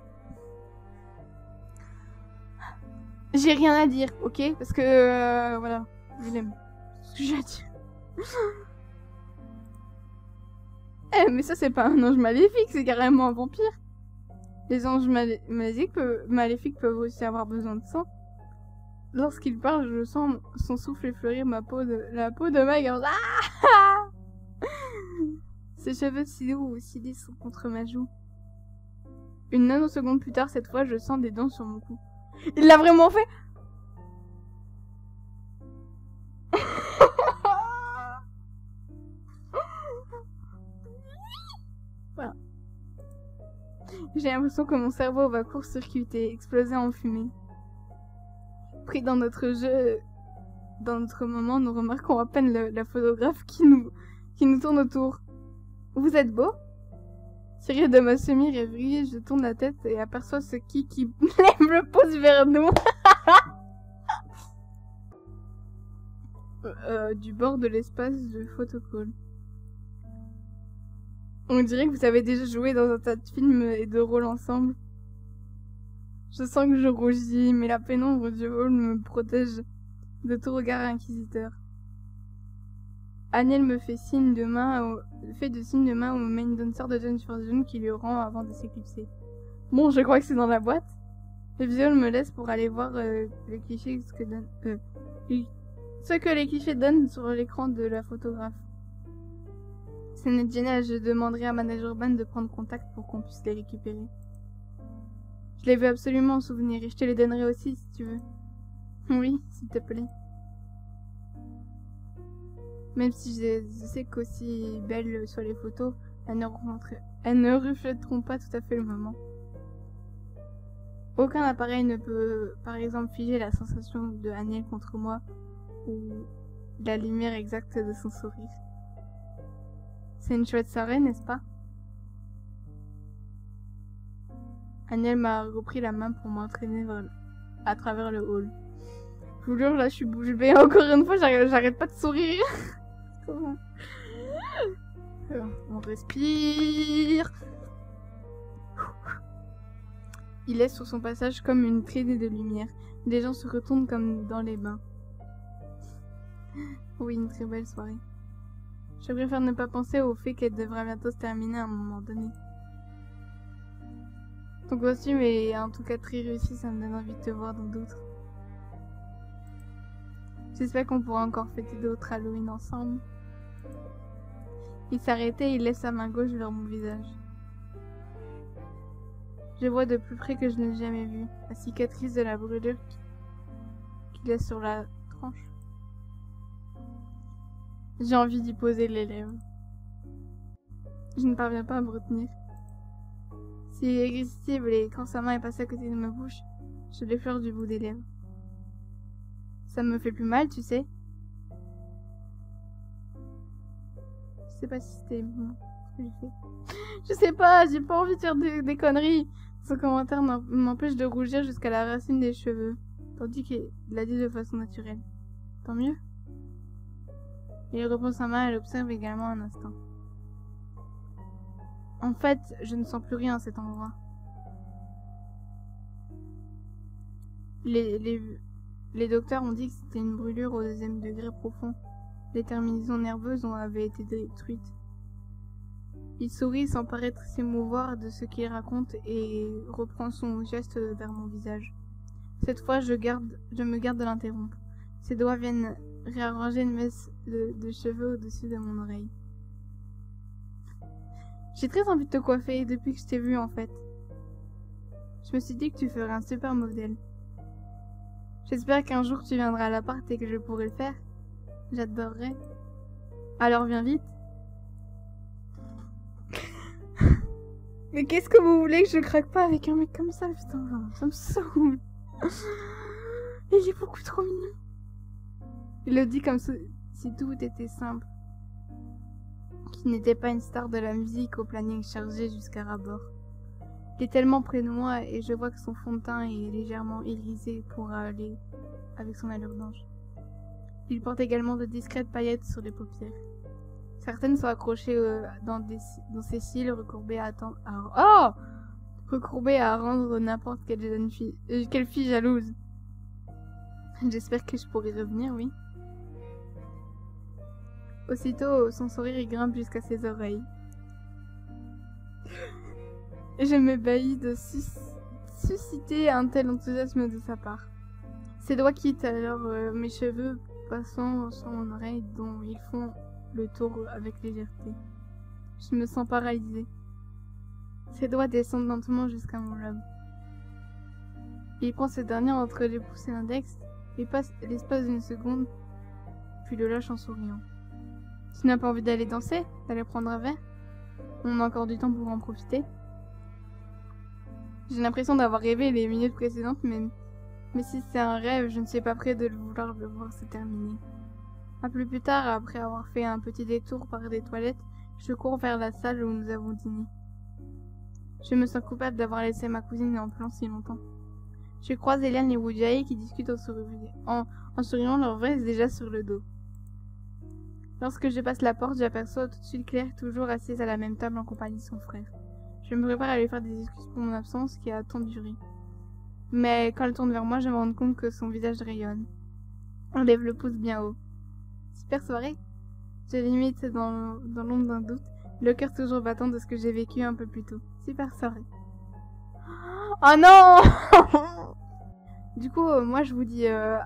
J'ai rien à dire, ok? Parce que... Euh, voilà. Je l'aime. C'est ce que j'ai à dire. Eh, mais ça, c'est pas un ange maléfique, c'est carrément un vampire. Les anges malé maléfiques, peuvent, maléfiques peuvent aussi avoir besoin de sang. Lorsqu'il parle, je sens son souffle effleurir ma peau de, la peau de ma gorge. Ah. Ses cheveux si doux, si lisses sont contre ma joue. Une nanoseconde plus tard, cette fois, je sens des dents sur mon cou. Il l'a vraiment fait? Voilà. J'ai l'impression que mon cerveau va court-circuiter, exploser en fumée. Pris dans notre jeu, dans notre moment, nous remarquons à peine le, la photographe qui nous, qui nous tourne autour. Vous êtes beau? Tiré de ma semi-rêverie, je tourne la tête et aperçois ce qui qui lève le pouce vers nous. euh, du bord de l'espace de photocall. On dirait que vous avez déjà joué dans un tas de films et de rôles ensemble. Je sens que je rougis, mais la pénombre du hall me protège de tout regard inquisiteur. Aniel me fait signe de main, au... fait de signe de main au main dancer de Jane Fortune qui lui rend avant de s'éclipser. Bon, je crois que c'est dans la boîte. Le visuel me laisse pour aller voir euh, les clichés ce que donne, euh, les... ce que les clichés donnent sur l'écran de la photographe. C'est net génial, je demanderai à Manager Urban de prendre contact pour qu'on puisse les récupérer. Je les veux absolument en souvenir et je te les donnerai aussi si tu veux. Oui, s'il te plaît. Même si je, je sais qu'aussi belles soient les photos, elles ne, elles ne reflèteront pas tout à fait le moment. Aucun appareil ne peut, par exemple, figer la sensation de Aniel contre moi ou la lumière exacte de son sourire. C'est une chouette soirée, n'est-ce pas? Aniel m'a repris la main pour m'entraîner à travers le hall. Je vous jure, là, je suis bouche bée. Encore une fois, j'arrête pas de sourire. On respire. Il laisse sur son passage comme une traînée de lumière. Les gens se retournent comme dans les bains. Oui, une très belle soirée. Je préfère ne pas penser au fait qu'elle devrait bientôt se terminer à un moment donné. Ton costume est en tout cas très réussi, ça me donne envie de te voir dans d'autres. J'espère qu'on pourra encore fêter d'autres Halloween ensemble. Il s'arrêtait et il laisse sa main gauche vers mon visage. Je vois de plus près que je n'ai jamais vu la cicatrice de la brûlure qu'il a sur la tranche. J'ai envie d'y poser les lèvres. Je ne parviens pas à me retenir. C'est irrésistible et quand sa main est passée à côté de ma bouche, je l'effleure du bout des lèvres. Ça me fait plus mal, tu sais. Je sais pas si c'était bon ce que j'ai fait. Je sais pas, j'ai pas envie de faire des, des conneries. Son commentaire m'empêche de rougir jusqu'à la racine des cheveux, tandis qu'il l'a dit de façon naturelle. Tant mieux. Il reprend sa main et l'observe également un instant. En fait, je ne sens plus rien à cet endroit. Les, les, les docteurs ont dit que c'était une brûlure au deuxième degré profond. Les terminaisons nerveuses ont, avaient été détruites. Il sourit sans paraître s'émouvoir de ce qu'il raconte et reprend son geste vers mon visage. Cette fois, je, garde, je me garde de l'interrompre. Ses doigts viennent réarranger une messe de, de cheveux au-dessus de mon oreille. J'ai très envie de te coiffer depuis que je t'ai vu en fait. Je me suis dit que tu ferais un super modèle. J'espère qu'un jour tu viendras à l'appart et que je pourrai le faire. J'adorerais. Alors viens vite. Mais qu'est-ce que vous voulez que je craque pas avec un mec comme ça, putain, ça me saoule. Il est beaucoup trop mignon. Il le dit comme si tout était simple. Qu'il n'était pas une star de la musique au planning chargé jusqu'à ras-bord. Il est tellement près de moi et je vois que son fond de teint est légèrement irisé pour aller avec son allure d'ange. Il porte également de discrètes paillettes sur les paupières. Certaines sont accrochées euh, dans, des, dans ses cils recourbés à attendre. À... Oh recourbés à rendre n'importe quelle jeune fille, euh, quelle fille jalouse. J'espère que je pourrai revenir, oui. Aussitôt, son sourire y grimpe jusqu'à ses oreilles. Et je m'ébahis de sus susciter un tel enthousiasme de sa part. Ses doigts quittent alors euh, mes cheveux, passant sur mon oreille, dont ils font le tour avec légèreté. Je me sens paralysée. Ses doigts descendent lentement jusqu'à mon lobe. Il prend ce dernier entre les pouces et l'index et passe l'espace d'une seconde, puis le lâche en souriant. Tu n'as pas envie d'aller danser? D'aller prendre un verre? On a encore du temps pour en profiter. J'ai l'impression d'avoir rêvé les minutes précédentes, mais, mais si c'est un rêve, je ne suis pas près de le vouloir le voir se terminer. Un peu plus tard, après avoir fait un petit détour par des toilettes, je cours vers la salle où nous avons dîné. Je me sens coupable d'avoir laissé ma cousine en plan si longtemps. Je croise Eliane et Woodjae qui discutent en, en, en souriant, leur veste déjà sur le dos. Lorsque je passe la porte, j'aperçois tout de suite Claire toujours assise à la même table en compagnie de son frère. Je me prépare à lui faire des excuses pour mon absence qui a tant duré. Mais quand elle tourne vers moi, je me rends compte que son visage rayonne. On lève le pouce bien haut. Super soirée. Je limite dans, dans l'ombre d'un doute, le cœur toujours battant de ce que j'ai vécu un peu plus tôt. Super soirée. Oh non. Du coup, euh, moi je vous dis euh,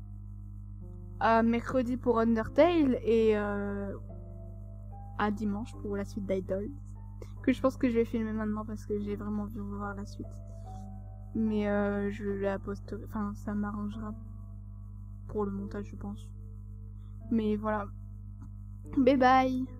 à mercredi pour Undertale et euh, à dimanche pour la suite d'Idol. Que je pense que je vais filmer maintenant parce que j'ai vraiment envie de voir la suite. Mais euh, je la posterai, enfin ça m'arrangera pour le montage je pense. Mais voilà. Bye bye.